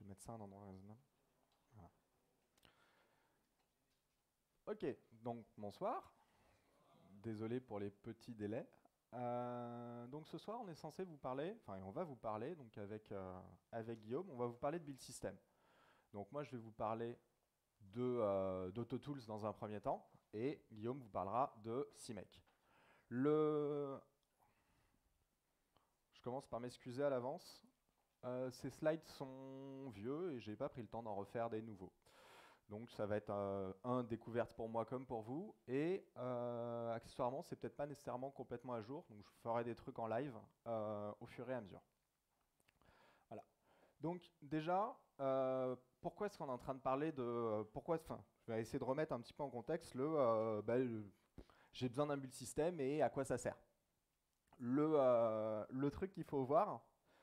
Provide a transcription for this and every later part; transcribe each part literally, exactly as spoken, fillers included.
mettre ça à un endroit raisonnable. Voilà. Ok, donc bonsoir. Désolé pour les petits délais. Euh, donc ce soir, on est censé vous parler, enfin on va vous parler donc avec, euh, avec Guillaume, on va vous parler de build system. Donc moi je vais vous parler de euh, d'AutoTools dans un premier temps et Guillaume vous parlera de CMake. Le... Je commence par m'excuser à l'avance. Euh, ces slides sont vieux et j'ai pas pris le temps d'en refaire des nouveaux. Donc ça va être euh, un découverte pour moi comme pour vous et euh, accessoirement c'est peut-être pas nécessairement complètement à jour, donc je ferai des trucs en live euh, au fur et à mesure. Voilà. Donc déjà, euh, pourquoi est-ce qu'on est en train de parler de euh, pourquoi enfin je vais essayer de remettre un petit peu en contexte le, euh, bah, le- j'ai besoin d'un build system et à quoi ça sert. Le, euh, le truc qu'il faut voir,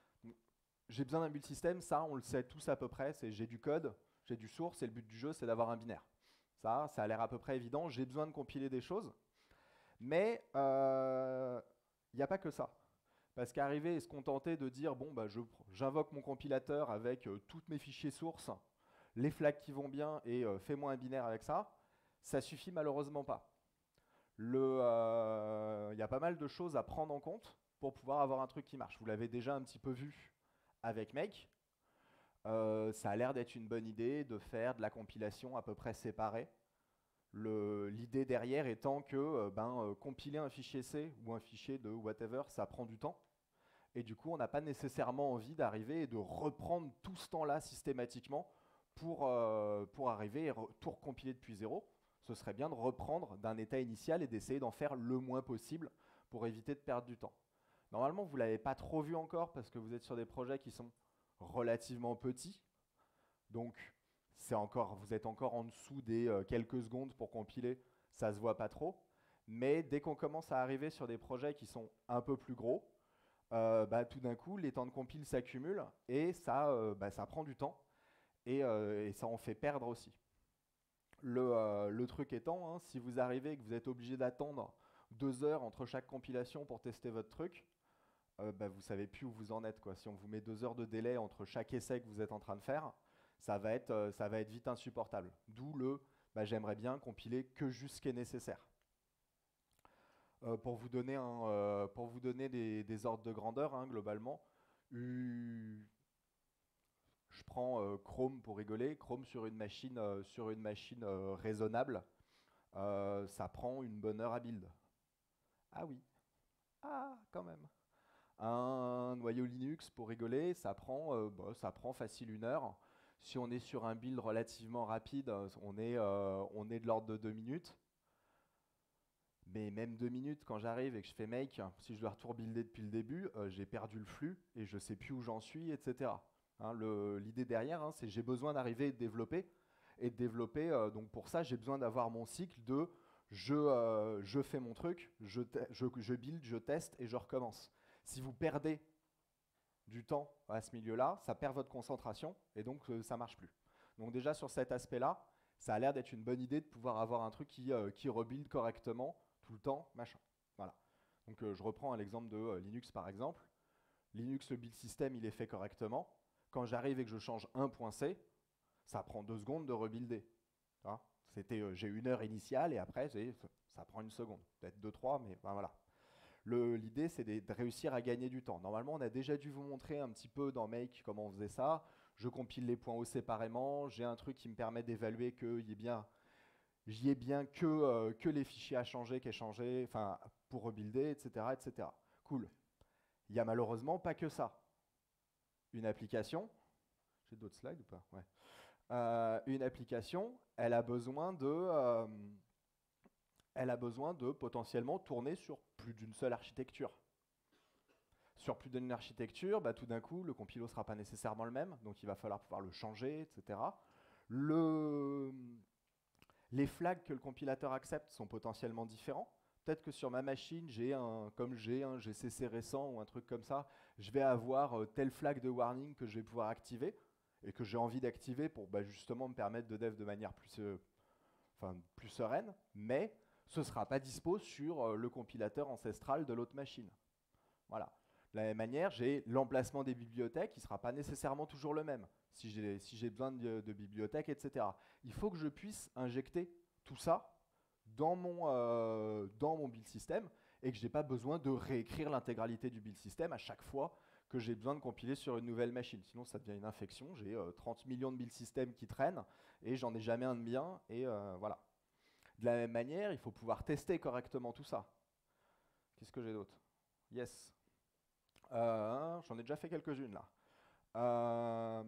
j'ai besoin d'un build system, ça on le sait tous à peu près, c'est j'ai du code, j'ai du source et le but du jeu c'est d'avoir un binaire. Ça, ça a l'air à peu près évident, j'ai besoin de compiler des choses, mais il euh, n'y a pas que ça. Parce qu'arriver et se contenter de dire, bon, bah, je- j'invoque mon compilateur avec euh, tous mes fichiers sources, les flags qui vont bien et euh, fais-moi un binaire avec ça, ça suffit malheureusement pas. Il euh, y a pas mal de choses à prendre en compte pour pouvoir avoir un truc qui marche. Vous l'avez déjà un petit peu vu avec Make. Euh, ça a l'air d'être une bonne idée de faire de la compilation à peu près séparée. L'idée derrière étant que euh, ben, euh, compiler un fichier C ou un fichier de whatever, ça prend du temps. Et du coup, on n'a pas nécessairement envie d'arriver et de reprendre tout ce temps-là systématiquement pour, euh, pour arriver et tout recompiler depuis zéro. Ce serait bien de reprendre d'un état initial et d'essayer d'en faire le moins possible pour éviter de perdre du temps. Normalement, vous ne l'avez pas trop vu encore parce que vous êtes sur des projets qui sont relativement petits. Donc, c'est encore, vous êtes encore en dessous des euh, quelques secondes pour compiler, ça se voit pas trop. Mais dès qu'on commence à arriver sur des projets qui sont un peu plus gros, euh, bah, tout d'un coup, les temps de compile s'accumulent et ça, euh, bah, ça prend du temps et, euh, et ça en fait perdre aussi. Le, euh, le truc étant, hein, si vous arrivez et que vous êtes obligé d'attendre deux heures entre chaque compilation pour tester votre truc, euh, bah, vous savez plus où vous en êtes, quoi. Si on vous met deux heures de délai entre chaque essai que vous êtes en train de faire, ça va être, euh, ça va être vite insupportable. D'où le bah, j'aimerais bien compiler que juste ce qui est nécessaire. Euh, pour vous donner, un, euh, pour vous donner des, des ordres de grandeur, hein, globalement, euh, je prends euh, Chrome pour rigoler. Chrome sur une machine, euh, sur une machine euh, raisonnable, euh, ça prend une bonne heure à build. Ah oui, ah quand même. Un noyau Linux, pour rigoler, ça prend, euh, bah, ça prend facile une heure. Si on est sur un build relativement rapide, euh, on est, euh, on est de l'ordre de deux minutes. Mais même deux minutes, quand j'arrive et que je fais make, si je dois retour builder depuis le début, euh, j'ai perdu le flux et je sais plus où j'en suis, et cetera. Hein, le- l'idée derrière, hein, c'est j'ai besoin d'arriver et de développer. Et de développer, euh, donc pour ça, j'ai besoin d'avoir mon cycle de je, euh, je fais mon truc, je, te- je, je build, je teste et je recommence. Si vous perdez du temps à ce milieu-là, ça perd votre concentration et donc euh, ça marche plus. Donc déjà sur cet aspect-là, ça a l'air d'être une bonne idée de pouvoir avoir un truc qui, euh, qui rebuild correctement tout le temps, machin. Voilà. Donc euh, je reprends l'exemple de euh, Linux par exemple. Linux, le build system, il est fait correctement. Quand j'arrive et que je change un point C, ça prend deux secondes de rebuilder. Hein. C'était, euh, j'ai une heure initiale et après, ça prend une seconde. Peut-être deux, trois, mais ben, voilà. L'idée, c'est de, de réussir à gagner du temps. Normalement, on a déjà dû vous montrer un petit peu dans Make comment on faisait ça. Je compile les points O séparément. J'ai un truc qui me permet d'évaluer qu'il y ait bien, j'y ai bien que, euh, que les fichiers à changer, qui est changé, enfin, pour rebuilder, et cetera, et cetera. Cool. Il y a malheureusement pas que ça. Une application, j'ai d'autres slides ou pas? Ouais. Euh, une application, elle a besoin de, euh, elle a besoin de potentiellement tourner sur plus d'une seule architecture. Sur plus d'une architecture, bah, tout d'un coup, le compilo ne sera pas nécessairement le même, donc il va falloir pouvoir le changer, et cetera. Le... Les flags que le compilateur accepte sont potentiellement différents. Peut-être que sur ma machine, j'ai un, comme j'ai un G C C récent ou un truc comme ça, je vais avoir euh, tel flag de warning que je vais pouvoir activer et que j'ai envie d'activer pour bah, justement me permettre de dev de manière plus, euh, enfin, plus sereine, mais ce ne sera pas dispo sur euh, le compilateur ancestral de l'autre machine. Voilà. De la même manière, j'ai l'emplacement des bibliothèques qui ne sera pas nécessairement toujours le même, si j'ai si j'ai besoin de, de bibliothèques, et cetera. Il faut que je puisse injecter tout ça dans mon, euh, dans mon build system et que je n'ai pas besoin de réécrire l'intégralité du build system à chaque fois que j'ai besoin de compiler sur une nouvelle machine. Sinon, ça devient une infection. J'ai euh, trente millions de build systems qui traînent et j'en ai jamais un de bien. Et euh, voilà. De la même manière, il faut pouvoir tester correctement tout ça. Qu'est-ce que j'ai d'autre? Yes. Euh, J'en ai déjà fait quelques-unes là. Euh,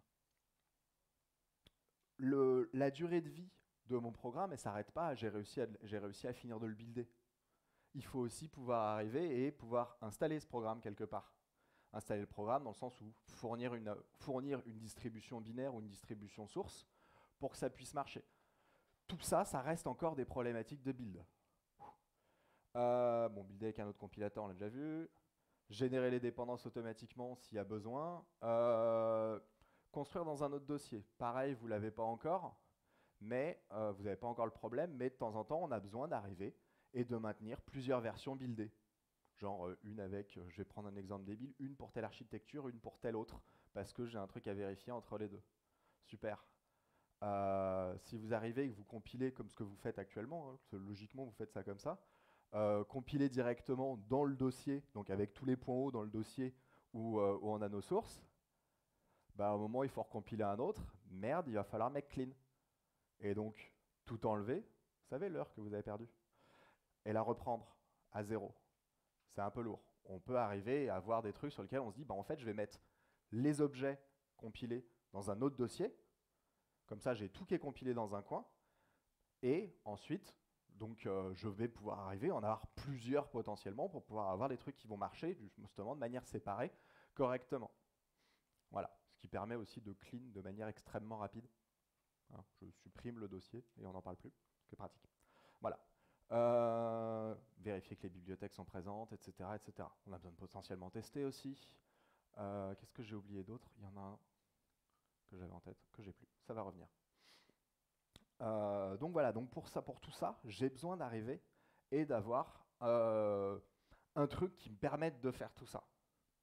le, la durée de vie de mon programme, elle ne s'arrête pas. J'ai réussi, à, j'ai réussi à finir de le builder. Il faut aussi pouvoir arriver et pouvoir installer ce programme quelque part. Installer le programme dans le sens où fournir une, fournir une distribution binaire ou une distribution source pour que ça puisse marcher. Tout ça, ça reste encore des problématiques de build. Euh, bon, builder avec un autre compilateur, on l'a déjà vu. Générer les dépendances automatiquement s'il y a besoin. Euh, construire dans un autre dossier. Pareil, vous ne l'avez pas encore, mais euh, vous n'avez pas encore le problème, mais de temps en temps, on a besoin d'arriver et de maintenir plusieurs versions buildées. Genre euh, une avec, euh, je vais prendre un exemple débile, une pour telle architecture, une pour telle autre, parce que j'ai un truc à vérifier entre les deux. Super. Euh, si vous arrivez et que vous compilez comme ce que vous faites actuellement, hein, parce que logiquement vous faites ça comme ça, euh, compiler directement dans le dossier, donc avec tous les points hauts dans le dossier où, euh, où on a nos sources, bah, au moment où il faut recompiler un autre, merde, il va falloir make clean. Et donc, tout enlever, vous savez l'heure que vous avez perdue, et la reprendre à zéro. C'est un peu lourd. On peut arriver à avoir des trucs sur lesquels on se dit, bah, en fait, je vais mettre les objets compilés dans un autre dossier. Comme ça, j'ai tout qui est compilé dans un coin. Et ensuite, donc, euh, je vais pouvoir arriver à en avoir plusieurs potentiellement pour pouvoir avoir des trucs qui vont marcher justement de manière séparée correctement. Voilà. Ce qui permet aussi de clean de manière extrêmement rapide. Hein, je supprime le dossier et on n'en parle plus. C'est pratique. Voilà. Euh, vérifier que les bibliothèques sont présentes, et cetera, et cetera. On a besoin de potentiellement tester aussi. Euh, Qu'est-ce que j'ai oublié d'autre? Il y en a un que j'avais en tête, que j'ai plus. Ça va revenir. Euh, donc voilà, donc pour, ça, pour tout ça, j'ai besoin d'arriver et d'avoir euh, un truc qui me permette de faire tout ça.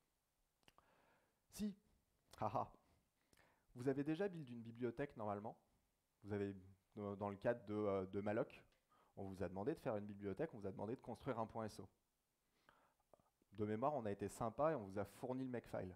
Si, haha, vous avez déjà build une bibliothèque normalement, vous avez, dans le cadre de, euh, de malloc, on vous a demandé de faire une bibliothèque, on vous a demandé de construire un .so. De mémoire, on a été sympa et on vous a fourni le makefile.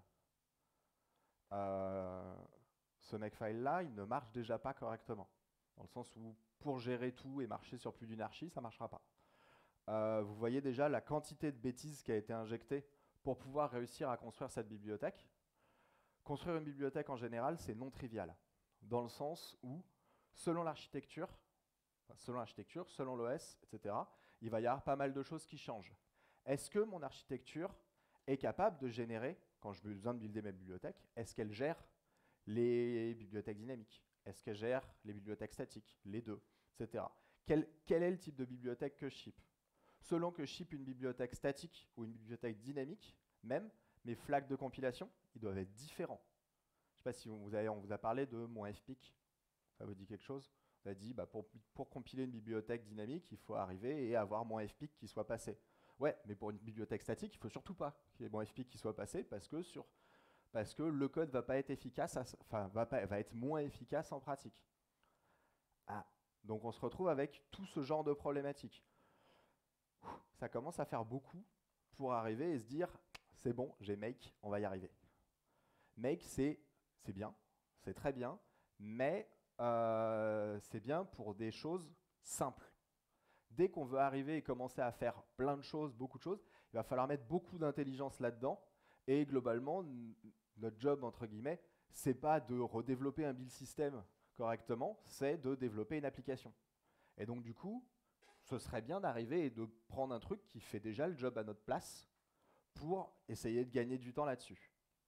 Euh, ce makefile-là, il ne marche déjà pas correctement. Dans le sens où, pour gérer tout et marcher sur plus d'une archi, ça ne marchera pas. Euh, vous voyez déjà la quantité de bêtises qui a été injectée pour pouvoir réussir à construire cette bibliothèque. Construire une bibliothèque en général, c'est non trivial. Dans le sens où, selon l'architecture, enfin, selon l'architecture, selon l'O S, et cetera, il va y avoir pas mal de choses qui changent. Est-ce que mon architecture est capable de générer, quand je besoin de builder ma bibliothèque, est-ce qu'elle gère les bibliothèques dynamiques? Est-ce qu'elle gère les bibliothèques statiques? Les deux, et cetera. Quel, quel est le type de bibliothèque que je ship? Selon que je ship une bibliothèque statique ou une bibliothèque dynamique, même, mes flags de compilation, ils doivent être différents. Je ne sais pas si vous avez, on vous a parlé de mon fpic. Ça vous dit quelque chose? On a dit, bah, pour, pour compiler une bibliothèque dynamique, il faut arriver et avoir mon fpic qui soit passé. Ouais, mais pour une bibliothèque statique, il ne faut surtout pas qu'il y ait mon fpic qui soit passé parce que, sur, parce que le code ne va pas être efficace, à, enfin, va, pas, va être moins efficace en pratique. Ah, donc on se retrouve avec tout ce genre de problématiques. Ça commence à faire beaucoup pour arriver et se dire, c'est bon, j'ai make, on va y arriver. Make, c'est bien, c'est très bien, mais euh, c'est bien pour des choses simples. Dès qu'on veut arriver et commencer à faire plein de choses, beaucoup de choses, il va falloir mettre beaucoup d'intelligence là-dedans. Et globalement, notre job, entre guillemets, c'est pas de redévelopper un build system correctement, c'est de développer une application. Et donc du coup, ce serait bien d'arriver et de prendre un truc qui fait déjà le job à notre place pour essayer de gagner du temps là-dessus.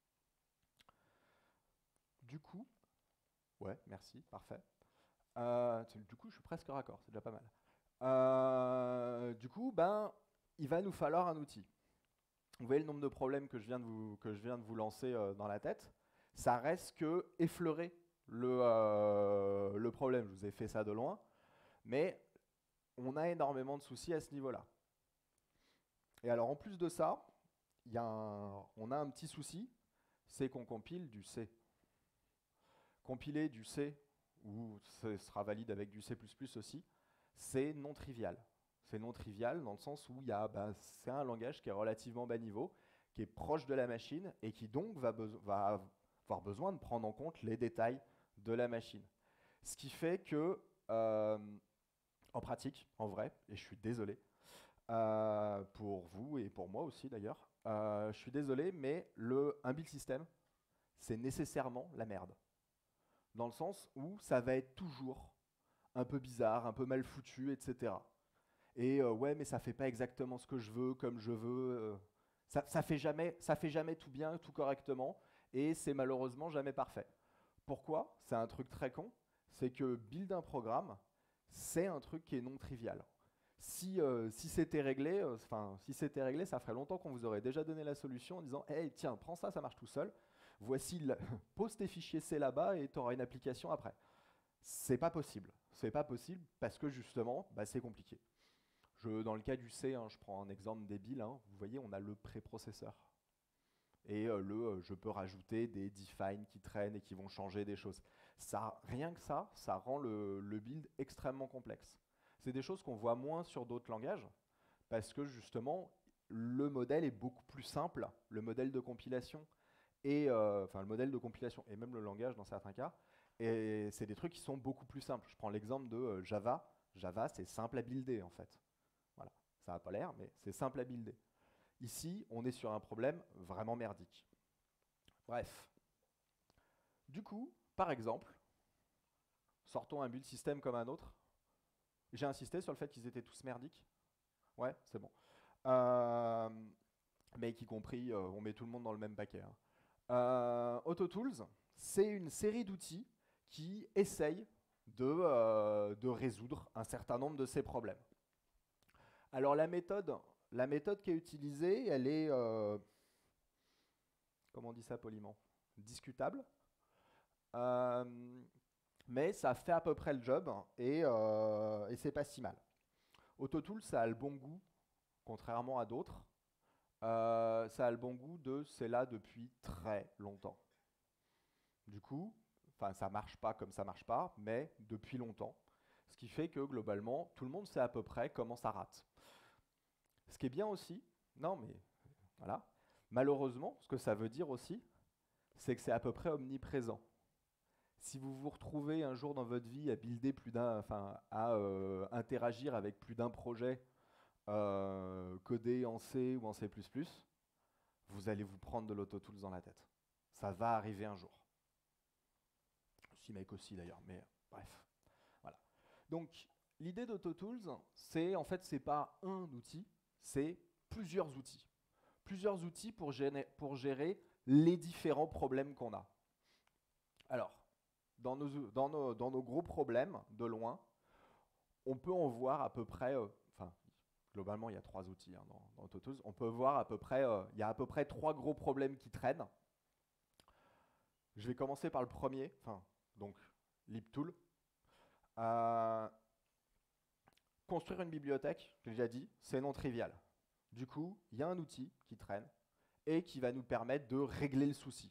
Du coup, ouais, merci, parfait. Euh, du coup, je suis presque raccord, c'est déjà pas mal. Euh, du coup, ben, il va nous falloir un outil. Vous voyez le nombre de problèmes que je viens de vous, que je viens de vous lancer euh, dans la tête. Ça reste que effleurer le, euh, le problème. Je vous ai fait ça de loin, mais on a énormément de soucis à ce niveau-là. Et alors, en plus de ça, y a un, on a un petit souci, c'est qu'on compile du C. Compiler du C, ou ce sera valide avec du C plus plus aussi, c'est non trivial. C'est non trivial dans le sens où il y a, bah, c'est un langage qui est relativement bas niveau, qui est proche de la machine et qui donc va, va avoir besoin de prendre en compte les détails de la machine. Ce qui fait que, euh, en pratique, en vrai, et je suis désolé, euh, pour vous et pour moi aussi d'ailleurs, euh, je suis désolé, mais le, un build system, c'est nécessairement la merde. Dans le sens où ça va être toujours un peu bizarre, un peu mal foutu, et cetera. Et euh, ouais, mais ça fait pas exactement ce que je veux, comme je veux. Euh, ça, ça fait jamais, ça fait jamais tout bien, tout correctement, et c'est malheureusement jamais parfait. Pourquoi? C'est un truc très con, c'est que build un programme, c'est un truc qui est non trivial. Si, euh, si c'était réglé, enfin, euh, si c'était réglé, ça ferait longtemps qu'on vous aurait déjà donné la solution en disant hey, tiens, prends ça, ça marche tout seul. Voici, le, pose tes fichiers C là-bas et tu auras une application après. C'est pas possible. C'est pas possible parce que justement, bah, c'est compliqué. Je, dans le cas du C, hein, je prends un exemple débile. Hein, vous voyez, on a le préprocesseur. Et euh, le, euh, je peux rajouter des define qui traînent et qui vont changer des choses. Ça, rien que ça, ça rend le, le build extrêmement complexe. C'est des choses qu'on voit moins sur d'autres langages, parce que justement, le modèle est beaucoup plus simple, le modèle de compilation, et, euh, enfin le modèle de compilation, et même le langage dans certains cas, et c'est des trucs qui sont beaucoup plus simples. Je prends l'exemple de euh, Java. Java, c'est simple à builder, en fait. Voilà, ça n'a pas l'air, mais c'est simple à builder. Ici, on est sur un problème vraiment merdique. Bref. Du coup, par exemple, sortons un build system comme un autre. J'ai insisté sur le fait qu'ils étaient tous merdiques. Ouais, c'est bon. Euh, mais y compris, euh, on met tout le monde dans le même paquet. Hein. Euh, AutoTools, c'est une série d'outils qui essayent de, euh, de résoudre un certain nombre de ces problèmes. Alors la méthode, la méthode qui est utilisée, elle est, euh, comment on dit ça poliment, discutable. Euh, mais ça fait à peu près le job et, euh, et c'est pas si mal. AutoTools, ça a le bon goût, contrairement à d'autres. Euh, ça a le bon goût de c'est là depuis très longtemps. Du coup, enfin ça marche pas comme ça marche pas, mais depuis longtemps. Ce qui fait que globalement, tout le monde sait à peu près comment ça rate. Ce qui est bien aussi, non mais voilà, malheureusement, ce que ça veut dire aussi, c'est que c'est à peu près omniprésent. Si vous vous retrouvez un jour dans votre vie à builder plus d'un, enfin à euh, interagir avec plus d'un projet euh, codé en C ou en C plus plus, vous allez vous prendre de l'AutoTools dans la tête. Ça va arriver un jour. CMake aussi d'ailleurs, mais bref. Voilà. Donc l'idée d'AutoTools, c'est en fait c'est pas un outil, c'est plusieurs outils. Plusieurs outils pour gérer, pour gérer les différents problèmes qu'on a. Alors, dans nos, dans, nos, dans nos gros problèmes, de loin, on peut en voir à peu près, euh, enfin, globalement, il y a trois outils hein, dans, dans AutoTools. On peut voir à peu près, euh, il y a à peu près trois gros problèmes qui traînent. Je vais commencer par le premier, enfin, donc libtool. Euh, construire une bibliothèque, j'ai déjà dit, c'est non trivial. Du coup, il y a un outil qui traîne et qui va nous permettre de régler le souci.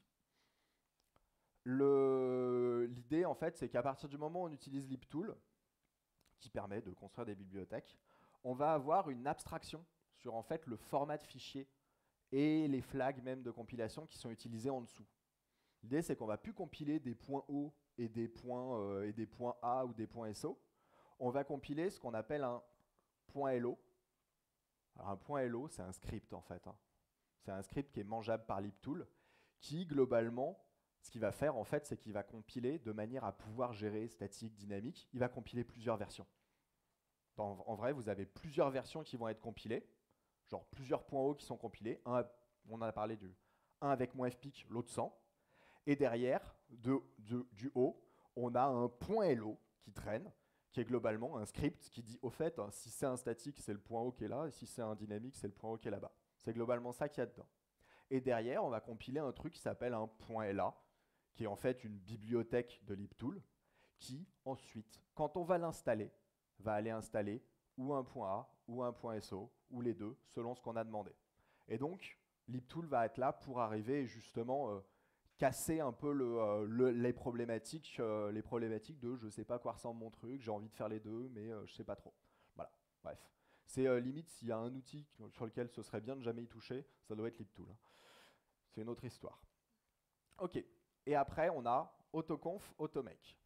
L'idée, en fait, c'est qu'à partir du moment où on utilise libtool, qui permet de construire des bibliothèques, on va avoir une abstraction sur en fait le format de fichier et les flags même de compilation qui sont utilisés en dessous. L'idée, c'est qu'on ne va plus compiler des points O et des points, euh, et des points A ou des points S O. On va compiler ce qu'on appelle un point L O. Alors un point L O, c'est un script en fait. Hein. C'est un script qui est mangeable par libtool, qui globalement, ce qu'il va faire en fait, c'est qu'il va compiler de manière à pouvoir gérer statique, dynamique. Il va compiler plusieurs versions. Dans, en vrai, vous avez plusieurs versions qui vont être compilées, genre plusieurs points O qui sont compilés. Un, on en a parlé du un avec moins fpic, l'autre sans. Et derrière, de, de, du haut, on a un point L O qui traîne, qui est globalement un script qui dit au fait, hein, si c'est un statique, c'est le point O qui est là, et si c'est un dynamique, c'est le point O qui est là-bas. C'est globalement ça qu'il y a dedans. Et derrière, on va compiler un truc qui s'appelle un point L A, qui est en fait une bibliothèque de libtool, qui ensuite, quand on va l'installer, va aller installer ou un point A, ou un point S O, ou les deux, selon ce qu'on a demandé. Et donc, libtool va être là pour arriver et justement euh, casser un peu le, euh, le, les, problématiques, euh, les problématiques de je sais pas à quoi ressemble mon truc, j'ai envie de faire les deux, mais euh, je sais pas trop. Voilà, bref. C'est euh, limite s'il y a un outil sur lequel ce serait bien de jamais y toucher, ça doit être libtool. Hein. C'est une autre histoire. Ok. Et après, on a autoconf, automake.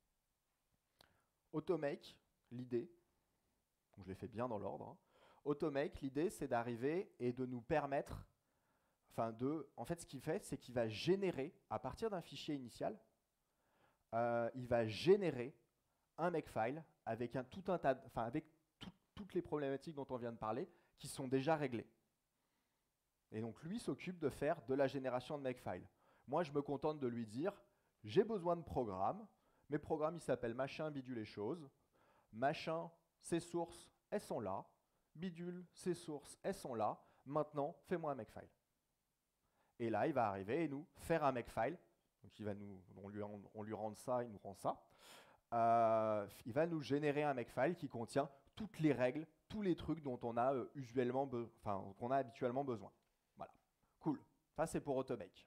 Automake, l'idée, je l'ai fait bien dans l'ordre. Hein. Automake, l'idée, c'est d'arriver et de nous permettre, enfin de, en fait, ce qu'il fait, c'est qu'il va générer, à partir d'un fichier initial, euh, il va générer un makefile avec un tout un tas, enfin avec tout, toutes les problématiques dont on vient de parler, qui sont déjà réglées. Et donc lui s'occupe de faire de la génération de makefile. Moi, je me contente de lui dire, j'ai besoin de programmes. Mes programmes, ils s'appellent machin, bidule les choses. Machin, ses sources, elles sont là. Bidule, ses sources, elles sont là. Maintenant, fais-moi un makefile. Et là, il va arriver et nous faire un makefile. Donc il va nous, on, lui rend, on lui rend ça, il nous rend ça. Euh, il va nous générer un makefile qui contient toutes les règles, tous les trucs dont on a, euh, usuellement enfin, qu'on a habituellement besoin. Voilà, cool. Ça, c'est pour automake.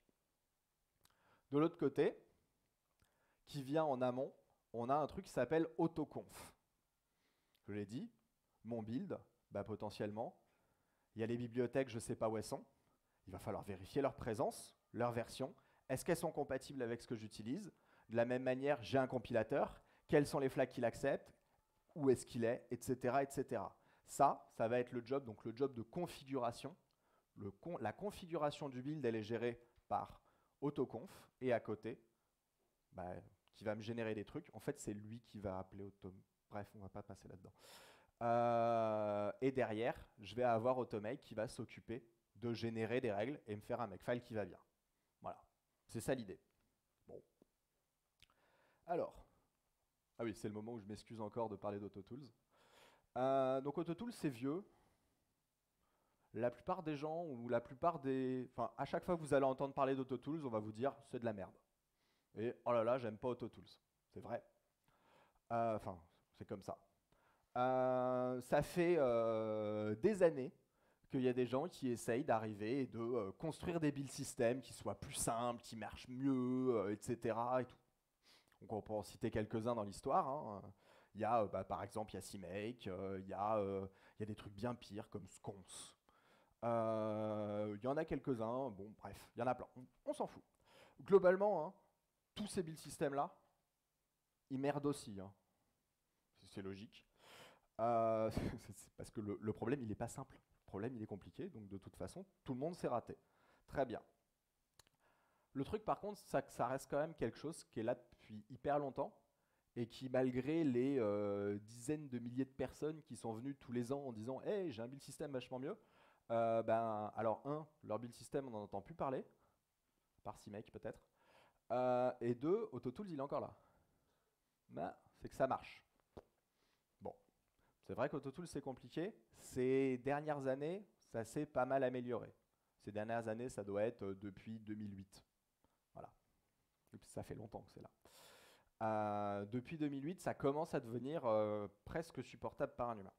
De l'autre côté, qui vient en amont, on a un truc qui s'appelle autoconf. Je l'ai dit, mon build, bah, potentiellement, il y a les bibliothèques, je ne sais pas où elles sont. Il va falloir vérifier leur présence, leur version. Est-ce qu'elles sont compatibles avec ce que j'utilise? De la même manière, j'ai un compilateur. Quels sont les flags qu'il accepte? Où est-ce qu'il est? Etc. et cetera. Ça, ça va être le job, donc le job de configuration. Le con, la configuration du build, elle est gérée par autoconf. Et à côté, bah, qui va me générer des trucs. En fait, c'est lui qui va appeler autom. Bref, on ne va pas passer là-dedans. Euh, et derrière, je vais avoir automake qui va s'occuper de générer des règles et me faire un makefile qui va bien. Voilà, c'est ça l'idée. Bon. Alors, ah oui, c'est le moment où je m'excuse encore de parler d'AutoTools. Euh, donc AutoTools, c'est vieux. La plupart des gens, ou la plupart des... Enfin, à chaque fois que vous allez entendre parler d'AutoTools, on va vous dire c'est de la merde. Et oh là là, j'aime pas AutoTools. C'est vrai. Euh, Enfin, c'est comme ça. Euh, ça fait euh, des années qu'il y a des gens qui essayent d'arriver et de euh, construire des build systems qui soient plus simples, qui marchent mieux, euh, et cetera. Et tout. Donc on peut en citer quelques-uns dans l'histoire. Hein. Il y a, euh, bah, par exemple, il y a CMake, euh, il, y a, euh, il y a des trucs bien pires comme Sconce. Euh, il y en a quelques-uns, bon bref, il y en a plein. On, on s'en fout. Globalement, hein, tous ces build systems-là, ils merdent aussi. Hein. C'est logique. Euh, parce que le, le problème, il n'est pas simple. Le problème, il est compliqué, donc de toute façon, tout le monde s'est raté. Très bien. Le truc, par contre, c'est que ça reste quand même quelque chose qui est là depuis hyper longtemps et qui, malgré les euh, dizaines de milliers de personnes qui sont venues tous les ans en disant « Hey, j'ai un build system vachement mieux euh, », ben, alors, un, leur build system, on n'en entend plus parler, par CMake peut-être, euh, et deux, AutoTools, il est encore là. Ben, c'est que ça marche. Bon. C'est vrai qu'AutoTools, c'est compliqué. Ces dernières années, ça s'est pas mal amélioré. Ces dernières années, ça doit être depuis deux mille huit. Voilà. Et puis, ça fait longtemps que c'est là. Euh, depuis deux mille huit, ça commence à devenir euh, presque supportable par un humain.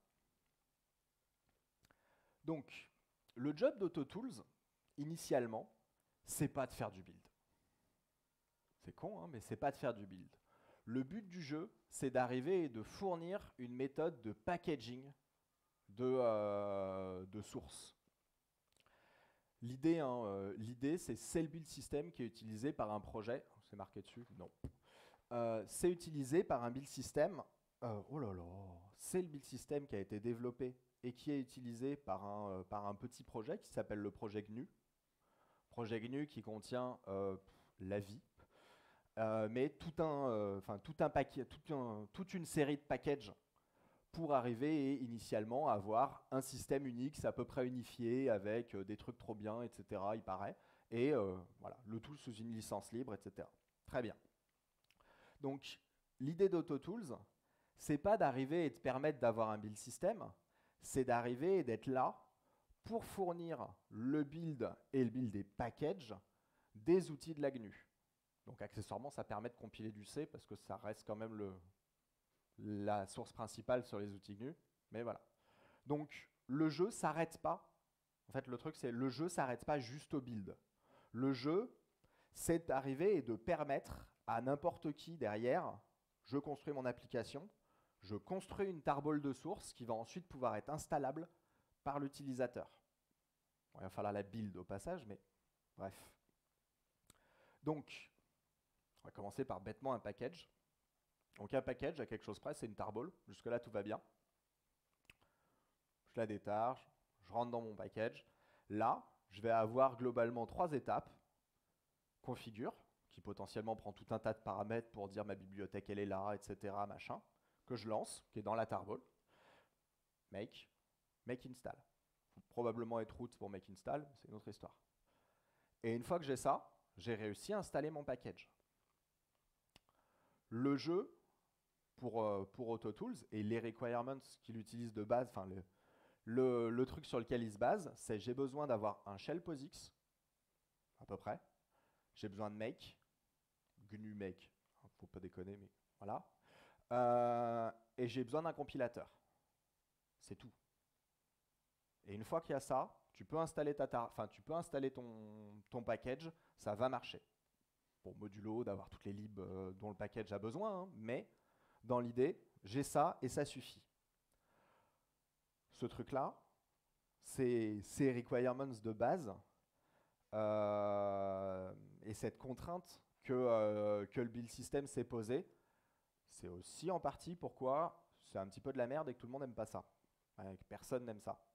Donc, le job d'AutoTools, initialement, c'est pas de faire du build. C'est con, hein, mais c'est pas de faire du build. Le but du jeu, c'est d'arriver et de fournir une méthode de packaging de, euh, de sources. L'idée, hein, euh, l'idée, c'est c'est le build system qui est utilisé par un projet. C'est marqué dessus? Non. Euh, c'est utilisé par un build system. Euh, oh là là. C'est le build system qui a été développé et qui est utilisé par un, euh, par un petit projet qui s'appelle le projet G N U. Projet G N U qui contient euh, la vie. Euh, mais tout un, euh, enfin, tout un paquet, tout un, toute une série de packages pour arriver et initialement avoir un système unique, à peu près unifié, avec euh, des trucs trop bien, et cetera, il paraît. Et euh, voilà, le tout sous une licence libre, et cetera. Très bien. Donc, l'idée d'AutoTools, c'est pas d'arriver et de permettre d'avoir un build system, c'est d'arriver et d'être là pour fournir le build et le build des packages des outils de la G N U. Donc accessoirement, ça permet de compiler du C parce que ça reste quand même le, la source principale sur les outils G N U. Mais voilà. Donc le jeu ne s'arrête pas En fait, le truc, c'est le jeu ne s'arrête pas juste au build. Le jeu, c'est d'arriver et de permettre à n'importe qui derrière, je construis mon application, je construis une tarball de source qui va ensuite pouvoir être installable par l'utilisateur. Bon, il va falloir la build au passage, mais bref. Donc, on va commencer par bêtement un package. Donc un package, à quelque chose près, c'est une tarball. Jusque-là, tout va bien. Je la décharge, je rentre dans mon package. Là, je vais avoir globalement trois étapes. Configure, qui potentiellement prend tout un tas de paramètres pour dire ma bibliothèque, elle est là, et cetera, machin, que je lance, qui est dans la tarball. Make, make install. Il faut probablement être root pour make install, c'est une autre histoire. Et une fois que j'ai ça, j'ai réussi à installer mon package. Le jeu, pour, euh, pour AutoTools, et les requirements qu'il utilise de base, enfin le, le, le truc sur lequel il se base, c'est j'ai besoin d'avoir un shell POSIX, à peu près. J'ai besoin de make, G N U make, faut pas déconner, mais voilà. Euh, et j'ai besoin d'un compilateur. C'est tout. Et une fois qu'il y a ça, tu peux installer, ta tar enfin, tu peux installer ton, ton package, ça va marcher. Bon, modulo, d'avoir toutes les libs euh, dont le package a besoin, hein, mais dans l'idée, j'ai ça et ça suffit. Ce truc-là, c'est ces requirements de base euh, et cette contrainte que, euh, que le build system s'est posée, c'est aussi en partie pourquoi c'est un petit peu de la merde et que tout le monde n'aime pas ça. Ouais, que personne n'aime ça.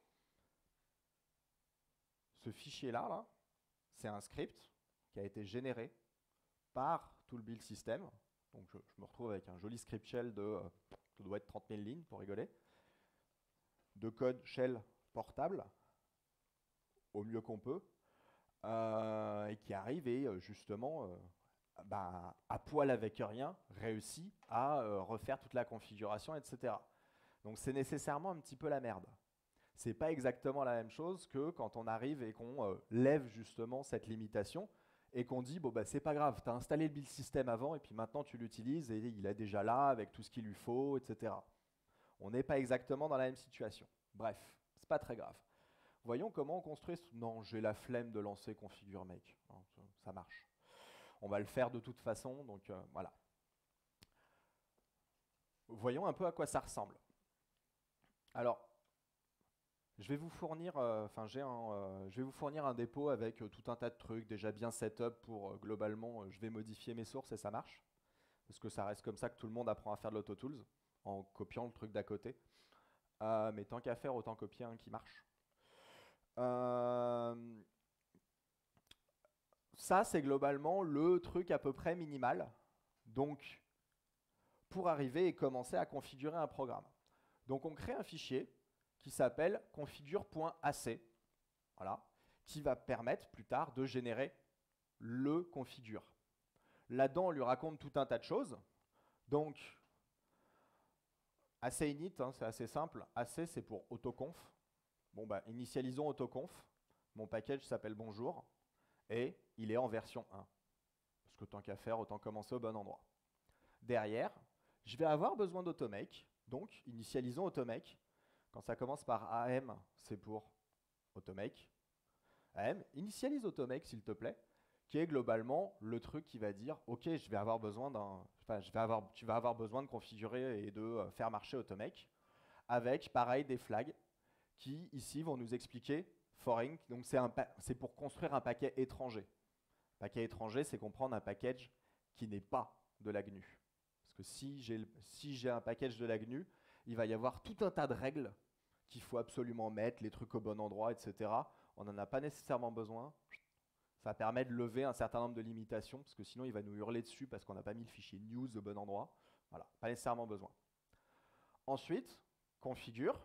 Ce fichier-là, là, c'est un script qui a été généré par tout le build system. Donc je, je me retrouve avec un joli script shell de, euh, ça doit être trente mille lignes pour rigoler, de code shell portable, au mieux qu'on peut, euh, et qui arrive et euh, justement, euh, bah, à poil avec rien, réussit à euh, refaire toute la configuration, et cetera. Donc c'est nécessairement un petit peu la merde. C'est pas exactement la même chose que quand on arrive et qu'on euh, lève justement cette limitation et qu'on dit, bon bah c'est pas grave, tu as installé le build system avant et puis maintenant tu l'utilises et il est déjà là avec tout ce qu'il lui faut, et cetera. On n'est pas exactement dans la même situation. Bref, c'est pas très grave. Voyons comment on construit. Non, j'ai la flemme de lancer configure make. Non, ça, ça marche. On va le faire de toute façon, donc euh, voilà. Voyons un peu à quoi ça ressemble. Alors, je vais vous fournir, euh, enfin j'ai un, euh, je vais vous fournir un dépôt avec euh, tout un tas de trucs déjà bien setup pour euh, globalement, euh, je vais modifier mes sources et ça marche. Parce que ça reste comme ça que tout le monde apprend à faire de l'AutoTools en copiant le truc d'à côté. Euh, mais tant qu'à faire, autant copier un qui marche. Euh, ça, c'est globalement le truc à peu près minimal. Donc, pour arriver et commencer à configurer un programme. Donc, on crée un fichier qui s'appelle configure.ac, voilà, qui va permettre plus tard de générer le configure. Là-dedans, on lui raconte tout un tas de choses. Donc, A C init, hein, c'est assez simple. A C, c'est pour autoconf. Bon, bah, initialisons autoconf. Mon package s'appelle bonjour et il est en version un. Parce que tant qu'à faire, autant commencer au bon endroit. Derrière, je vais avoir besoin d'automake. Donc, initialisons automake. Quand ça commence par A M, c'est pour automake. A M, initialise automake, s'il te plaît, qui est globalement le truc qui va dire, ok, je vais avoir besoin d'un, enfin, je vais avoir, tu vas avoir besoin de configurer et de faire marcher automake, avec pareil des flags qui ici vont nous expliquer foreign. Donc c'est pour construire un paquet étranger. Paquet étranger, c'est comprendre un package qui n'est pas de la G N U. Parce que si j'ai si j'ai un package de la G N U, il va y avoir tout un tas de règles qu'il faut absolument mettre, les trucs au bon endroit, et cetera. On n'en a pas nécessairement besoin. Ça permet de lever un certain nombre de limitations, parce que sinon il va nous hurler dessus parce qu'on n'a pas mis le fichier news au bon endroit. Voilà, pas nécessairement besoin. Ensuite, configure.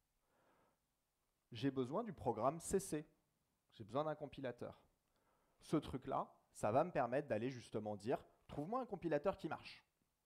J'ai besoin du programme C C. J'ai besoin d'un compilateur. Ce truc-là, ça va me permettre d'aller justement dire, trouve-moi un compilateur qui marche.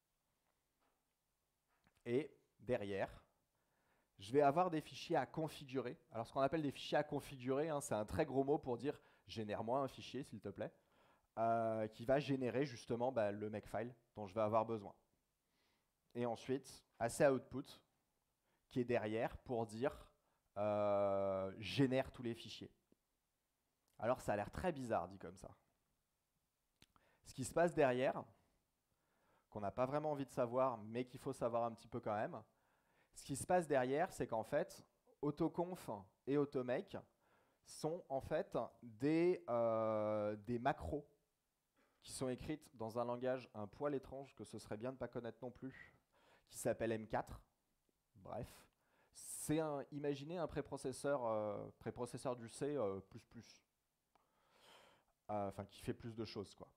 Et derrière, je vais avoir des fichiers à configurer. Alors ce qu'on appelle des fichiers à configurer, hein, c'est un très gros mot pour dire, génère-moi un fichier s'il te plaît, euh, qui va générer justement bah, le makefile dont je vais avoir besoin. Et ensuite, A C output, qui est derrière pour dire, euh, génère tous les fichiers. Alors ça a l'air très bizarre dit comme ça. Ce qui se passe derrière, qu'on n'a pas vraiment envie de savoir, mais qu'il faut savoir un petit peu quand même, ce qui se passe derrière, c'est qu'en fait, autoconf et automake sont en fait des, euh, des macros qui sont écrites dans un langage un poil étrange que ce serait bien de ne pas connaître non plus, qui s'appelle M quatre. Bref, c'est un, imaginez un préprocesseur, euh, préprocesseur du C euh, plus plus, euh, enfin qui fait plus de choses quoi.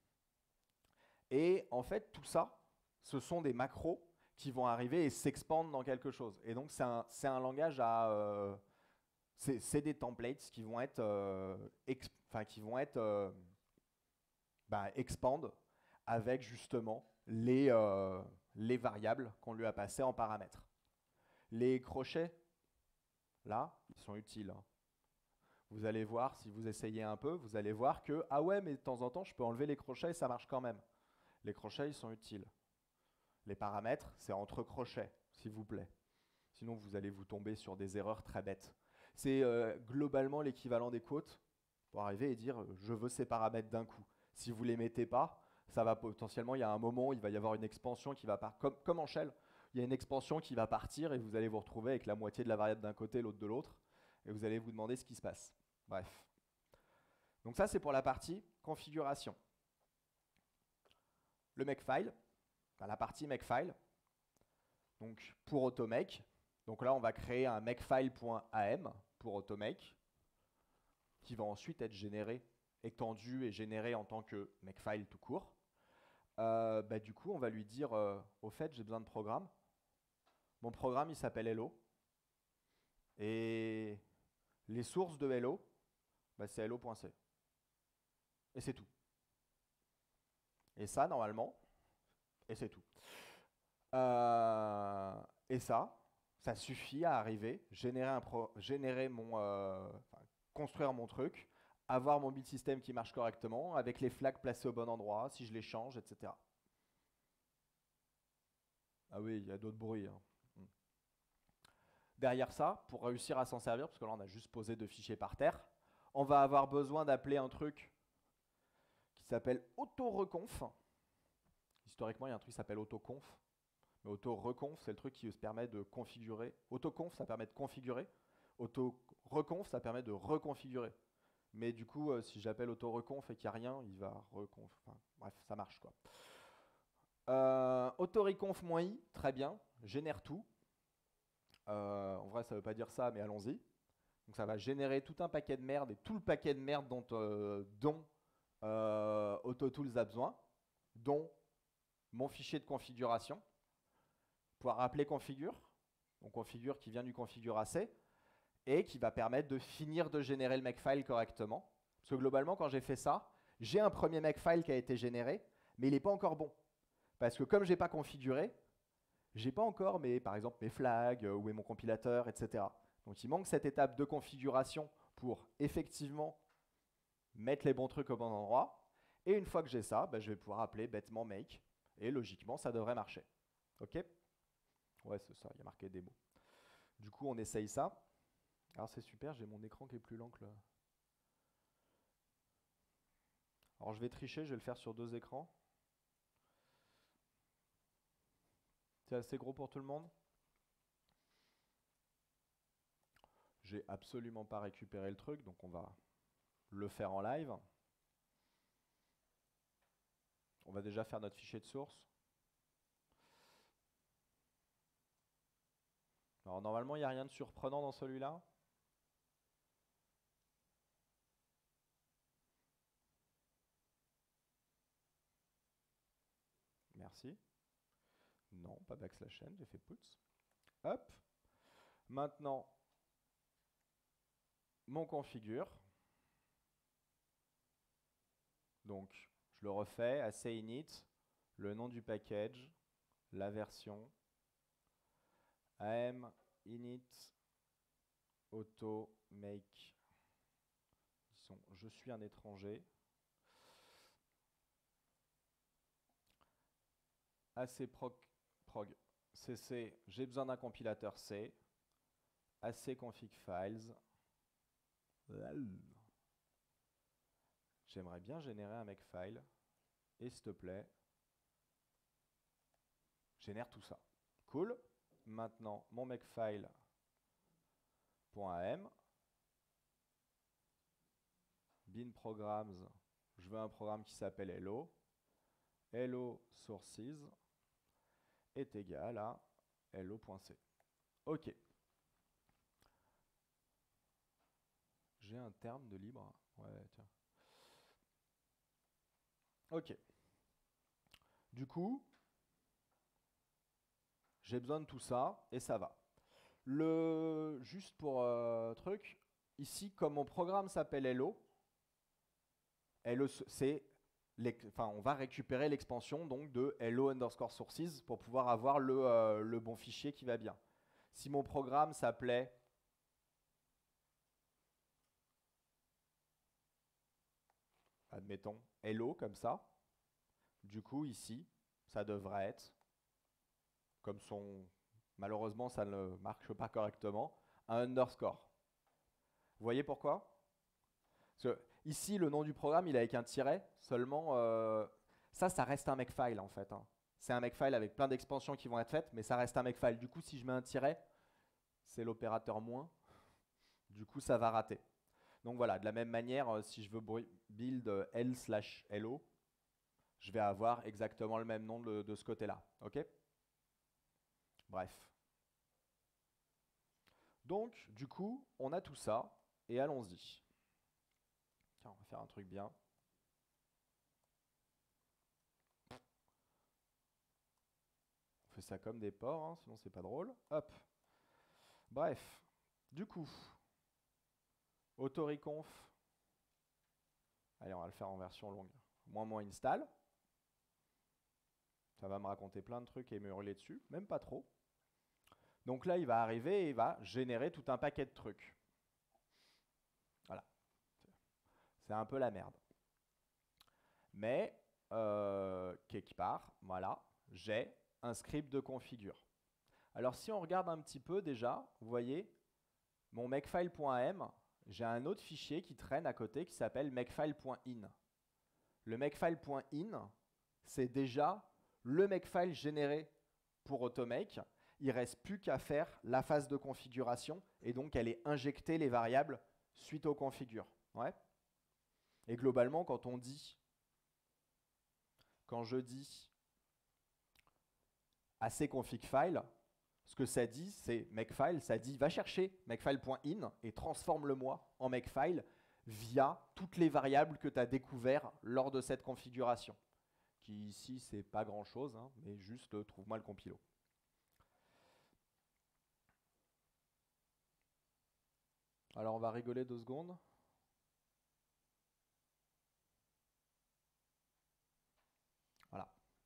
Et en fait, tout ça, ce sont des macros qui vont arriver et s'expandent dans quelque chose. Et donc, c'est un, c'est un langage à... Euh, c'est des templates qui vont être, euh, enfin, qui vont être euh, bah, expand avec justement les, euh, les variables qu'on lui a passées en paramètres. Les crochets, là, ils sont utiles. Hein. Vous allez voir, si vous essayez un peu, vous allez voir que, ah ouais, mais de temps en temps, je peux enlever les crochets et ça marche quand même. Les crochets, ils sont utiles. Les paramètres, c'est entre crochets, s'il vous plaît. Sinon, vous allez vous tomber sur des erreurs très bêtes. C'est euh, globalement l'équivalent des quotes pour arriver et dire euh, je veux ces paramètres d'un coup. Si vous ne les mettez pas, ça va potentiellement, il y a un moment, il va y avoir une expansion qui va partir. Comme, comme en shell, il y a une expansion qui va partir et vous allez vous retrouver avec la moitié de la variable d'un côté, l'autre de l'autre. Et vous allez vous demander ce qui se passe. Bref. Donc ça, c'est pour la partie configuration. Le makefile, enfin, la partie makefile. Donc pour automake, donc là on va créer un makefile.am pour automake qui va ensuite être généré, étendu et généré en tant que makefile tout court. Euh, bah, du coup on va lui dire euh, au fait j'ai besoin de programme. Mon programme il s'appelle hello et les sources de hello bah, c'est hello.c et c'est tout. Et ça normalement, et c'est tout. Euh, et ça, ça suffit à arriver, générer, un pro, générer mon, euh, enfin, construire mon truc, avoir mon build system qui marche correctement, avec les flags placés au bon endroit, si je les change, et cetera. Ah oui, il y a d'autres bruits. Hein. Hmm. Derrière ça, pour réussir à s'en servir, parce que là on a juste posé deux fichiers par terre, on va avoir besoin d'appeler un truc qui s'appelle auto-reconf. Historiquement, il y a un truc qui s'appelle autoconf. Mais auto-reconf, c'est le truc qui se permet de configurer. Autoconf, ça permet de configurer. Auto-reconf, ça permet de reconfigurer. Mais du coup, euh, si j'appelle auto-reconf et qu'il n'y a rien, il va reconf. Enfin, bref, ça marche quoi. Euh, auto-reconf-i, très bien, génère tout. Euh, en vrai, ça ne veut pas dire ça, mais allons-y. Donc ça va générer tout un paquet de merde et tout le paquet de merde dont, euh, dont euh, AutoTools a besoin, dont mon fichier de configuration. Pouvoir appeler configure, donc configure qui vient du configure A C, et qui va permettre de finir de générer le makefile correctement. Parce que globalement, quand j'ai fait ça, j'ai un premier makefile qui a été généré, mais il n'est pas encore bon. Parce que comme je n'ai pas configuré, j'ai pas encore mes, par exemple mes flags, euh, où est mon compilateur, et cetera. Donc il manque cette étape de configuration pour effectivement mettre les bons trucs au bon endroit. Et une fois que j'ai ça, bah, je vais pouvoir appeler bêtement make, et logiquement, ça devrait marcher. OK ? Ouais, c'est ça, il y a marqué démo. Du coup, on essaye ça. Alors, c'est super, j'ai mon écran qui est plus lent que le... Alors, je vais tricher, je vais le faire sur deux écrans. C'est assez gros pour tout le monde? J'ai absolument pas récupéré le truc, donc on va le faire en live. On va déjà faire notre fichier de source. Alors, normalement, il n'y a rien de surprenant dans celui-là. Merci. Non, pas backslash n, j'ai fait puts. Hop. Maintenant, mon configure. Donc, je le refais, assez init, le nom du package, la version, am init auto make. Sont, je suis un étranger. Ac prog, prog cc, j'ai besoin d'un compilateur C. accconfig files. J'aimerais bien générer un makefile. Et s'il te plaît, génère tout ça. Cool. Maintenant, mon makefile.am. bin programs. Je veux un programme qui s'appelle hello. Hello sources est égal à hello.c. OK. J'ai un terme de libre. Ouais, tiens. OK. Du coup, j'ai besoin de tout ça et ça va. Le, juste pour euh, truc, ici, comme mon programme s'appelle hello, hello c'est, enfin, on va récupérer l'expansion donc de hello underscore sources pour pouvoir avoir le, euh, le bon fichier qui va bien. Si mon programme s'appelait admettons hello comme ça, du coup ici, ça devrait être comme son, malheureusement ça ne marche pas correctement, un underscore. Vous voyez pourquoi? Parce que ici, le nom du programme, il est avec un tiret, seulement, euh, ça, ça reste un makefile en fait. Hein. C'est un makefile avec plein d'expansions qui vont être faites, mais ça reste un makefile. Du coup, si je mets un tiret, c'est l'opérateur moins, du coup, ça va rater. Donc voilà, de la même manière, euh, si je veux build euh, L slash hello, je vais avoir exactement le même nom de, de ce côté-là. OK? Bref. Donc, du coup, on a tout ça, et allons-y. Tiens, on va faire un truc bien. On fait ça comme des porcs, hein, sinon c'est pas drôle. Hop. Bref. Du coup, autoriconf. Allez, on va le faire en version longue. Moins moins install. Ça va me raconter plein de trucs et me hurler dessus. Même pas trop. Donc là, il va arriver et il va générer tout un paquet de trucs. Voilà. C'est un peu la merde. Mais, euh, quelque part, voilà, j'ai un script de configure. Alors si on regarde un petit peu déjà, vous voyez, mon makefile.am, j'ai un autre fichier qui traîne à côté qui s'appelle makefile.in. Le makefile.in, c'est déjà le makefile généré pour Automake. Il ne reste plus qu'à faire la phase de configuration et donc elle est injecter les variables suite aux configures. Ouais. Et globalement, quand on dit, quand je dis accconfig file, ce que ça dit, c'est makefile, ça dit va chercher makefile.in et transforme-le-moi en makefile via toutes les variables que tu as découvertes lors de cette configuration. Qui ici, c'est pas grand-chose, hein, mais juste euh, trouve-moi le compilo. Alors on va rigoler deux secondes. Voilà.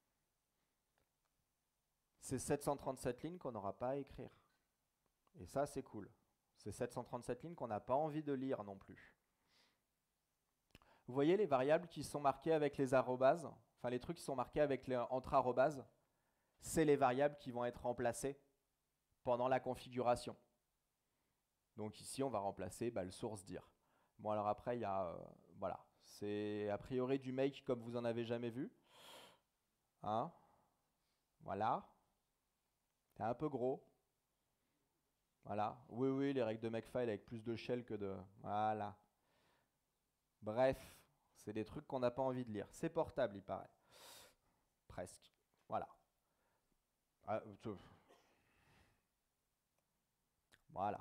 C'est sept cent trente-sept lignes qu'on n'aura pas à écrire. Et ça, c'est cool. C'est sept cent trente-sept lignes qu'on n'a pas envie de lire non plus. Vous voyez les variables qui sont marquées avec les arrobases, enfin les trucs qui sont marqués avec les, entre arrobases, c'est les variables qui vont être remplacées pendant la configuration. Donc ici, on va remplacer bah, le source dir. Bon, alors après, il y a, euh, voilà, c'est a priori du make comme vous en avez jamais vu. Hein? Voilà. C'est un peu gros. Voilà. Oui, oui, les règles de makefile avec plus de shell que de... Voilà. Bref, c'est des trucs qu'on n'a pas envie de lire. C'est portable, il paraît. Presque. Voilà. Ah, voilà.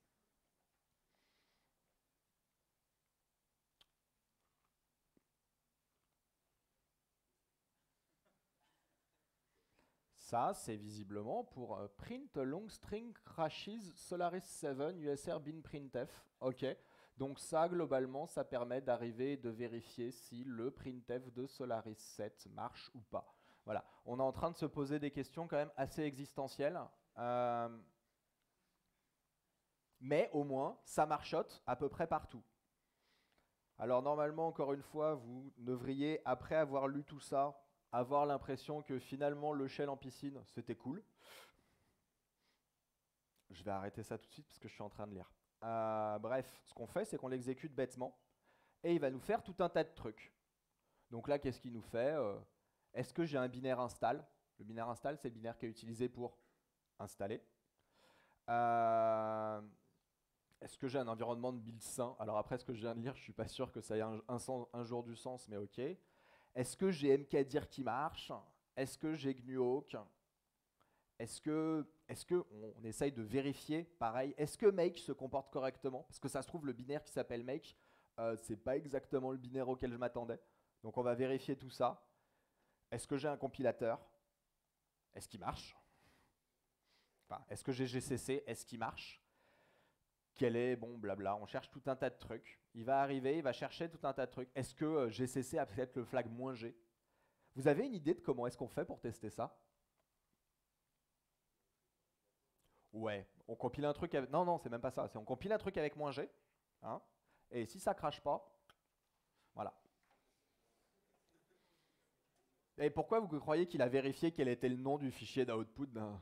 Ça, c'est visiblement pour euh, print long string crashes Solaris sept U S R bin printf. OK. Donc ça, globalement, ça permet d'arriver et de vérifier si le printf de Solaris sept marche ou pas. Voilà. On est en train de se poser des questions quand même assez existentielles. Euh, mais au moins, ça marchote à peu près partout. Alors normalement, encore une fois, vous devriez, après avoir lu tout ça, avoir l'impression que finalement le shell en piscine, c'était cool. Je vais arrêter ça tout de suite parce que je suis en train de lire. Euh, bref, ce qu'on fait, c'est qu'on l'exécute bêtement et il va nous faire tout un tas de trucs. Donc là, qu'est-ce qu'il nous fait? euh, Est-ce que j'ai un binaire install? Le binaire install, c'est le binaire qui est utilisé pour installer. Euh, Est-ce que j'ai un environnement de build sain? Alors après, ce que je viens de lire, je ne suis pas sûr que ça ait un, un, sens, un jour du sens, mais ok. Est-ce que j'ai mkdir qui marche? Est-ce que j'ai gnuhawk? Est-ce que, est-ce que on, on essaye de vérifier, pareil, est-ce que make se comporte correctement? Parce que ça se trouve, le binaire qui s'appelle make, euh, c'est pas exactement le binaire auquel je m'attendais. Donc on va vérifier tout ça. Est-ce que j'ai un compilateur? Est-ce qu'il marche? Enfin, est-ce que j'ai G C C? Est-ce qu'il marche? Quel est, bon, blabla, on cherche tout un tas de trucs. Il va arriver, il va chercher tout un tas de trucs. Est-ce que euh, G C C a peut-être le flag -G? Vous avez une idée de comment est-ce qu'on fait pour tester ça? Ouais, on compile un truc avec... Non, non, c'est même pas ça. C'est on compile un truc avec -G. Hein, et si ça crache pas, voilà. Et pourquoi vous croyez qu'il a vérifié quel était le nom du fichier d'output d'un...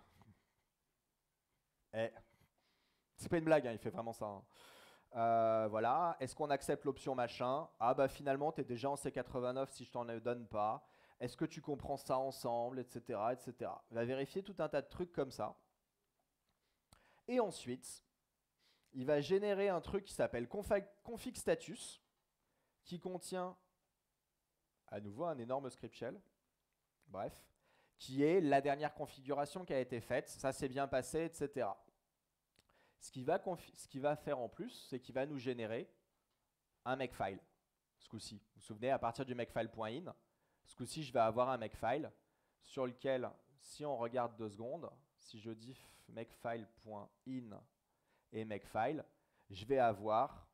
Eh, c'est pas une blague, hein, il fait vraiment ça. Hein. Euh, voilà. Est-ce qu'on accepte l'option machin? Ah bah finalement, tu es déjà en C quatre-vingt-neuf si je t'en donne pas. Est-ce que tu comprends ça ensemble, et cetera, et cetera. Il va vérifier tout un tas de trucs comme ça. Et ensuite, il va générer un truc qui s'appelle config, config status, qui contient à nouveau un énorme script shell. Bref, qui est la dernière configuration qui a été faite. Ça s'est bien passé, et cetera. Ce qu'il va, ce qu'il va faire en plus, c'est qu'il va nous générer un makefile, ce coup-ci. Vous vous souvenez, à partir du makefile.in, ce coup-ci, je vais avoir un makefile sur lequel, si on regarde deux secondes, si je diff makefile.in et makefile, je vais avoir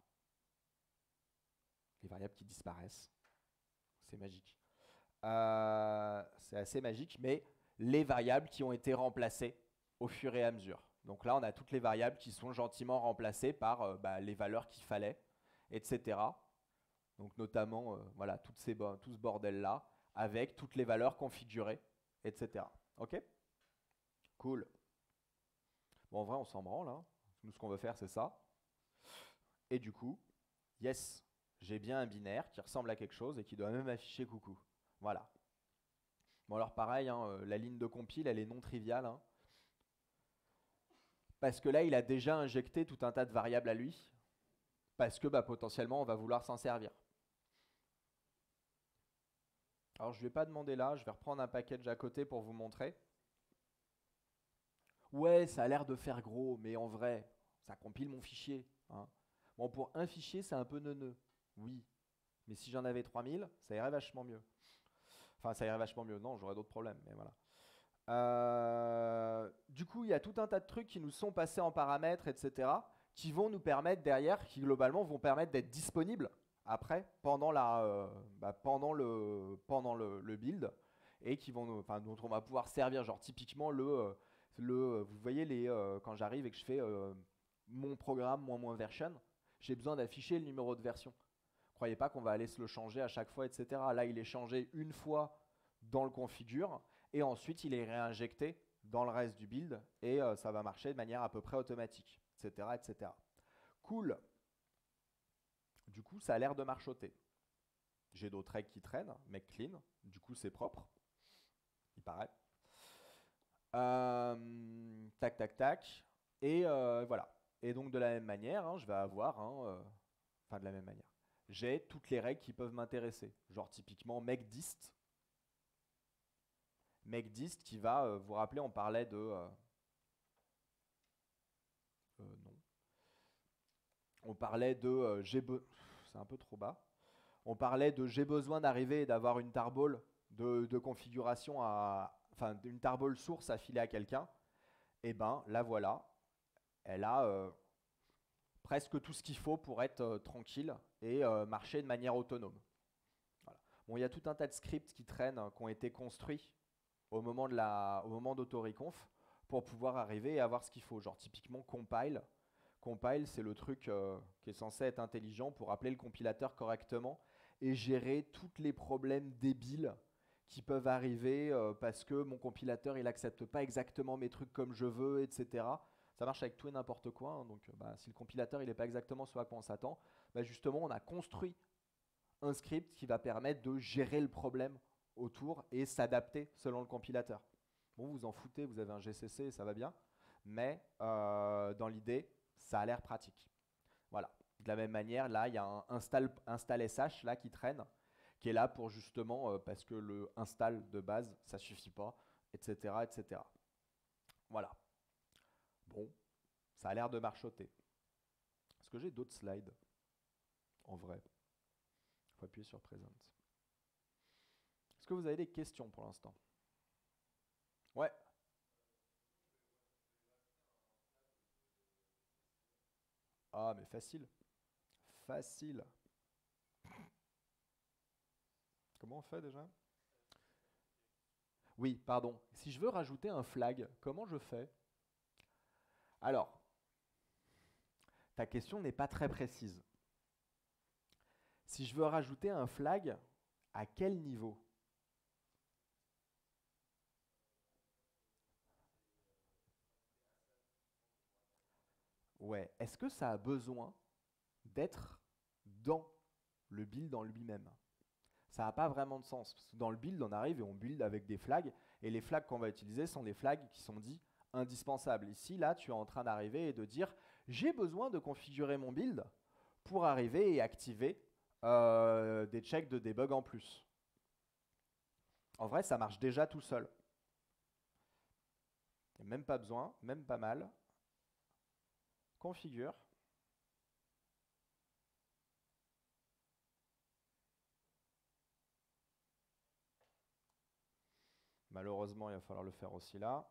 les variables qui disparaissent. C'est magique. Euh, c'est assez magique, mais les variables qui ont été remplacées au fur et à mesure. Donc là, on a toutes les variables qui sont gentiment remplacées par euh, bah, les valeurs qu'il fallait, et cetera. Donc notamment, euh, voilà, toutes ces, tout ce bordel-là, avec toutes les valeurs configurées, et cetera. Ok? Cool. Bon, en vrai, on s'en branle. Hein. Nous, ce qu'on veut faire, c'est ça. Et du coup, yes, j'ai bien un binaire qui ressemble à quelque chose et qui doit même afficher coucou. Voilà. Bon, alors pareil, hein, la ligne de compile, elle est non triviale. Hein. Parce que là, il a déjà injecté tout un tas de variables à lui, parce que bah, potentiellement, on va vouloir s'en servir. Alors, je ne vais pas demander là, je vais reprendre un package à côté pour vous montrer. Ouais, ça a l'air de faire gros, mais en vrai, ça compile mon fichier. Hein. Bon, pour un fichier, c'est un peu neuneux, oui. Mais si j'en avais trois mille, ça irait vachement mieux. Enfin, ça irait vachement mieux. Non, j'aurais d'autres problèmes, mais voilà. Euh, du coup, il y a tout un tas de trucs qui nous sont passés en paramètres, et cetera, qui vont nous permettre derrière, qui globalement vont permettre d'être disponibles après, pendant, la, euh, bah, pendant, le, pendant le, le build, et qui vont nous, enfin, dont on va pouvoir servir, genre typiquement le, le vous voyez les, euh, quand j'arrive et que je fais euh, mon programme moins moins version, j'ai besoin d'afficher le numéro de version. Croyez pas qu'on va aller se le changer à chaque fois, et cetera. Là, il est changé une fois dans le configure, et ensuite il est réinjecté dans le reste du build et euh, ça va marcher de manière à peu près automatique, et cetera, et cetera. Cool. Du coup, ça a l'air de marchoter. J'ai d'autres règles qui traînent, make clean, du coup c'est propre, il paraît. Euh, tac, tac, tac. Et euh, voilà. Et donc de la même manière, hein, je vais avoir, hein, euh, enfin de la même manière, j'ai toutes les règles qui peuvent m'intéresser. Genre typiquement make dist. Make dist qui va, euh, vous rappelez, on parlait de... Euh, euh, non. On parlait de... Euh, j'ai be... C'est un peu trop bas. On parlait de j'ai besoin d'arriver et d'avoir une tarball de, de configuration à... Enfin, une tarball source affilée à quelqu'un. Et ben, la voilà. Elle a euh, presque tout ce qu'il faut pour être euh, tranquille et euh, marcher de manière autonome. Voilà. Bon, il y a tout un tas de scripts qui traînent, hein, qui ont été construits au moment de la, au moment d'autoreconf pour pouvoir arriver et avoir ce qu'il faut. Genre typiquement compile. Compile, c'est le truc euh, qui est censé être intelligent pour appeler le compilateur correctement et gérer tous les problèmes débiles qui peuvent arriver euh, parce que mon compilateur il accepte pas exactement mes trucs comme je veux, et cetera. Ça marche avec tout et n'importe quoi, hein, donc bah, si le compilateur il n'est pas exactement ce à quoi on s'attend, bah, justement on a construit un script qui va permettre de gérer le problème autour et s'adapter selon le compilateur. Bon, vous en foutez, vous avez un G C C, ça va bien, mais euh, dans l'idée, ça a l'air pratique. Voilà. De la même manière, là, il y a un install, install S H là, qui traîne, qui est là pour justement, euh, parce que le install de base, ça suffit pas, et cetera, et cetera. Voilà. Bon, ça a l'air de marchoter. Est-ce que j'ai d'autres slides? En vrai, il faut appuyer sur Present. Est-ce que vous avez des questions pour l'instant? Ouais. Ah, mais facile. Facile. Comment on fait déjà? Oui, pardon. Si je veux rajouter un flag, comment je fais? Alors, ta question n'est pas très précise. Si je veux rajouter un flag, à quel niveau? Ouais. Est-ce que ça a besoin d'être dans le build en lui-même? Ça n'a pas vraiment de sens. Parce que dans le build, on arrive et on build avec des flags. Et les flags qu'on va utiliser sont des flags qui sont dits indispensables. Ici, là, tu es en train d'arriver et de dire j'ai besoin de configurer mon build pour arriver et activer euh, des checks de debug en plus. En vrai, ça marche déjà tout seul. Il n'y a même pas besoin, même pas mal. Configure. Malheureusement, il va falloir le faire aussi là.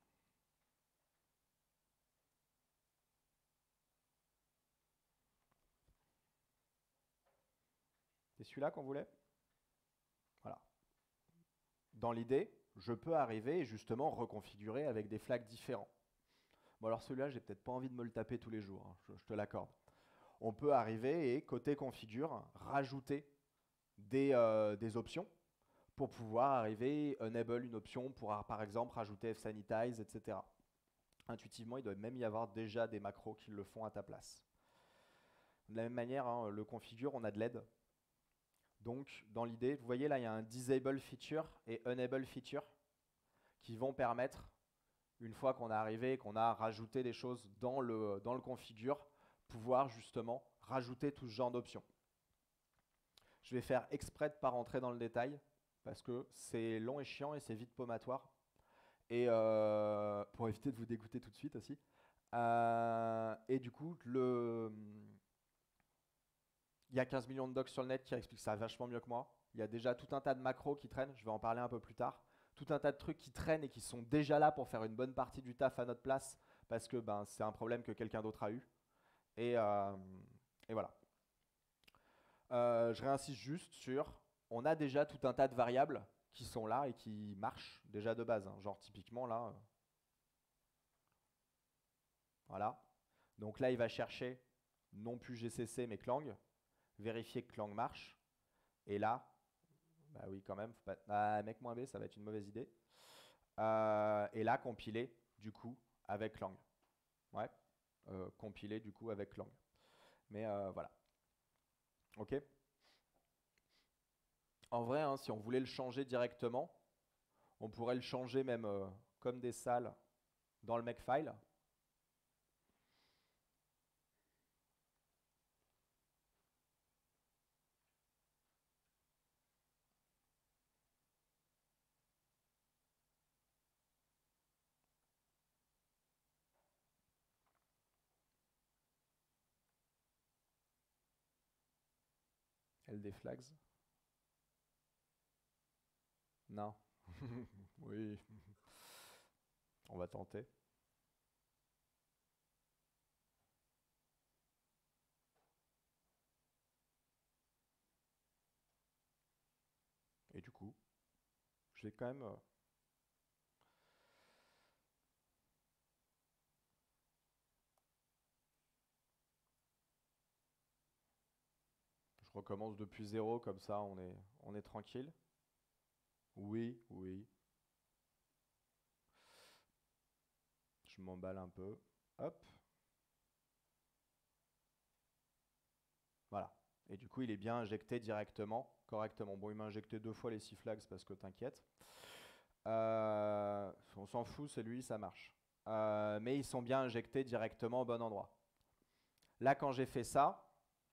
C'est celui-là qu'on voulait? Voilà. Dans l'idée, je peux arriver et justement reconfigurer avec des flags différents. Bon alors celui-là, j'ai peut-être pas envie de me le taper tous les jours, hein, je, je te l'accorde. On peut arriver et côté configure, rajouter des, euh, des options pour pouvoir arriver, enable une option pour par exemple rajouter fsanitize, et cetera. Intuitivement, il doit même y avoir déjà des macros qui le font à ta place. De la même manière, hein, le configure, on a de l'aide. Donc, dans l'idée, vous voyez là, il y a un disable feature et enable feature qui vont permettre, une fois qu'on est arrivé et qu'on a rajouté des choses dans le, dans le configure, pouvoir justement rajouter tout ce genre d'options. Je vais faire exprès de ne pas rentrer dans le détail parce que c'est long et chiant et c'est vite pommatoire. Et euh, pour éviter de vous dégoûter tout de suite aussi. Euh, et du coup, le... il y a quinze millions de docs sur le net qui expliquent ça vachement mieux que moi. Il y a déjà tout un tas de macros qui traînent, je vais en parler un peu plus tard. Tout un tas de trucs qui traînent et qui sont déjà là pour faire une bonne partie du taf à notre place parce que ben, c'est un problème que quelqu'un d'autre a eu. Et, euh, et voilà. Euh, je réinsiste juste sur, on a déjà tout un tas de variables qui sont là et qui marchent déjà de base. Hein. Genre typiquement là, euh, voilà. Donc là, il va chercher non plus G C C mais Clang, vérifier que Clang marche. Et là, bah oui quand même, faut pas... ah, mec moins B, ça va être une mauvaise idée. Euh, et là, compiler du coup avec Clang. Ouais, euh, compiler du coup avec Clang. Mais euh, voilà. Ok. En vrai, hein, si on voulait le changer directement, on pourrait le changer même euh, comme des salles dans le makefile. L D flags. Non. Oui. On va tenter. Et du coup, je vais quand même... euh, je recommence depuis zéro, comme ça on est, on est tranquille. Oui, oui. Je m'emballe un peu. Hop. Voilà. Et du coup, il est bien injecté directement, correctement. Bon, il m'a injecté deux fois les six flags parce que t'inquiète. Euh, on s'en fout, celui, ça marche. Euh, mais ils sont bien injectés directement au bon endroit. Là, quand j'ai fait ça,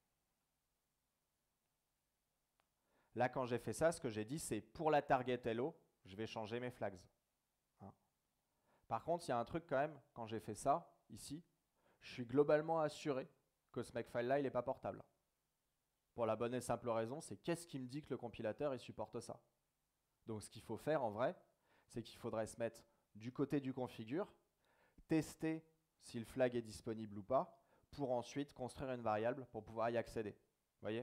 là, quand j'ai fait ça, ce que j'ai dit, c'est pour la target hello, je vais changer mes flags. Hein. Par contre, il y a un truc quand même, quand j'ai fait ça, ici, je suis globalement assuré que ce makefile-là, il n'est pas portable. Pour la bonne et simple raison, c'est qu'est-ce qui me dit que le compilateur, il supporte ça? Donc, ce qu'il faut faire, en vrai, c'est qu'il faudrait se mettre du côté du configure, tester si le flag est disponible ou pas, pour ensuite construire une variable pour pouvoir y accéder. Vous voyez?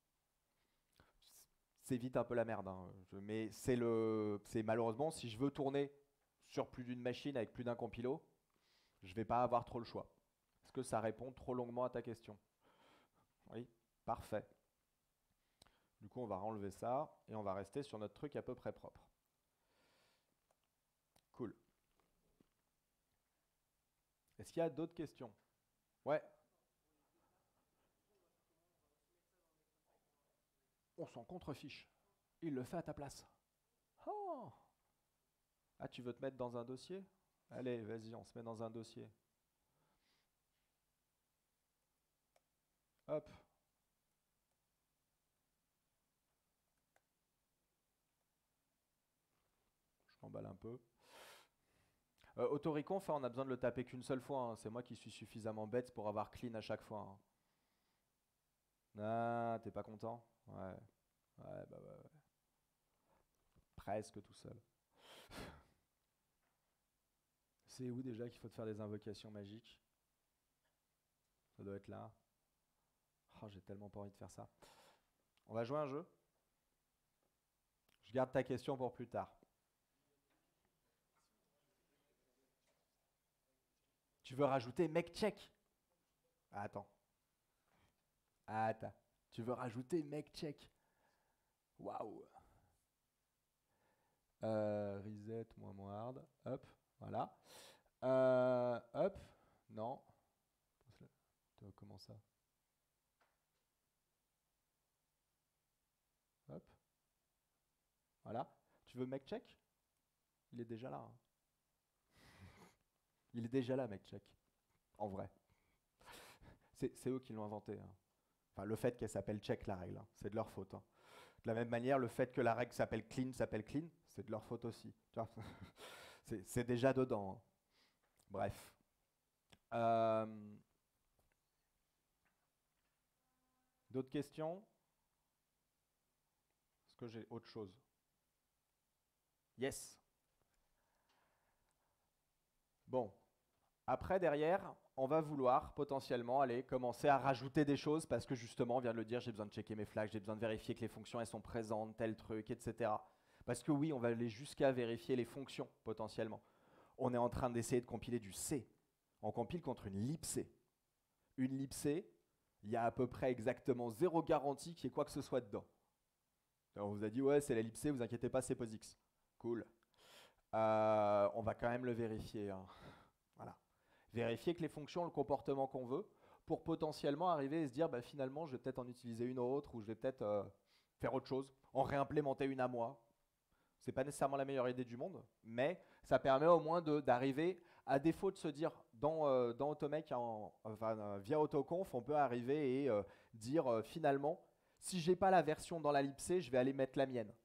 C'est vite un peu la merde, hein. Je, mais c'est le, c'est malheureusement, si je veux tourner sur plus d'une machine avec plus d'un compilo, je ne vais pas avoir trop le choix. Est-ce que ça répond trop longuement à ta question? Oui, parfait. Du coup, on va enlever ça et on va rester sur notre truc à peu près propre. Cool. Est-ce qu'il y a d'autres questions? Ouais. On s'en contrefiche. Il le fait à ta place. Oh. Ah, tu veux te mettre dans un dossier? Allez, vas-y, on se met dans un dossier. Hop. Je m'emballe un peu. Euh, Autoriconf, on a besoin de le taper qu'une seule fois. Hein. C'est moi qui suis suffisamment bête pour avoir clean à chaque fois. Hein. Ah, t'es pas content? Ouais. Ouais, bah ouais, ouais. Presque tout seul. C'est où déjà qu'il faut te faire des invocations magiques? Ça doit être là. Oh, j'ai tellement pas envie de faire ça. On va jouer à un jeu? Je garde ta question pour plus tard. Tu veux rajouter make check? Ah, attends. Ah, attends. Tu veux rajouter make check? Waouh. Euh, reset, moins moins hard. Hop, voilà. Euh, hop, non. Comment ça? Hop. Voilà. Tu veux make check? Il est déjà là. Hein. Il est déjà là, make check. En vrai. C'est eux qui l'ont inventé. Hein. Enfin, le fait qu'elle s'appelle check, la règle, hein. C'est de leur faute. Hein. De la même manière, le fait que la règle s'appelle clean s'appelle clean, c'est de leur faute aussi. C'est déjà dedans. Hein. Bref. Euh, D'autres questions? Est-ce que j'ai autre chose? Yes. Bon. Après, derrière, on va vouloir potentiellement aller commencer à rajouter des choses parce que justement, on vient de le dire, j'ai besoin de checker mes flags, j'ai besoin de vérifier que les fonctions elles sont présentes, tel truc, et cetera. Parce que oui, on va aller jusqu'à vérifier les fonctions potentiellement. On est en train d'essayer de compiler du C. On compile contre une libc. Une libc, il y a à peu près exactement zéro garantie qu'il y ait quoi que ce soit dedans. Alors on vous a dit, ouais, c'est la libc, vous inquiétez pas, c'est POSIX. Cool. Euh, on va quand même le vérifier. Hein. Voilà. Vérifier que les fonctions ont le comportement qu'on veut pour potentiellement arriver et se dire, bah, finalement, je vais peut-être en utiliser une autre ou je vais peut-être euh, faire autre chose, en réimplémenter une à moi. Ce n'est pas nécessairement la meilleure idée du monde, mais ça permet au moins d'arriver, à défaut de se dire, dans, euh, dans Automake, en, enfin, euh, via Autoconf, on peut arriver et euh, dire euh, finalement, si je n'ai pas la version dans la libc, je vais aller mettre la mienne.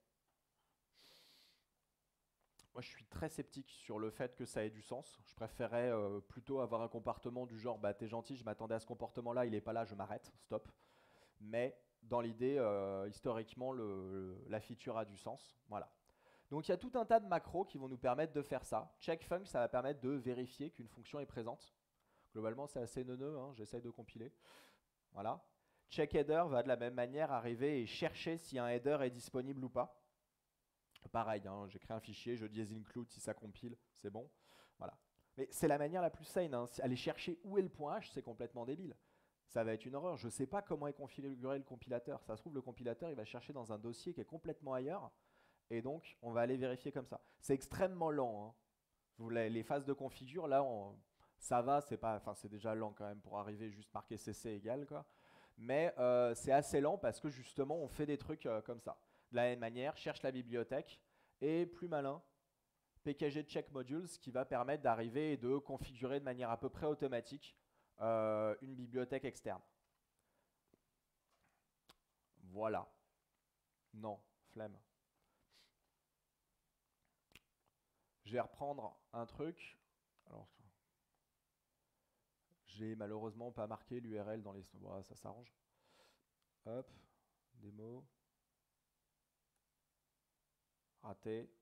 Moi, je suis très sceptique sur le fait que ça ait du sens. Je préférerais euh, plutôt avoir un comportement du genre, bah, t'es gentil, je m'attendais à ce comportement-là, il n'est pas là, je m'arrête, stop. Mais dans l'idée, euh, historiquement, le, le, la feature a du sens. Voilà. Donc, il y a tout un tas de macros qui vont nous permettre de faire ça. Checkfunc, ça va permettre de vérifier qu'une fonction est présente. Globalement, c'est assez neuneux, hein, j'essaye de compiler. Voilà. CheckHeader va de la même manière arriver et chercher si un header est disponible ou pas. Pareil, hein, j'ai créé un fichier, je dis include si ça compile, c'est bon. Voilà. Mais c'est la manière la plus saine. Hein. Aller chercher où est le point H, c'est complètement débile. Ça va être une horreur. Je ne sais pas comment est configuré le compilateur. Ça se trouve, le compilateur, il va chercher dans un dossier qui est complètement ailleurs. Et donc, on va aller vérifier comme ça. C'est extrêmement lent. Hein. Vous, les, les phases de configure, là, on, Ça va, c'est pas, enfin, c'est déjà lent quand même pour arriver juste marquer C C égale, quoi. Mais euh, c'est assez lent parce que justement, on fait des trucs euh, comme ça. De la même manière, cherche la bibliothèque et plus malin, P K G check modules qui va permettre d'arriver et de configurer de manière à peu près automatique euh, une bibliothèque externe. Voilà. Non, flemme. Je vais reprendre un truc. Alors, j'ai malheureusement pas marqué l'U R L dans les... Bon, ça s'arrange. Hop, démo. Raté.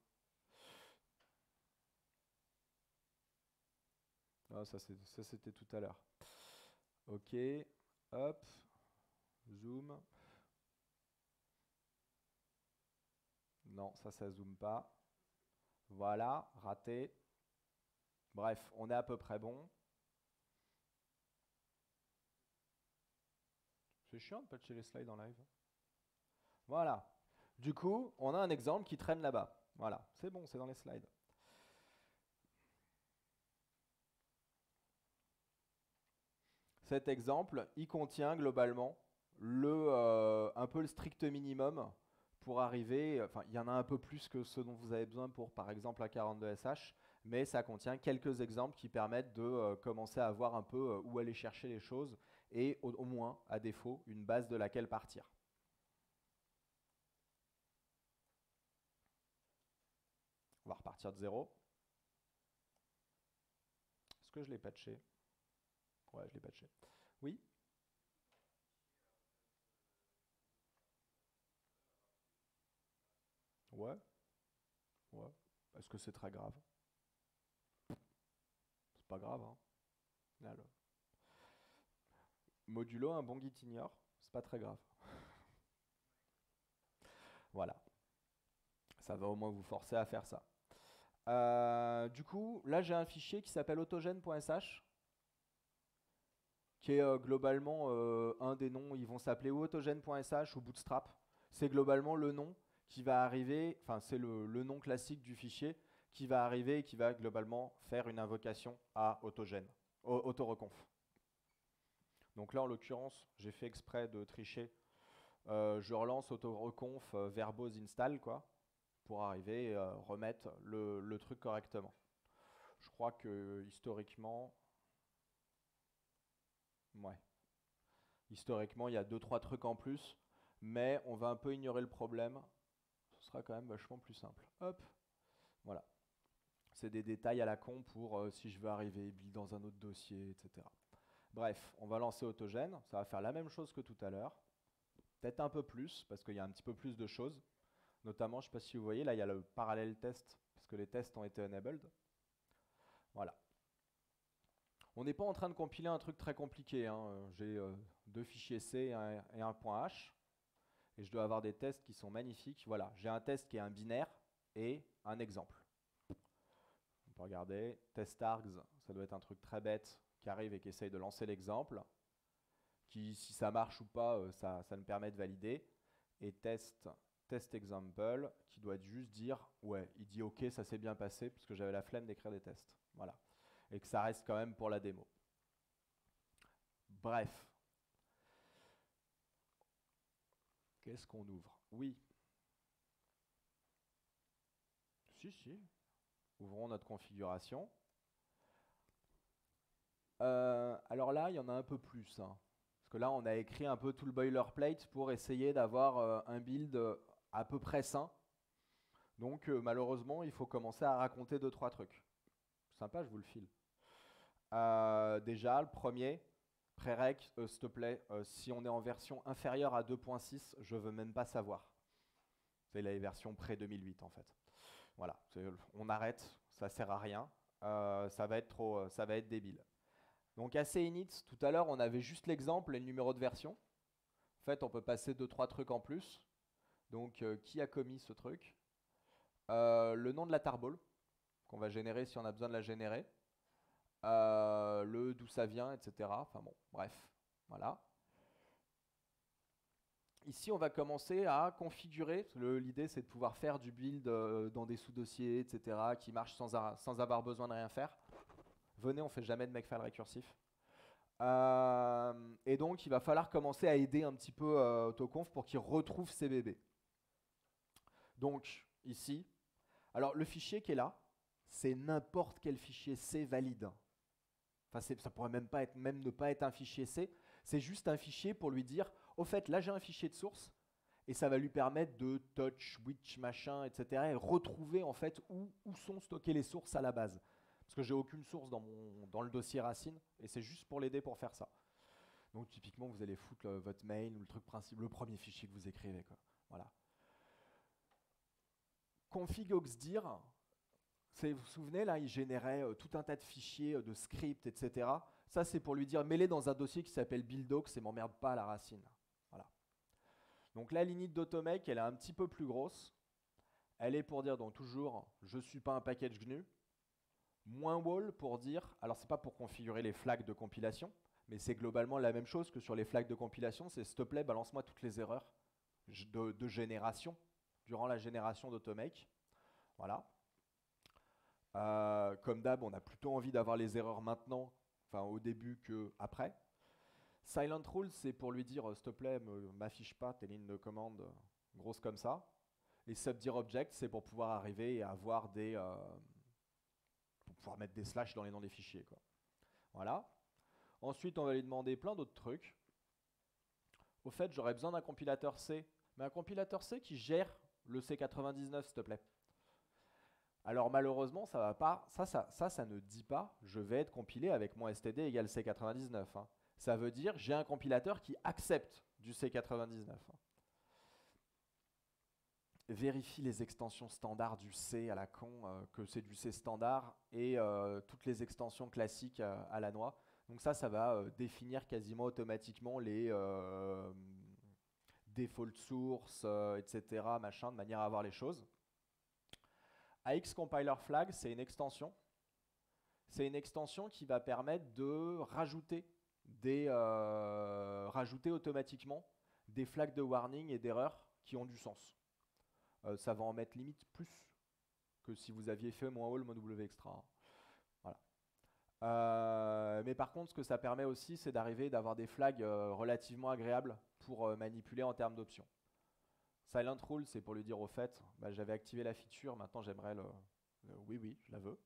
Ah, ça c'était tout à l'heure. Ok, hop, zoom. Non, ça, ça zoome pas. Voilà, raté. Bref, on est à peu près bon. C'est chiant de patcher les slides en live. Voilà. Du coup, on a un exemple qui traîne là-bas. Voilà, c'est bon, c'est dans les slides. Cet exemple, il contient globalement le, euh, un peu le strict minimum pour arriver, enfin il y en a un peu plus que ce dont vous avez besoin pour par exemple la quarante-deux S H, mais ça contient quelques exemples qui permettent de euh, commencer à voir un peu euh, où aller chercher les choses et au, au moins, à défaut, une base de laquelle partir. On va repartir de zéro. Est-ce que je l'ai patché? Ouais, je l'ai patché. Oui? Ouais? Ouais. Est-ce que c'est très grave? C'est pas grave, hein. Alors. Modulo un bon git ignore, c'est pas très grave. Voilà. Ça va au moins vous forcer à faire ça. Euh, du coup, là j'ai un fichier qui s'appelle autogène.sh qui est euh, globalement euh, un des noms, ils vont s'appeler ou autogène.sh ou bootstrap. C'est globalement le nom qui va arriver, enfin c'est le, le nom classique du fichier qui va arriver et qui va globalement faire une invocation à autogène, autoreconf. Donc là en l'occurrence, j'ai fait exprès de tricher. Euh, je relance autoreconf euh, verbose install quoi, pour arriver à euh, remettre le, le truc correctement. Je crois que historiquement, ouais, historiquement il y a deux trois trucs en plus, mais on va un peu ignorer le problème. Ce sera quand même vachement plus simple. Hop, voilà. C'est des détails à la con pour euh, si je veux arriver build dans un autre dossier, et cetera. Bref, on va lancer autogène. Ça va faire la même chose que tout à l'heure. Peut-être un peu plus, parce qu'il y a un petit peu plus de choses. Notamment, je ne sais pas si vous voyez, là, il y a le parallèle test, parce que les tests ont été enabled. Voilà. On n'est pas en train de compiler un truc très compliqué. Hein. J'ai euh, deux fichiers C et un, et un .h. Et je dois avoir des tests qui sont magnifiques. Voilà, j'ai un test qui est un binaire et un exemple. On peut regarder. Test args, ça doit être un truc très bête qui arrive et qui essaye de lancer l'exemple. Qui, si ça marche ou pas, euh, ça, ça me permet de valider. Et test, test example, qui doit juste dire, ouais, il dit ok, ça s'est bien passé, parce que j'avais la flemme d'écrire des tests. Voilà. Et que ça reste quand même pour la démo. Bref. Qu'est-ce qu'on ouvre? Oui. Si, si. Ouvrons notre configuration. Euh, alors là, il y en a un peu plus. Hein. Parce que là, on a écrit un peu tout le boilerplate pour essayer d'avoir euh, un build euh, à peu près sain. Donc euh, malheureusement, il faut commencer à raconter deux trois trucs. Sympa, je vous le file. Euh, déjà, le premier, prérec, euh, s'il te plaît, euh, si on est en version inférieure à deux point six, je veux même pas savoir. C'est la version pré-deux mille huit en fait. Voilà, on arrête, ça sert à rien, euh, ça va être trop, euh, ça va être débile. Donc A C init, tout à l'heure on avait juste l'exemple et le numéro de version. En fait, on peut passer deux trois trucs en plus. Donc euh, qui a commis ce truc? euh, Le nom de la tarball qu'on va générer si on a besoin de la générer. Euh, le d'où ça vient, et cetera. Enfin bon, bref, voilà. Ici, on va commencer à configurer. L'idée, c'est de pouvoir faire du build euh, dans des sous-dossiers, et cetera, qui marche sans, a, sans avoir besoin de rien faire. Venez, on fait jamais de makefile récursif. Euh, et donc, il va falloir commencer à aider un petit peu euh, AutoConf pour qu'il retrouve ses bébés. Donc, ici, alors le fichier qui est là, c'est n'importe quel fichier C valide. Enfin, ça pourrait même, pas être, même ne pas être un fichier C. C'est juste un fichier pour lui dire, au fait, là j'ai un fichier de source, et ça va lui permettre de touch, which, machin, et cetera, et retrouver en fait où, où sont stockées les sources à la base. Parce que j'ai aucune source dans, mon, dans le dossier racine, et c'est juste pour l'aider pour faire ça. Donc typiquement, vous allez foutre le, votre mail ou le truc principal, le premier fichier que vous écrivez, quoi. Voilà. Config auxdir, vous vous souvenez, là, il générait euh, tout un tas de fichiers, euh, de scripts, et cetera. Ça, c'est pour lui dire, mets-les dans un dossier qui s'appelle builddocs et m'emmerde pas à la racine. Voilà. Donc la lignite d'Automake, elle est un petit peu plus grosse. Elle est pour dire, donc toujours, je ne suis pas un package G N U. Moins wall pour dire, alors c'est pas pour configurer les flags de compilation, mais c'est globalement la même chose que sur les flags de compilation, c'est s'il te plaît, balance-moi toutes les erreurs de, de génération, durant la génération d'Automake. Voilà. Euh, comme d'hab, on a plutôt envie d'avoir les erreurs maintenant, enfin au début que après. Silent rule, c'est pour lui dire, s'il te plaît, m'affiche pas tes lignes de commande grosses comme ça. Et subdir object, c'est pour pouvoir arriver et avoir des, euh, pour pouvoir mettre des slash dans les noms des fichiers, quoi. Voilà. Ensuite, on va lui demander plein d'autres trucs. Au fait, j'aurais besoin d'un compilateur C, mais un compilateur C qui gère le C quatre-vingt-dix-neuf, s'il te plaît. Alors malheureusement, ça va pas, ça, ça, ça, ça ne dit pas je vais être compilé avec mon S T D égale C quatre-vingt-dix-neuf. Hein. Ça veut dire j'ai un compilateur qui accepte du C quatre-vingt-dix-neuf. Hein. Vérifie les extensions standards du C à la con, euh, que c'est du C standard, et euh, toutes les extensions classiques euh, à la noix. Donc ça, ça va euh, définir quasiment automatiquement les euh, default sources, euh, et cetera, machin, de manière à voir les choses. A X Compiler Flag, c'est une extension. C'est une extension qui va permettre de rajouter, des, euh, rajouter automatiquement des flags de warning et d'erreurs qui ont du sens. Euh, ça va en mettre limite plus que si vous aviez fait moins all, moins W extra. Voilà. Euh, mais par contre, ce que ça permet aussi, c'est d'arriver d'avoir des flags euh, relativement agréables pour euh, manipuler en termes d'options. Silent rule, c'est pour lui dire au fait, bah, j'avais activé la feature, maintenant j'aimerais le, le oui, oui, je la veux.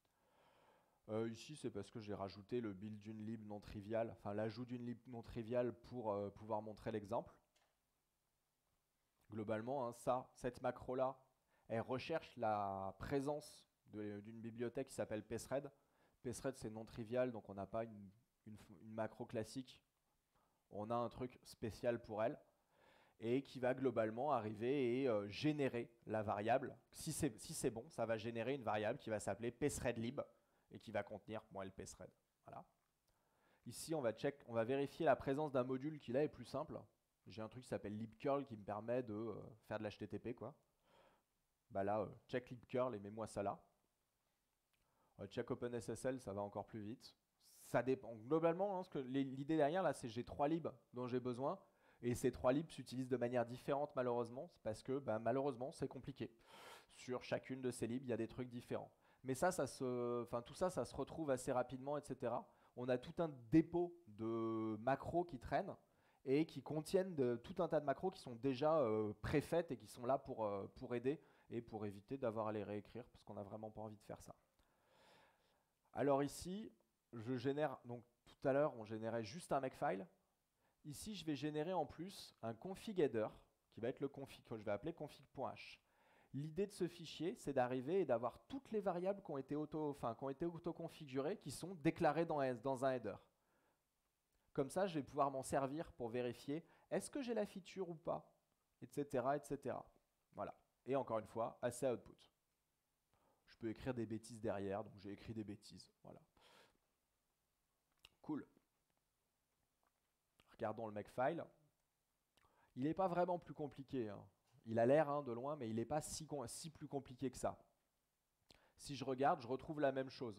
Euh, ici, c'est parce que j'ai rajouté le build d'une lib non triviale, enfin l'ajout d'une lib non triviale pour euh, pouvoir montrer l'exemple. Globalement, hein, ça, cette macro-là, elle recherche la présence d'une bibliothèque qui s'appelle pthread. Pthread, c'est non trivial, donc on n'a pas une, une, une macro classique. On a un truc spécial pour elle et qui va globalement arriver et euh, générer la variable. Si c'est si c'est bon, ça va générer une variable qui va s'appeler pthreadlib et qui va contenir moi le pthread. Voilà. Ici, on va, check, on va vérifier la présence d'un module qui là est plus simple. J'ai un truc qui s'appelle libcurl qui me permet de euh, faire de l'H T T P, quoi. Bah là, euh, check libcurl et mets-moi ça là. Euh, check OpenSSL, ça va encore plus vite. Ça dépend. Globalement, hein, l'idée derrière, là, c'est j'ai trois libs dont j'ai besoin. Et ces trois libs s'utilisent de manière différente, malheureusement, parce que bah, malheureusement, c'est compliqué. Sur chacune de ces libs, il y a des trucs différents. Mais ça, ça se, enfin, tout ça, ça se retrouve assez rapidement, et cetera. On a tout un dépôt de macros qui traînent et qui contiennent de, tout un tas de macros qui sont déjà euh, préfaites et qui sont là pour, euh, pour aider et pour éviter d'avoir à les réécrire, parce qu'on n'a vraiment pas envie de faire ça. Alors ici, je génère, donc tout à l'heure, on générait juste un makefile. Ici, je vais générer en plus un config header qui va être le config que je vais appeler config.h. L'idée de ce fichier, c'est d'arriver et d'avoir toutes les variables qui ont été auto, enfin, qui ont été auto-configurées, qui sont déclarées dans, dans un header. Comme ça, je vais pouvoir m'en servir pour vérifier est-ce que j'ai la feature ou pas, et cetera, et cetera. Voilà. Et encore une fois, assez output. Je peux écrire des bêtises derrière, donc j'ai écrit des bêtises. Voilà. Cool. Regardons le makefile. Il n'est pas vraiment plus compliqué. Hein. Il a l'air hein, de loin, mais il n'est pas si, si plus compliqué que ça. Si je regarde, je retrouve la même chose.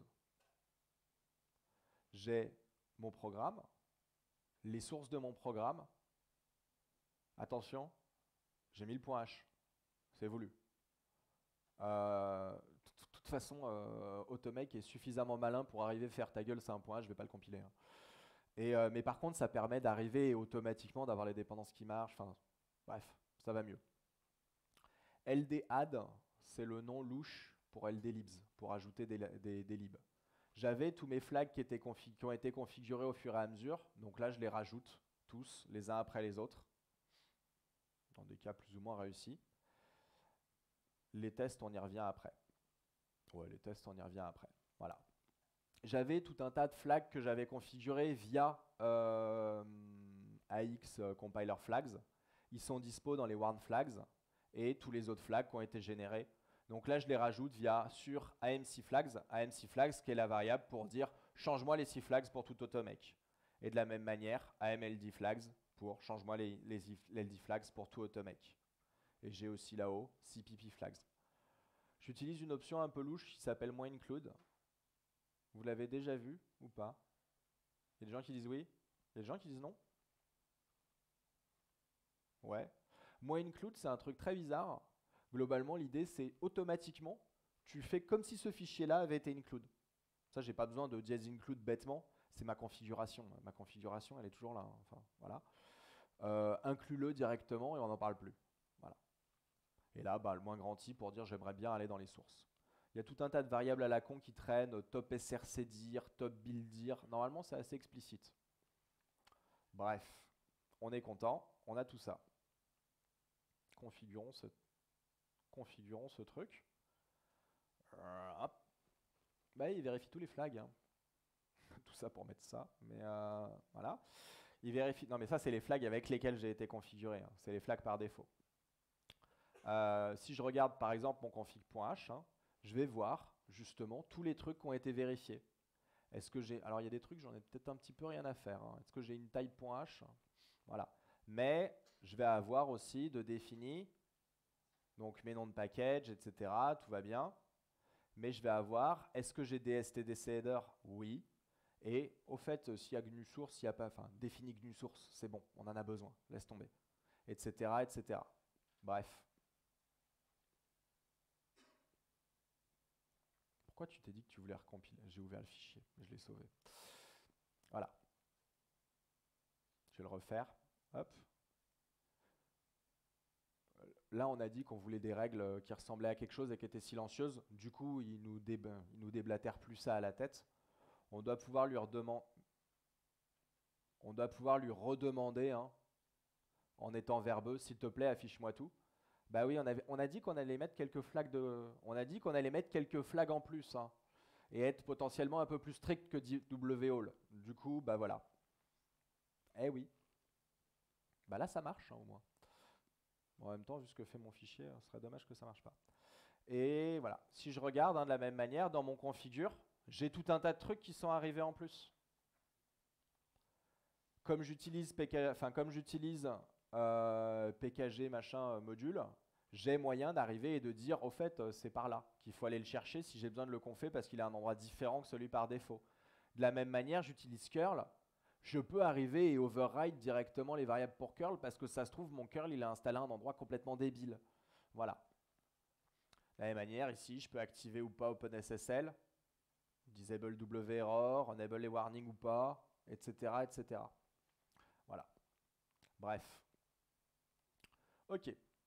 J'ai mon programme, les sources de mon programme. Attention, j'ai mis le point H. C'est voulu. Euh, toute façon, euh, Automake est suffisamment malin pour arriver à faire ta gueule, c'est un point H, je vais pas le compiler, hein. Et, euh, mais par contre, ça permet d'arriver automatiquement d'avoir les dépendances qui marchent. Enfin, bref, ça va mieux. L D add, c'est le nom louche pour L D libs, pour ajouter des, des, des libs. J'avais tous mes flags qui, étaient qui ont été configurés au fur et à mesure. Donc là, je les rajoute tous, les uns après les autres, dans des cas plus ou moins réussis. Les tests, on y revient après. Ouais, les tests, on y revient après. Voilà. J'avais tout un tas de flags que j'avais configurés via euh, A X euh, Compiler Flags. Ils sont dispo dans les warn flags et tous les autres flags qui ont été générés. Donc là, je les rajoute via sur A M C Flags, A M C Flags qui est la variable pour dire change-moi les C flags pour tout Automake. Et de la même manière, A M L D Flags pour change-moi les, les, les L D Flags pour tout Automake. Et j'ai aussi là-haut C P P Flags. J'utilise une option un peu louche qui s'appelle moins include. Vous l'avez déjà vu ou pas? Il y a des gens qui disent oui, il y a des gens qui disent non. Ouais. Moins include, c'est un truc très bizarre. Globalement, l'idée, c'est automatiquement, tu fais comme si ce fichier-là avait été include. Ça, j'ai pas besoin de dièse include bêtement, c'est ma configuration. Ma configuration, elle est toujours là. Hein. Enfin, voilà. Euh, inclus-le directement et on n'en parle plus. Voilà. Et là, bah, le moins grand i pour dire j'aimerais bien aller dans les sources. Il y a tout un tas de variables à la con qui traînent, top srcdir, top buildir. Normalement, c'est assez explicite. Bref, on est content, on a tout ça. Configurons ce, configurons ce truc. Euh, hop. Bah, il vérifie tous les flags. Hein. Tout ça pour mettre ça. Mais euh, voilà. Il vérifie. Non, mais ça, c'est les flags avec lesquels j'ai été configuré. Hein. C'est les flags par défaut. Euh, si je regarde par exemple mon config.h, hein, je vais voir justement tous les trucs qui ont été vérifiés. Est-ce que j'ai. Alors il y a des trucs, j'en ai peut-être un petit peu rien à faire. Hein. Est-ce que j'ai une type.h? Voilà. Mais je vais avoir aussi de défini, donc mes noms de package, et cetera. Tout va bien. Mais je vais avoir, est-ce que j'ai des stdc header? Oui. Et au fait, s'il y a G N U source, s'il n'y a pas, enfin, défini G N U source, c'est bon, on en a besoin, laisse tomber, et cetera, et cetera. Bref. Pourquoi tu t'es dit que tu voulais recompiler? J'ai ouvert le fichier, je l'ai sauvé. Voilà. Je vais le refaire. Hop. Là, on a dit qu'on voulait des règles qui ressemblaient à quelque chose et qui étaient silencieuses. Du coup, il nous, dé... il nous déblatère plus ça à la tête. On doit pouvoir lui redemander, on doit pouvoir lui redemander, hein, en étant verbeux, s'il te plaît, affiche-moi tout. Bah oui, on, avait, on a dit qu'on allait mettre quelques flags de, on a dit qu'on allait mettre quelques flags en plus, hein, et être potentiellement un peu plus strict que wall. Du coup, bah voilà. Eh oui. Bah là, ça marche, hein, au moins. Bon, en même temps, vu ce que fait mon fichier, ce serait dommage que ça marche pas. Et voilà. Si je regarde, hein, de la même manière, dans mon configure, j'ai tout un tas de trucs qui sont arrivés en plus. Comme j'utilise P K, enfin comme j'utilise euh, P K G machin euh, module, j'ai moyen d'arriver et de dire au fait euh, c'est par là qu'il faut aller le chercher si j'ai besoin de le confer parce qu'il a un endroit différent que celui par défaut. De la même manière, j'utilise curl. Je peux arriver et override directement les variables pour curl parce que ça se trouve mon curl il a installé un endroit complètement débile. Voilà. De la même manière, ici, je peux activer ou pas OpenSSL, disable werror, enable les warnings ou pas, et cetera, et cetera. Voilà. Bref. Ok.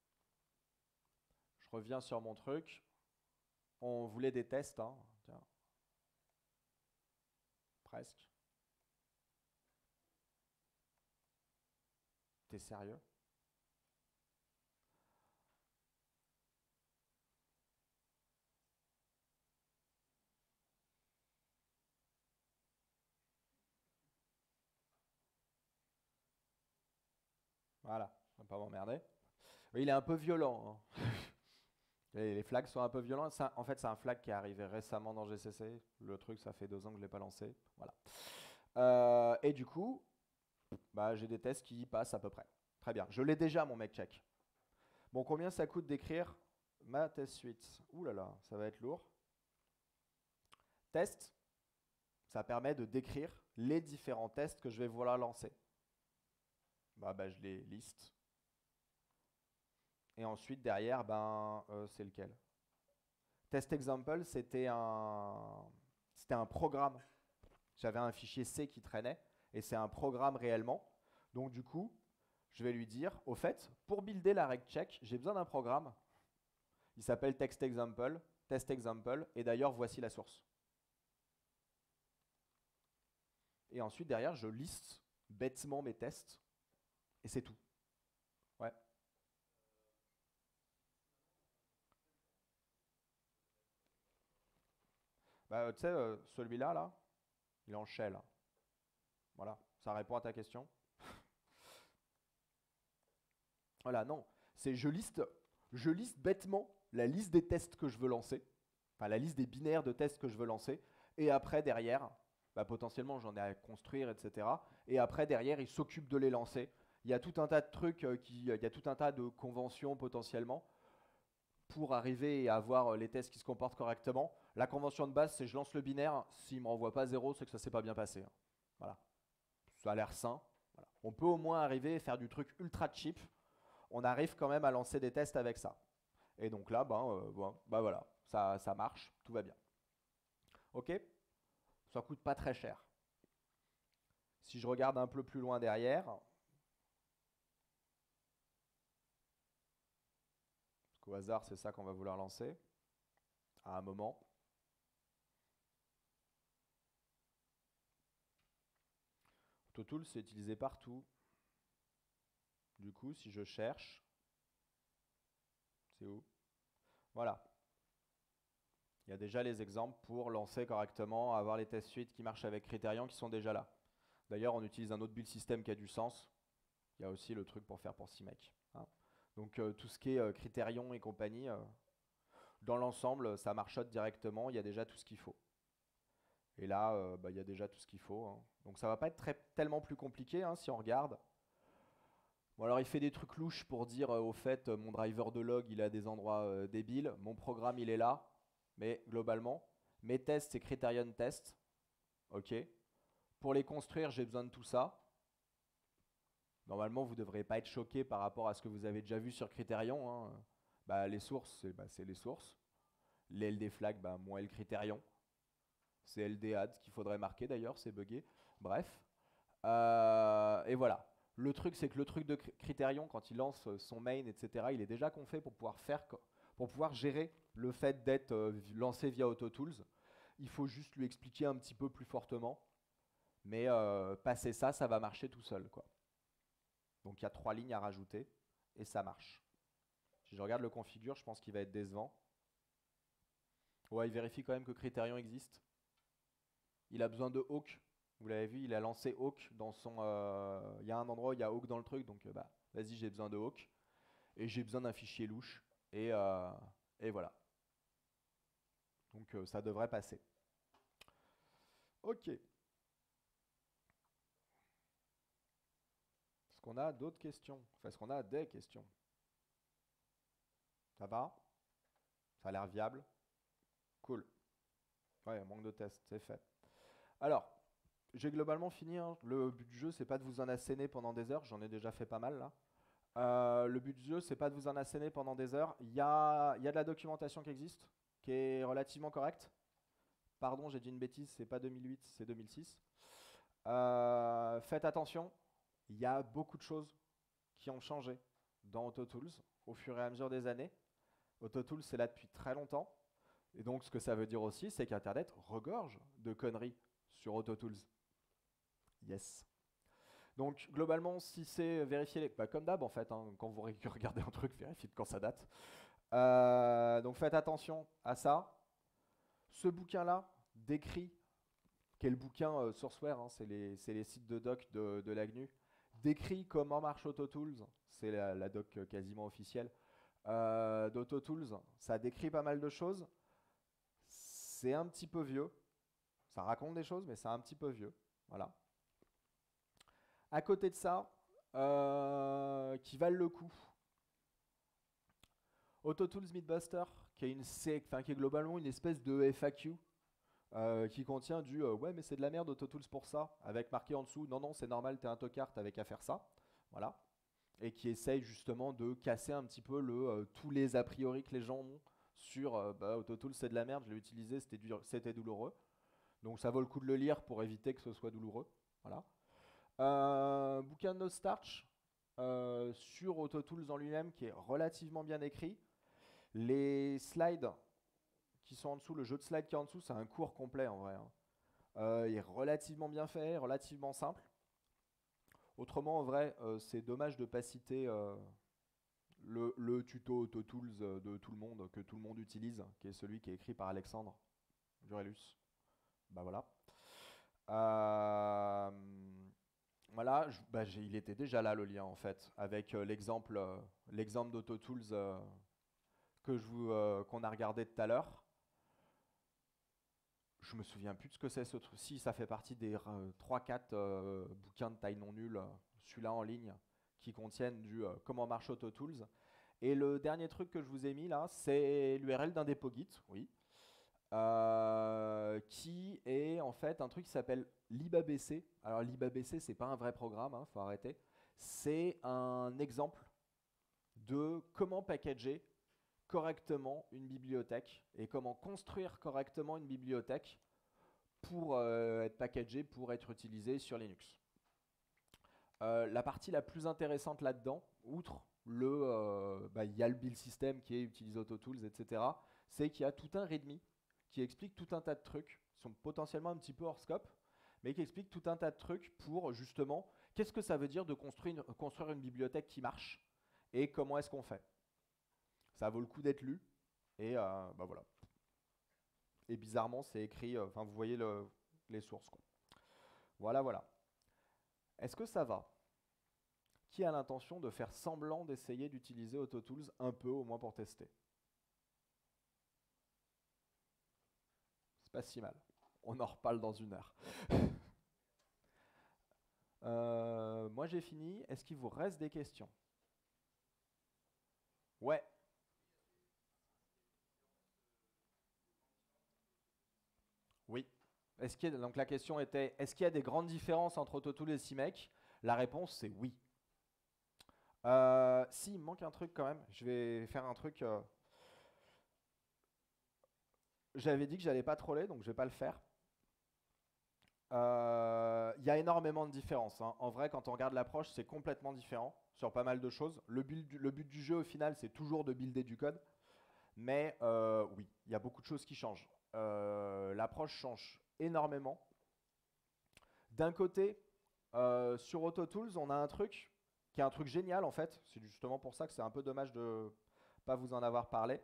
Je reviens sur mon truc. On voulait des tests, hein. Tiens. Presque. T'es sérieux? Voilà, on va pas m'emmerder. Il est un peu violent. Hein. Les, les flags sont un peu violents. Ça, en fait, c'est un flag qui est arrivé récemment dans G C C. Le truc, ça fait deux ans que je ne l'ai pas lancé. Voilà. Euh, et du coup, bah, j'ai des tests qui y passent à peu près. Très bien. Je l'ai déjà, mon mec check. Bon, combien ça coûte d'écrire ma test suite? Ouh là là, ça va être lourd. Test, ça permet de décrire les différents tests que je vais vouloir lancer. Bah, bah, je les liste. Et ensuite, derrière, ben, euh, c'est lequel? Test example, c'était un, c'était un programme. J'avais un fichier C qui traînait, et c'est un programme réellement. Donc du coup, je vais lui dire, au fait, pour builder la reg check, j'ai besoin d'un programme. Il s'appelle text example, test example, et d'ailleurs, voici la source. Et ensuite, derrière, je liste bêtement mes tests, et c'est tout. Ouais. Bah, tu sais, euh, celui-là, là, il est en shell. Voilà, ça répond à ta question. Voilà, non, c'est je liste, je liste bêtement la liste des tests que je veux lancer, enfin la liste des binaires de tests que je veux lancer, et après, derrière, bah, potentiellement, j'en ai à construire, et cetera. Et après, derrière, il s'occupe de les lancer. Il y a tout un tas de trucs, euh, qui, il y a tout un tas de conventions potentiellement pour arriver à avoir euh, les tests qui se comportent correctement. La convention de base, c'est je lance le binaire, s'il ne me renvoie pas zéro, c'est que ça s'est pas bien passé. Hein. Voilà. Ça a l'air sain. Voilà. On peut au moins arriver à faire du truc ultra cheap. On arrive quand même à lancer des tests avec ça. Et donc là, ben, euh, bon, ben voilà, ça, ça marche, tout va bien. Ok? Ça coûte pas très cher. Si je regarde un peu plus loin derrière, parce qu'au hasard, c'est ça qu'on va vouloir lancer à un moment. AutoTools, c'est utilisé partout. Du coup, si je cherche, c'est où? Voilà. Il y a déjà les exemples pour lancer correctement, avoir les test suites qui marchent avec Criterion qui sont déjà là. D'ailleurs, on utilise un autre build system qui a du sens. Il y a aussi le truc pour faire pour C M E C. Hein. Donc euh, tout ce qui est euh, Criterion et compagnie, euh, dans l'ensemble, ça marchote directement, il y a déjà tout ce qu'il faut. Et là, euh, bah, il y a déjà tout ce qu'il faut. Hein. Donc ça va pas être très, tellement plus compliqué hein, si on regarde. Bon alors il fait des trucs louches pour dire euh, au fait euh, mon driver de log il est à des endroits euh, débiles, mon programme il est là, mais globalement, mes tests c'est Criterion test, ok. Pour les construire j'ai besoin de tout ça. Normalement vous ne devrez pas être choqué par rapport à ce que vous avez déjà vu sur Criterion. Hein. Bah, les sources c'est bah, les sources, les L D flag, bah, moins L Criterion, c'est L D add qu'il faudrait marquer d'ailleurs, c'est buggé, bref. Euh, et voilà. Le truc, c'est que le truc de Criterion, quand il lance son main, et cetera, il est déjà confait pour pouvoir faire, pour pouvoir gérer le fait d'être euh, lancé via AutoTools. Il faut juste lui expliquer un petit peu plus fortement. Mais euh, passer ça, ça va marcher tout seul, quoi. Donc il y a trois lignes à rajouter et ça marche. Si je regarde le configure, je pense qu'il va être décevant. Ouais, il vérifie quand même que Criterion existe. Il a besoin de Hawk. Vous l'avez vu, il a lancé Hawk dans son... Euh, il y a un endroit où il y a Hawk dans le truc, donc euh, bah, vas-y, j'ai besoin de Hawk. Et j'ai besoin d'un fichier louche. Et, euh, et voilà. Donc euh, ça devrait passer. Ok. Est-ce qu'on a d'autres questions? Enfin, est-ce qu'on a des questions? Ça va? Ça a l'air viable? Cool. Ouais, manque de test, c'est fait. Alors, j'ai globalement fini. Hein. Le but du jeu, c'est pas de vous en asséner pendant des heures. J'en ai déjà fait pas mal là. Euh, le but du jeu, c'est pas de vous en asséner pendant des heures. Il y a, y a de la documentation qui existe, qui est relativement correcte. Pardon, j'ai dit une bêtise, c'est pas deux mille huit, c'est deux mille six. Euh, faites attention, il y a beaucoup de choses qui ont changé dans AutoTools au fur et à mesure des années. AutoTools, c'est là depuis très longtemps. Et donc, ce que ça veut dire aussi, c'est qu'Internet regorge de conneries sur AutoTools. Yes. Donc, globalement, si c'est vérifier, les... bah, comme d'hab en fait, hein, quand vous regardez un truc, vérifiez de quand ça date. Euh, donc, faites attention à ça. Ce bouquin-là décrit, qui est le bouquin euh, Sourceware, hein, c'est les, les sites de doc de, de l'A G N U, décrit comment marche AutoTools, c'est la, la doc euh, quasiment officielle euh, d'AutoTools. Ça décrit pas mal de choses. C'est un petit peu vieux. Ça raconte des choses, mais c'est un petit peu vieux. Voilà. À côté de ça, euh, qui valent le coup, AutoTools Mythbuster, qui est, une, enfin, qui est globalement une espèce de F A Q euh, qui contient du euh, ouais mais c'est de la merde AutoTools pour ça, avec marqué en dessous non non c'est normal, t'es un tocard, t'avais qu'à faire ça, voilà, et qui essaye justement de casser un petit peu le, euh, tous les a priori que les gens ont sur euh, bah, AutoTools c'est de la merde, je l'ai utilisé, c'était dur- c'était douloureux. Donc ça vaut le coup de le lire pour éviter que ce soit douloureux. Voilà. Euh, bouquin de No Starch euh, sur AutoTools en lui-même qui est relativement bien écrit. Les slides qui sont en dessous, le jeu de slides qui est en dessous, c'est un cours complet en vrai, hein. Euh, il est relativement bien fait, relativement simple. Autrement, en vrai, euh, c'est dommage de ne pas citer euh, le, le tuto AutoTools euh, de tout le monde, que tout le monde utilise, qui est celui qui est écrit par Alexandre Durelus. Bah voilà. Euh, voilà, je- bah, j'ai- il était déjà là le lien en fait, avec euh, l'exemple euh, l'exemple d'AutoTools euh, que je vous euh, qu'on a regardé tout à l'heure. Je me souviens plus de ce que c'est ce truc. Si, ça fait partie des euh, trois quatre euh, bouquins de taille non nulle, euh, celui-là en ligne, qui contiennent du euh, comment marche AutoTools. Et le dernier truc que je vous ai mis là, c'est l'U R L d'un dépôt Git, oui, euh, qui est en fait un truc qui s'appelle libabc. Alors libabc, c'est pas un vrai programme, hein, faut arrêter. C'est un exemple de comment packager correctement une bibliothèque et comment construire correctement une bibliothèque pour euh, être packagé, pour être utilisé sur Linux. Euh, la partie la plus intéressante là-dedans, outre le, euh, bah, il y a le build system qui est utilise AutoTools, et cetera, c'est qu'il y a tout un README qui explique tout un tas de trucs, qui sont potentiellement un petit peu hors scope, mais qui explique tout un tas de trucs pour justement qu'est-ce que ça veut dire de construire une, construire une bibliothèque qui marche et comment est-ce qu'on fait. Ça vaut le coup d'être lu et euh, bah voilà. Et bizarrement, c'est écrit, euh, enfin vous voyez le, les sources, quoi. Voilà, voilà. Est-ce que ça va? Qui a l'intention de faire semblant d'essayer d'utiliser AutoTools un peu au moins pour tester? C'est pas si mal. On en reparle dans une heure. Euh, moi j'ai fini. Est-ce qu'il vous reste des questions? Ouais. Oui. Est-ce qu'il y a- donc la question était, est-ce qu'il y a des grandes différences entre AutoTools et CMake? La réponse c'est oui. Euh, si, il me manque un truc quand même. Je vais faire un truc. euh, J'avais dit que j'allais pas troller, donc je vais pas le faire. Euh, Il y a énormément de différences, hein. En vrai, quand on regarde l'approche, c'est complètement différent sur pas mal de choses. Le, build du- le but du jeu, au final, c'est toujours de builder du code. Mais euh, oui, il y a beaucoup de choses qui changent. Euh, l'approche change énormément. D'un côté, euh, sur AutoTools, on a un truc qui est un truc génial en fait. C'est justement pour ça que c'est un peu dommage de ne pas vous en avoir parlé.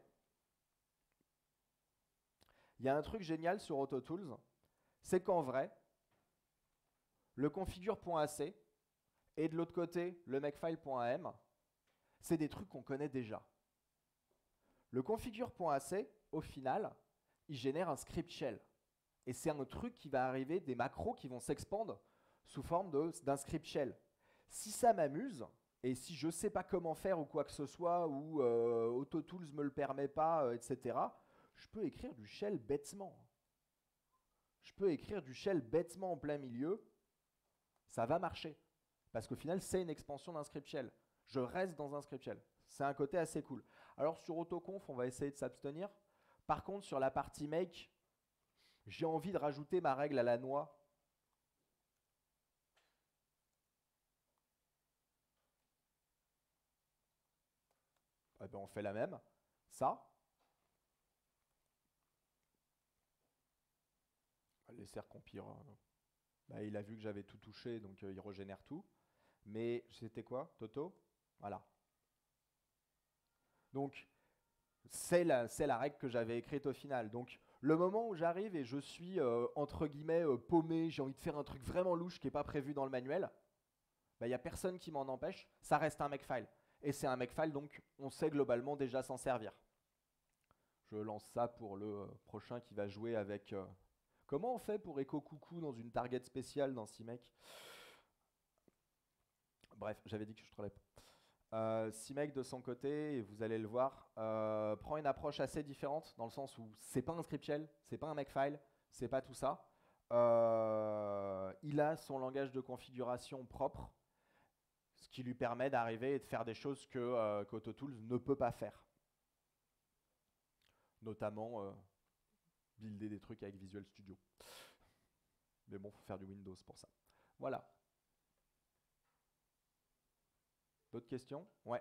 Il y a un truc génial sur AutoTools, c'est qu'en vrai, le configure.ac et de l'autre côté, le makefile.am, c'est des trucs qu'on connaît déjà. Le configure.ac, au final, il génère un script shell. Et c'est un truc qui va arriver, des macros qui vont s'expandre sous forme d'un script shell. Si ça m'amuse, et si je ne sais pas comment faire ou quoi que ce soit, ou euh, AutoTools ne me le permet pas, euh, et cetera, je peux écrire du shell bêtement. Je peux écrire du shell bêtement en plein milieu, ça va marcher. Parce qu'au final, c'est une expansion d'un script shell. Je reste dans un script shell. C'est un côté assez cool. Alors sur AutoConf, on va essayer de s'abstenir. Par contre, sur la partie make, j'ai envie de rajouter ma règle à la noix. Eh ben, on fait la même. Ça. On va laisser recompire. Bah, il a vu que j'avais tout touché, donc euh, il régénère tout. Mais c'était quoi, Toto? Voilà. Donc, c'est la, c'est la règle que j'avais écrite au final. Donc, le moment où j'arrive et je suis, euh, entre guillemets, euh, paumé, j'ai envie de faire un truc vraiment louche qui n'est pas prévu dans le manuel, il n'y a personne qui m'en empêche, ça reste un makefile. Et c'est un makefile, donc on sait globalement déjà s'en servir. Je lance ça pour le euh, prochain qui va jouer avec... euh, Comment on fait pour écho coucou dans une target spéciale dans CMake? Bref, j'avais dit que je trollais pas. Euh, CMake de son côté, et vous allez le voir, euh, prend une approche assez différente dans le sens où c'est pas un script shell, c'est pas un makefile, c'est pas tout ça. Euh, il a son langage de configuration propre, ce qui lui permet d'arriver et de faire des choses que euh, qu'AutoTools ne peut pas faire. notamment euh, builder des trucs avec Visual Studio. Mais bon, faut faire du Windows pour ça. Voilà. D'autres questions? Ouais.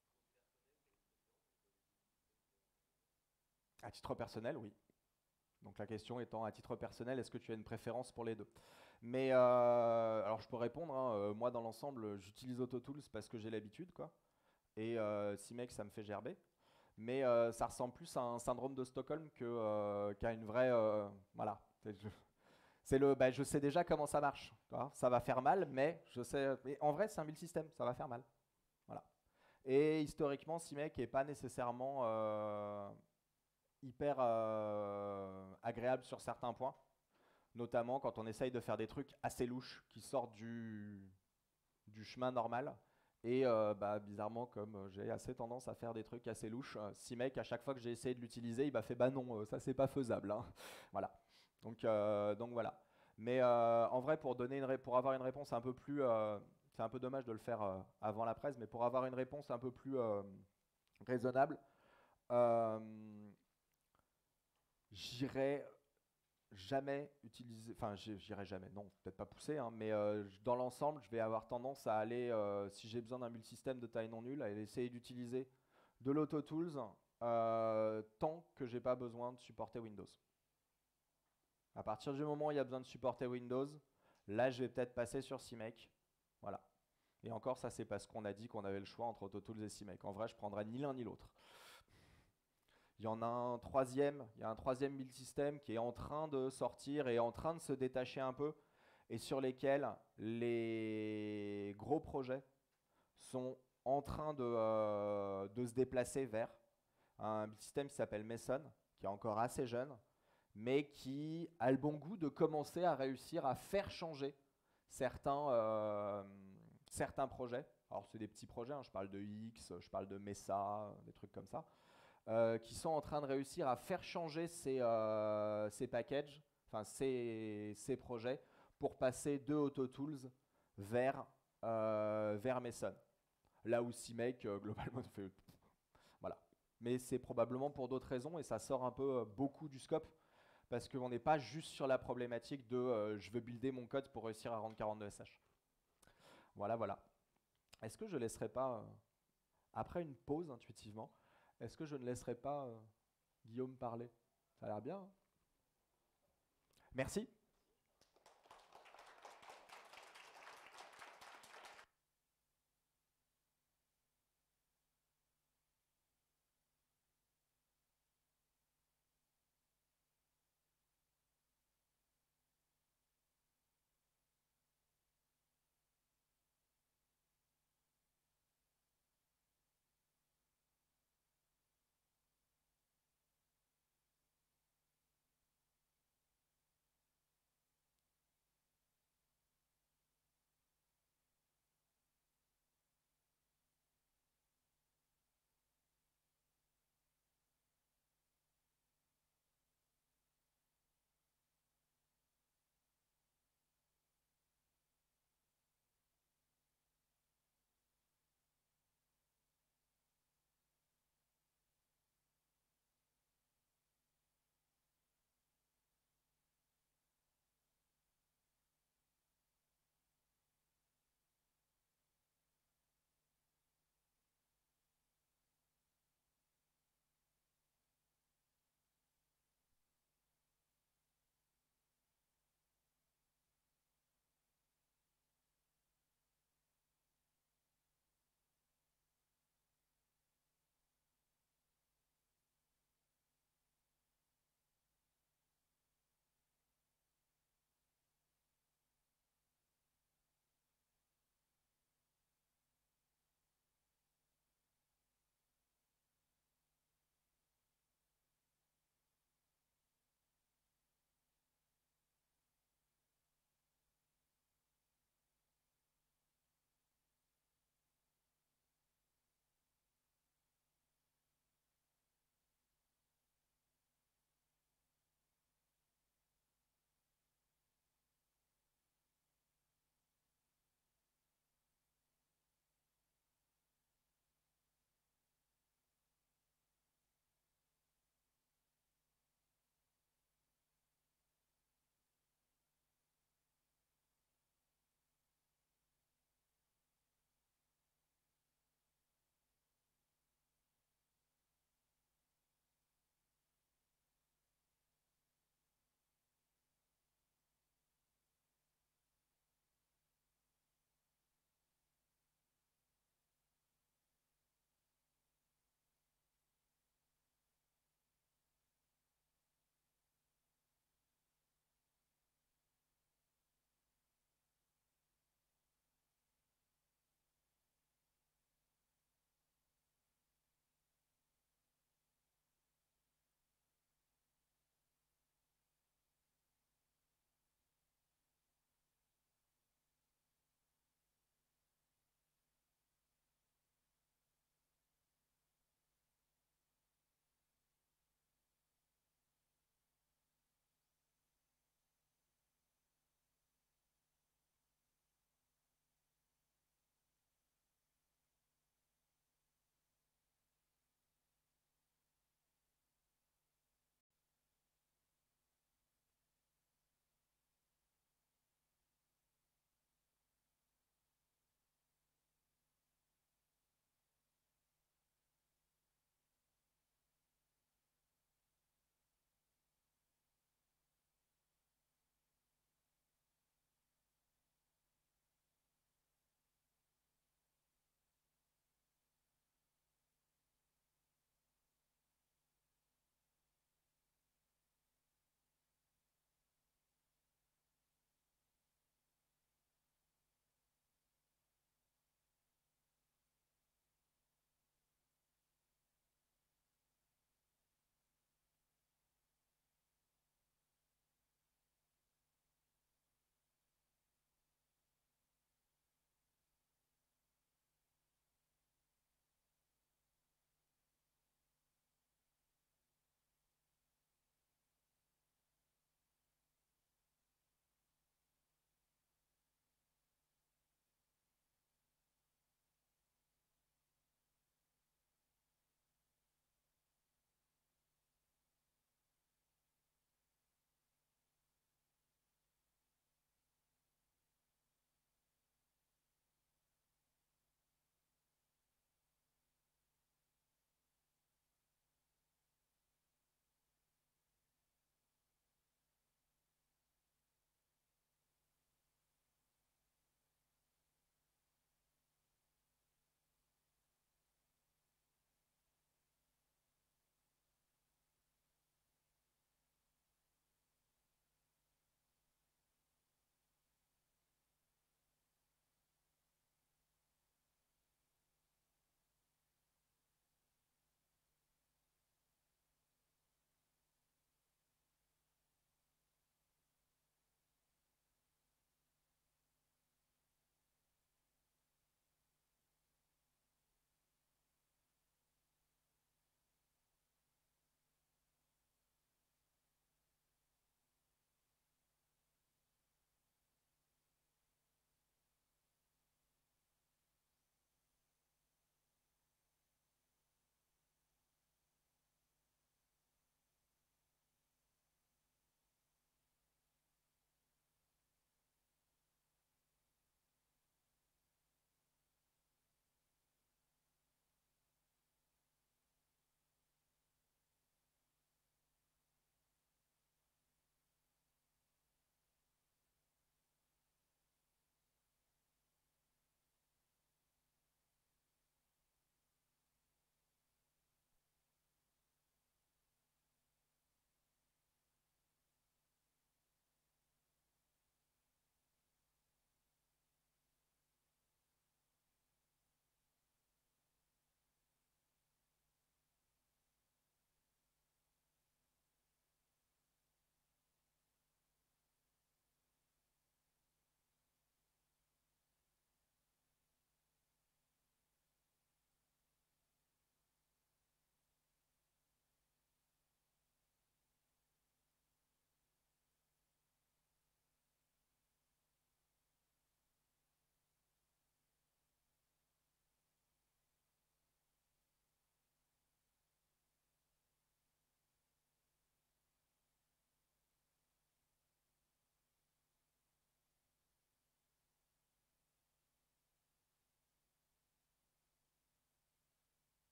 À titre personnel, oui. Donc la question étant, à titre personnel, est-ce que tu as une préférence pour les deux? Mais euh, alors je peux répondre, hein, euh, moi dans l'ensemble, j'utilise AutoTools parce que j'ai l'habitude, quoi. Et euh, CMake, ça me fait gerber. Mais euh, ça ressemble plus à un syndrome de Stockholm que, euh, qu'à une vraie... euh, voilà. C'est je, c'est le, bah, je sais déjà comment ça marche. Tu vois, ça va faire mal, mais je sais... Mais en vrai, c'est un build system, ça va faire mal. Voilà. Et historiquement, CMake n'est pas nécessairement euh, hyper euh, agréable sur certains points. Notamment quand on essaye de faire des trucs assez louches qui sortent du, du chemin normal. Et euh, bah, bizarrement, comme euh, j'ai assez tendance à faire des trucs assez louches, euh, CMake, à chaque fois que j'ai essayé de l'utiliser, il m'a fait bah non, euh, ça c'est pas faisable, hein. Voilà. Donc, euh, donc voilà. Mais euh, en vrai, pour, donner une ré- pour avoir une réponse un peu plus. Euh, c'est un peu dommage de le faire euh, avant la presse, mais pour avoir une réponse un peu plus euh, raisonnable, euh, j'irais jamais utiliser, enfin j'irai jamais, non, peut-être pas pousser, hein, mais euh, dans l'ensemble, je vais avoir tendance à aller, euh, si j'ai besoin d'un multisystème de taille non nulle, à essayer d'utiliser de l'AutoTools euh, tant que j'ai pas besoin de supporter Windows. À partir du moment où il y a besoin de supporter Windows, là je vais peut-être passer sur CMake. Voilà. Et encore, ça c'est parce qu'on a dit qu'on avait le choix entre AutoTools et CMake. En vrai, je prendrais ni l'un ni l'autre. Il y en a un troisième, il y a un troisième build system qui est en train de sortir et en train de se détacher un peu et sur lesquels les gros projets sont en train de, euh, de se déplacer vers un build system qui s'appelle Mason, qui est encore assez jeune, mais qui a le bon goût de commencer à réussir à faire changer certains, euh, certains projets. Alors c'est des petits projets, hein, je parle de X, je parle de Mesa, des trucs comme ça. Euh, qui sont en train de réussir à faire changer ces, euh, ces packages, enfin ces, ces projets, pour passer de AutoTools vers, euh, vers Mason. Là où CMake, euh, globalement, fait... Voilà. Mais c'est probablement pour d'autres raisons et ça sort un peu euh, beaucoup du scope parce qu'on n'est pas juste sur la problématique de euh, je veux builder mon code pour réussir à rendre quarante-deux S H. Voilà, voilà. Est-ce que je laisserai pas, euh, après une pause intuitivement, est-ce que je ne laisserai pas euh, Guillaume parler? Ça a l'air bien, hein? Merci.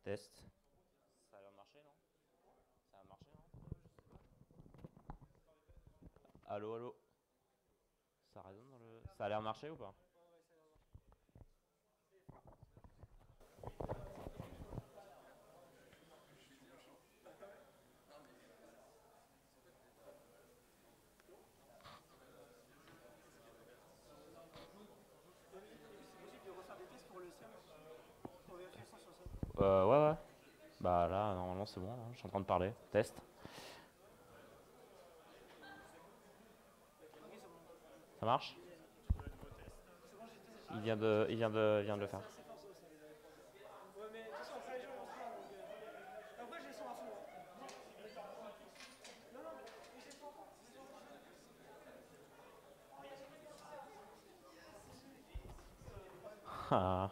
Test. Ça a l'air de marcher, non? Ça a marché, non? Allô, allô. Ça résonne dans le. Ça a l'air de marcher ou pas? Euh, ouais, ouais. Bah là, normalement, c'est bon, là. Je suis en train de parler. Test. Ça marche? Il vient de, il vient de, il vient de le faire. Ah.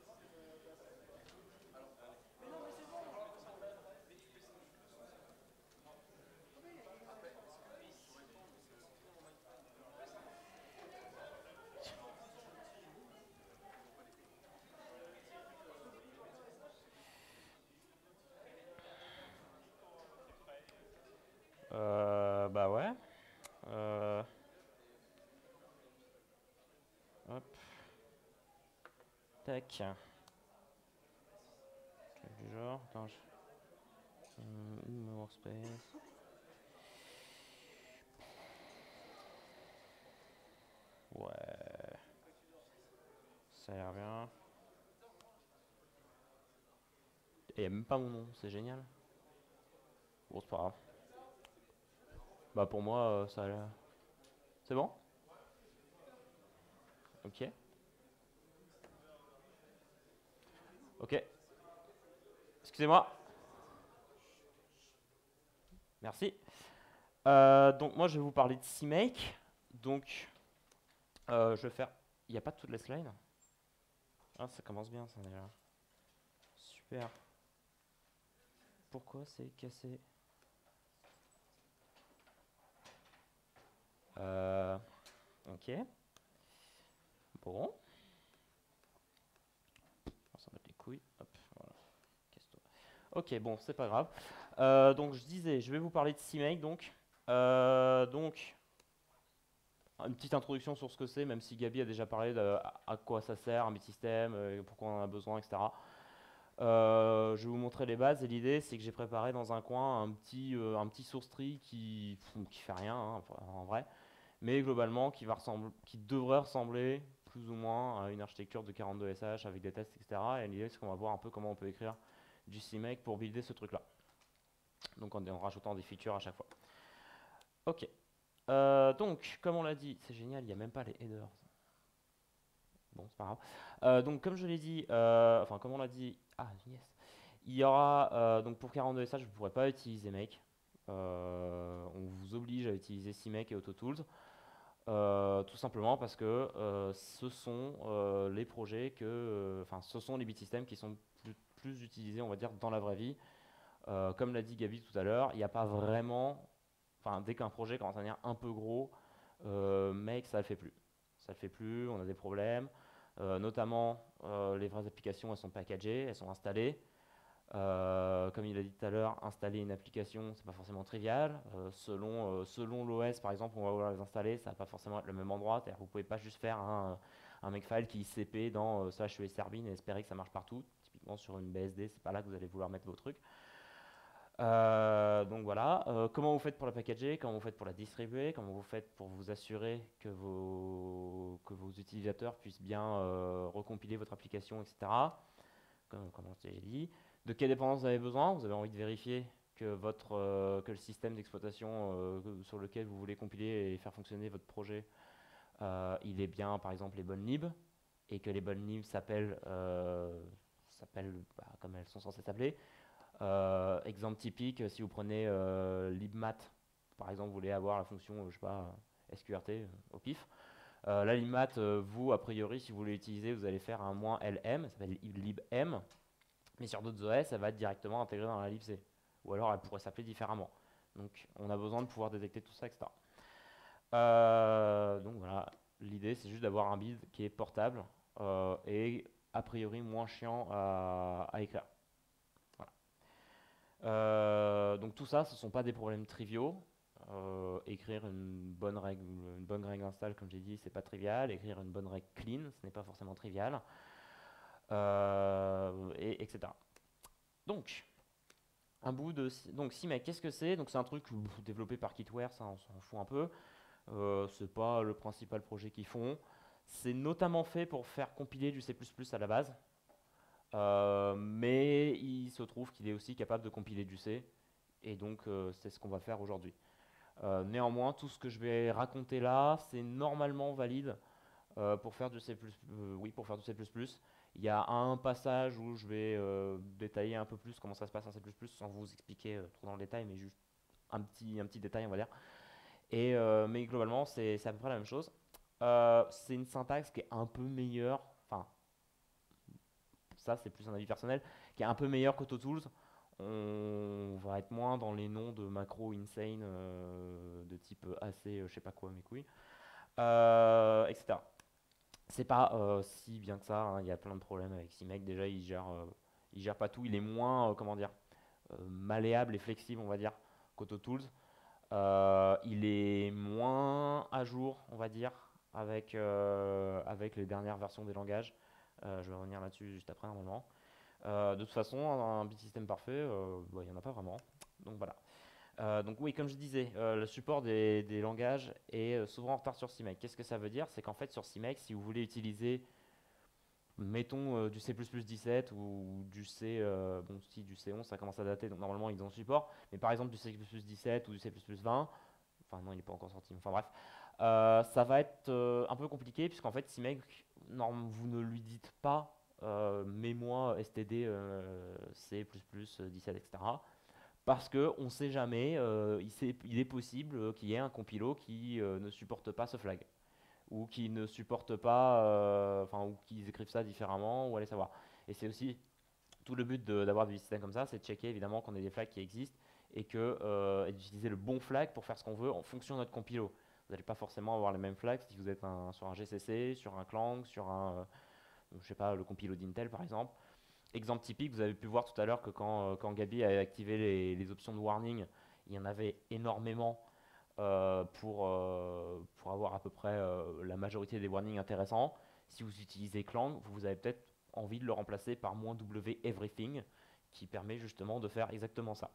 Euh, bah ouais. Euh, hop. Tac. Truc du genre. Attends, je... Hum, in workspace. Ouais. Ça a l'air bien. Et y a même pas mon nom, c'est génial. Bon, c'est pas grave. Bah pour moi, euh, ça a l'air. C'est bon? Ok. Ok. Excusez-moi. Merci. Euh, donc moi je vais vous parler de CMake. Donc euh, je vais faire. Il n'y a pas toutes les slides. Ah, ça commence bien ça déjà. Super. Pourquoi c'est cassé? euh, Ok. Bon. On s'en bat les couilles. Hop, voilà. Casse-toi. Ok, bon, c'est pas grave. Euh, donc je disais, je vais vous parler de CMake donc. Euh, donc une petite introduction sur ce que c'est, même si Gabi a déjà parlé de à, à quoi ça sert, un multisystème, euh, pourquoi on en a besoin, et cetera. Euh, je vais vous montrer les bases et l'idée c'est que j'ai préparé dans un coin un petit, euh, un petit source tree qui, qui fait rien hein, en vrai, mais globalement qui, va ressembler, qui devrait ressembler plus ou moins à une architecture de quarante-deux S H avec des tests, et cetera. Et l'idée c'est qu'on va voir un peu comment on peut écrire du CMake pour builder ce truc là. Donc en, en rajoutant des features à chaque fois. Ok. Euh, donc, comme on l'a dit, c'est génial, il n'y a même pas les headers. Bon, c'est pas grave. Euh, donc, comme je l'ai dit, euh, enfin, comme on l'a dit, ah, yes. Il y aura, euh, donc pour quarante-deux S H, vous ne pourrez pas utiliser Make. Euh, on vous oblige à utiliser CMake et AutoTools. Euh, tout simplement parce que euh, ce sont euh, les projets que, euh, enfin, ce sont les bit systems qui sont plus, plus utilisés, on va dire, dans la vraie vie. Euh, comme l'a dit Gabi tout à l'heure, il n'y a pas vraiment, enfin, dès qu'un projet commence à devenir un peu gros, euh, Make, ça ne le fait plus. Ça ne le fait plus, on a des problèmes. Euh, notamment, euh, les vraies applications, elles sont packagées, elles sont installées. Euh, comme il a dit tout à l'heure, installer une application, c'est pas forcément trivial. Euh, selon euh, selon l'O S, par exemple, on va vouloir les installer, ça va pas forcément être le même endroit. C'est-à-dire que vous pouvez pas juste faire un, un makefile qui I C P dans euh, slash esrbin et espérer que ça marche partout. Typiquement sur une B S D, c'est pas là que vous allez vouloir mettre vos trucs. Euh, donc voilà, euh, comment vous faites pour la packager, comment vous faites pour la distribuer, comment vous faites pour vous assurer que vos, que vos utilisateurs puissent bien euh, recompiler votre application, et cetera. Comme, comme on s'est dit. De quelle dépendance vous avez besoin? Vous avez envie de vérifier que, votre, euh, que le système d'exploitation euh, sur lequel vous voulez compiler et faire fonctionner votre projet, euh, il est bien par exemple les bonnes libs, et que les bonnes libs s'appellent euh, s'appellent, bah, comme elles sont censées s'appeler. Euh, exemple typique, si vous prenez euh, libmat, par exemple, vous voulez avoir la fonction, euh, je sais pas, S Q R T euh, au pif. Euh, la libmat, euh, vous, a priori, si vous voulez l'utiliser, vous allez faire un moins lm, ça s'appelle libm, mais sur d'autres O S, elle va être directement intégrée dans la libc. Ou alors elle pourrait s'appeler différemment. Donc on a besoin de pouvoir détecter tout ça, et cetera. Euh, donc voilà, l'idée c'est juste d'avoir un build qui est portable euh, et a priori moins chiant à, à écrire. Euh, donc tout ça, ce ne sont pas des problèmes triviaux. Euh, écrire une bonne règle, une bonne règle install, comme j'ai dit, c'est pas trivial. Écrire une bonne règle clean, ce n'est pas forcément trivial, euh, et, etc. Donc, un bout de donc CMake, qu'est-ce que c'est? Donc c'est un truc pff, développé par Kitware, ça on s'en fout un peu. Euh, c'est pas le principal projet qu'ils font. C'est notamment fait pour faire compiler du C plus plus à la base. Euh, mais il se trouve qu'il est aussi capable de compiler du C, et donc euh, c'est ce qu'on va faire aujourd'hui. Euh, néanmoins, tout ce que je vais raconter là, c'est normalement valide euh, pour faire du C++. Euh, oui, pour faire du C++. Il y a un passage où je vais euh, détailler un peu plus comment ça se passe en C++, sans vous expliquer euh, trop dans le détail, mais juste un petit, un petit détail, on va dire. Et, euh, mais globalement, c'est c'est à peu près la même chose. Euh, c'est une syntaxe qui est un peu meilleure, enfin, ça c'est plus un avis personnel, qui est un peu meilleure qu'AutoTools. On va être moins dans les noms de macro insane euh, de type assez, euh, je sais pas quoi, mes couilles, euh, et cetera. C'est pas euh, si bien que ça, hein. Il y a plein de problèmes avec CMake. Déjà, il gère, euh, il gère pas tout. Il est moins, euh, comment dire, euh, malléable et flexible, on va dire, qu'AutoTools. Euh, il est moins à jour, on va dire, avec, euh, avec les dernières versions des langages. Euh, je vais revenir là-dessus juste après, normalement. Euh, de toute façon, un bit système parfait, euh, bah, il n'y en a pas vraiment. Donc voilà. Euh, donc oui, comme je disais, euh, le support des, des langages est euh, souvent en retard sur CMake. Qu'est-ce que ça veut dire? C'est qu'en fait, sur CMake, si vous voulez utiliser, mettons, euh, du C plus plus dix-sept ou du C, euh, bon, si du C onze, ça commence à dater, donc normalement, ils ont support. Mais par exemple, du C plus plus dix-sept ou du C plus plus vingt, enfin non, il n'est pas encore sorti, mais enfin bref, euh, ça va être euh, un peu compliqué, puisqu'en fait, CMake, non, vous ne lui dites pas euh, mets-moi S T D euh, C plus plus dix-sept, et cetera. Parce qu'on ne sait jamais, euh, il, sait- il est possible euh, qu'il y ait un compilo qui euh, ne supporte pas ce flag, ou qui ne supporte pas, euh, enfin, ou qu'ils écrivent ça différemment, ou allez savoir. Et c'est aussi tout le but de- d'avoir des systèmes comme ça, c'est de checker évidemment qu'on ait des flags qui existent, et que euh, et d'utiliser le bon flag pour faire ce qu'on veut en fonction de notre compilo. Vous n'allez pas forcément avoir les mêmes flags si vous êtes un- sur un G C C, sur un Clang, sur un, euh, je sais pas, le compilo d'Intel par exemple. Exemple typique, vous avez pu voir tout à l'heure que quand, euh, quand Gabi a activé les, les options de warning, il y en avait énormément euh, pour, euh, pour avoir à peu près euh, la majorité des warnings intéressants. Si vous utilisez Clang, vous avez peut-être envie de le remplacer par "-w everything", qui permet justement de faire exactement ça.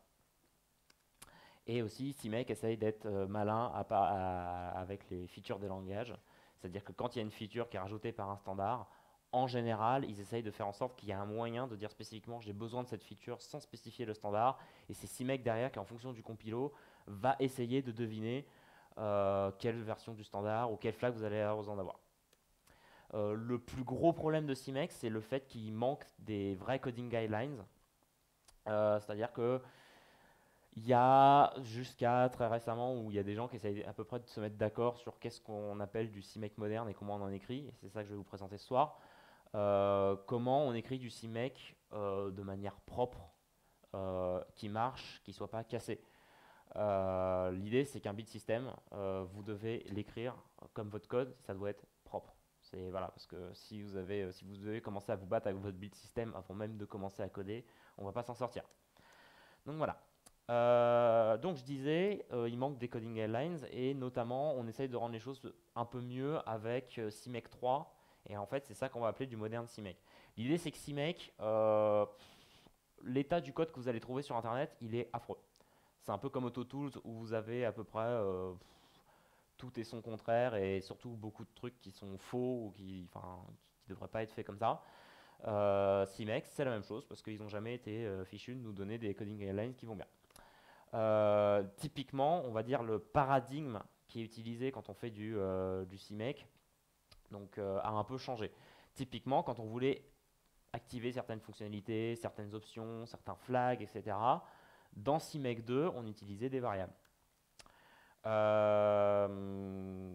Et aussi, CMake essaye d'être euh, malin à pa- à- avec les features des langages. C'est-à-dire que quand il y a une feature qui est rajoutée par un standard, en général, ils essayent de faire en sorte qu'il y ait un moyen de dire spécifiquement j'ai besoin de cette feature sans spécifier le standard. Et c'est CMake derrière qui, en fonction du compilo, va essayer de deviner euh, quelle version du standard ou quel flag vous allez avoir besoin d'avoir. Euh, le plus gros problème de CMake, c'est le fait qu'il manque des vrais coding guidelines. Euh, C'est-à-dire que il y a jusqu'à très récemment où il y a des gens qui essayent à peu près de se mettre d'accord sur qu'est-ce qu'on appelle du CMake moderne et comment on en écrit. Et c'est ça que je vais vous présenter ce soir. Euh, comment on écrit du CMake euh, de manière propre, euh, qui marche, qui ne soit pas cassé. Euh, L'idée, c'est qu'un bit system, euh, vous devez l'écrire comme votre code, ça doit être propre. C'est voilà, parce que si vous avez, si vous devez commencer à vous battre avec votre bit system avant même de commencer à coder, on ne va pas s'en sortir. Donc voilà. Euh, donc je disais, euh, il manque des coding guidelines, et notamment on essaye de rendre les choses un peu mieux avec euh, CMake trois, et en fait c'est ça qu'on va appeler du moderne CMake. L'idée c'est que CMake, euh, l'état du code que vous allez trouver sur internet, il est affreux. C'est un peu comme AutoTools où vous avez à peu près euh, tout et son contraire, et surtout beaucoup de trucs qui sont faux ou qui ne devraient pas être faits comme ça. Euh, CMake c'est la même chose parce qu'ils n'ont jamais été euh, fichus de nous donner des coding guidelines qui vont bien. Euh, typiquement, on va dire le paradigme qui est utilisé quand on fait du, euh, du CMake, donc, euh, a un peu changé. Typiquement, quand on voulait activer certaines fonctionnalités, certaines options, certains flags, et cetera, dans CMake deux, on utilisait des variables. Euh,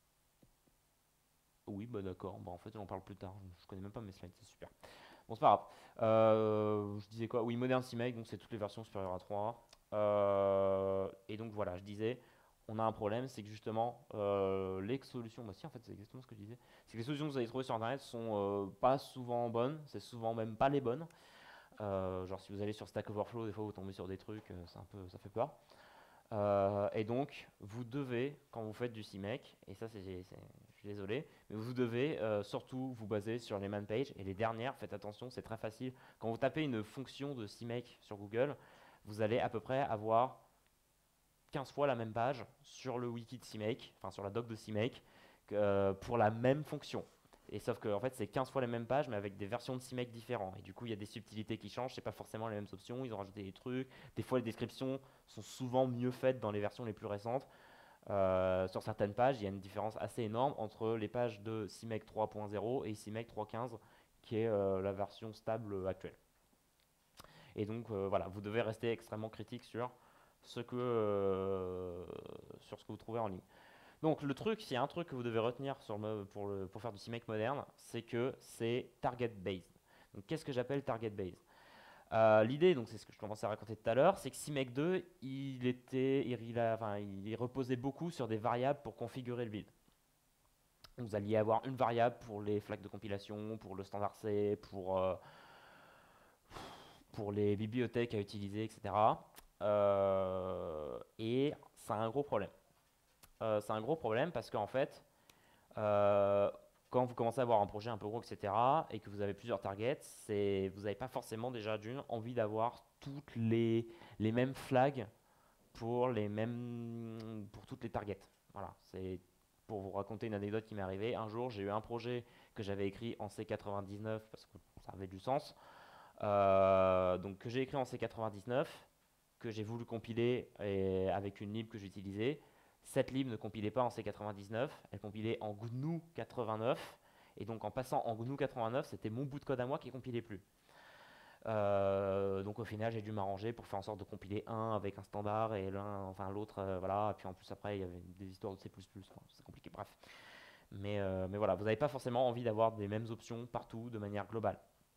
Oui, bah d'accord. Bah en fait, j'en parle plus tard. Je connais même pas mes slides, c'est super. Bon, c'est pas grave. Euh, je disais quoi? Oui, Modern CMake, donc c'est toutes les versions supérieures à trois. Euh, et donc voilà, je disais, on a un problème, c'est que justement, euh, les solutions, bah si, en fait, c'est exactement ce que je disais, c'est que les solutions que vous allez trouver sur Internet sont euh, pas souvent bonnes, c'est souvent même pas les bonnes. Euh, genre si vous allez sur Stack Overflow, des fois vous tombez sur des trucs, euh, c'est un peu, ça fait peur. Euh, et donc, vous devez, quand vous faites du C M E C, et ça, c'est, c'est- je suis désolé, mais vous devez euh, surtout vous baser sur les man pages. Et les dernières, faites attention, c'est très facile. Quand vous tapez une fonction de C M E C sur Google, vous allez à peu près avoir quinze fois la même page sur le wiki de C M E C, enfin sur la doc de C M E C, que, euh, pour la même fonction. Et sauf que en fait, c'est quinze fois les mêmes pages, mais avec des versions de C M E C différentes. Et du coup, il y a des subtilités qui changent, c'est pas forcément les mêmes options, ils ont rajouté des trucs. Des fois, les descriptions sont souvent mieux faites dans les versions les plus récentes. Euh, sur certaines pages, il y a une différence assez énorme entre les pages de C M E C trois point zéro et C M E C trois point quinze, qui est euh, la version stable actuelle. Et donc, euh, voilà, vous devez rester extrêmement critique sur ce que, euh, sur ce que vous trouvez en ligne. Donc le truc, s'il y a un truc que vous devez retenir sur le- pour, le- pour faire du C M E C moderne, c'est que c'est target based. Donc qu'est-ce que j'appelle target based? Euh, L'idée, donc c'est ce que je commençais à raconter tout à l'heure, c'est que C M E C deux, il était, il, il a- enfin, il reposait beaucoup sur des variables pour configurer le build. Vous alliez avoir une variable pour les flags de compilation, pour le standard C, pour, euh, pour les bibliothèques à utiliser, et cetera. Euh, et c'est un gros problème. Euh, c'est un gros problème parce qu'en fait, euh, quand vous commencez à avoir un projet un peu gros, et cetera, et que vous avez plusieurs targets, c'est, vous n'avez pas forcément déjà d'une envie d'avoir toutes les, les mêmes flags pour, les mêmes, pour toutes les targets. Voilà, c'est pour vous raconter une anecdote qui m'est arrivée. Un jour, j'ai eu un projet que j'avais écrit en C quatre-vingt-dix-neuf parce que ça avait du sens. Euh, donc que j'ai écrit en C quatre-vingt-dix-neuf, que j'ai voulu compiler et avec une lib que j'utilisais. Cette lib ne compilait pas en C quatre-vingt-dix-neuf, elle compilait en G N U quatre-vingt-neuf. Et donc en passant en G N U quatre-vingt-neuf, c'était mon bout de code à moi qui compilait plus. Euh, donc au final, j'ai dû m'arranger pour faire en sorte de compiler un avec un standard et l'un, enfin l'autre, euh, voilà. Et puis en plus après, il y avait des histoires de C plus plus, enfin, c'est compliqué, bref. Mais, euh, mais voilà, vous n'avez pas forcément envie d'avoir des mêmes options partout de manière globale.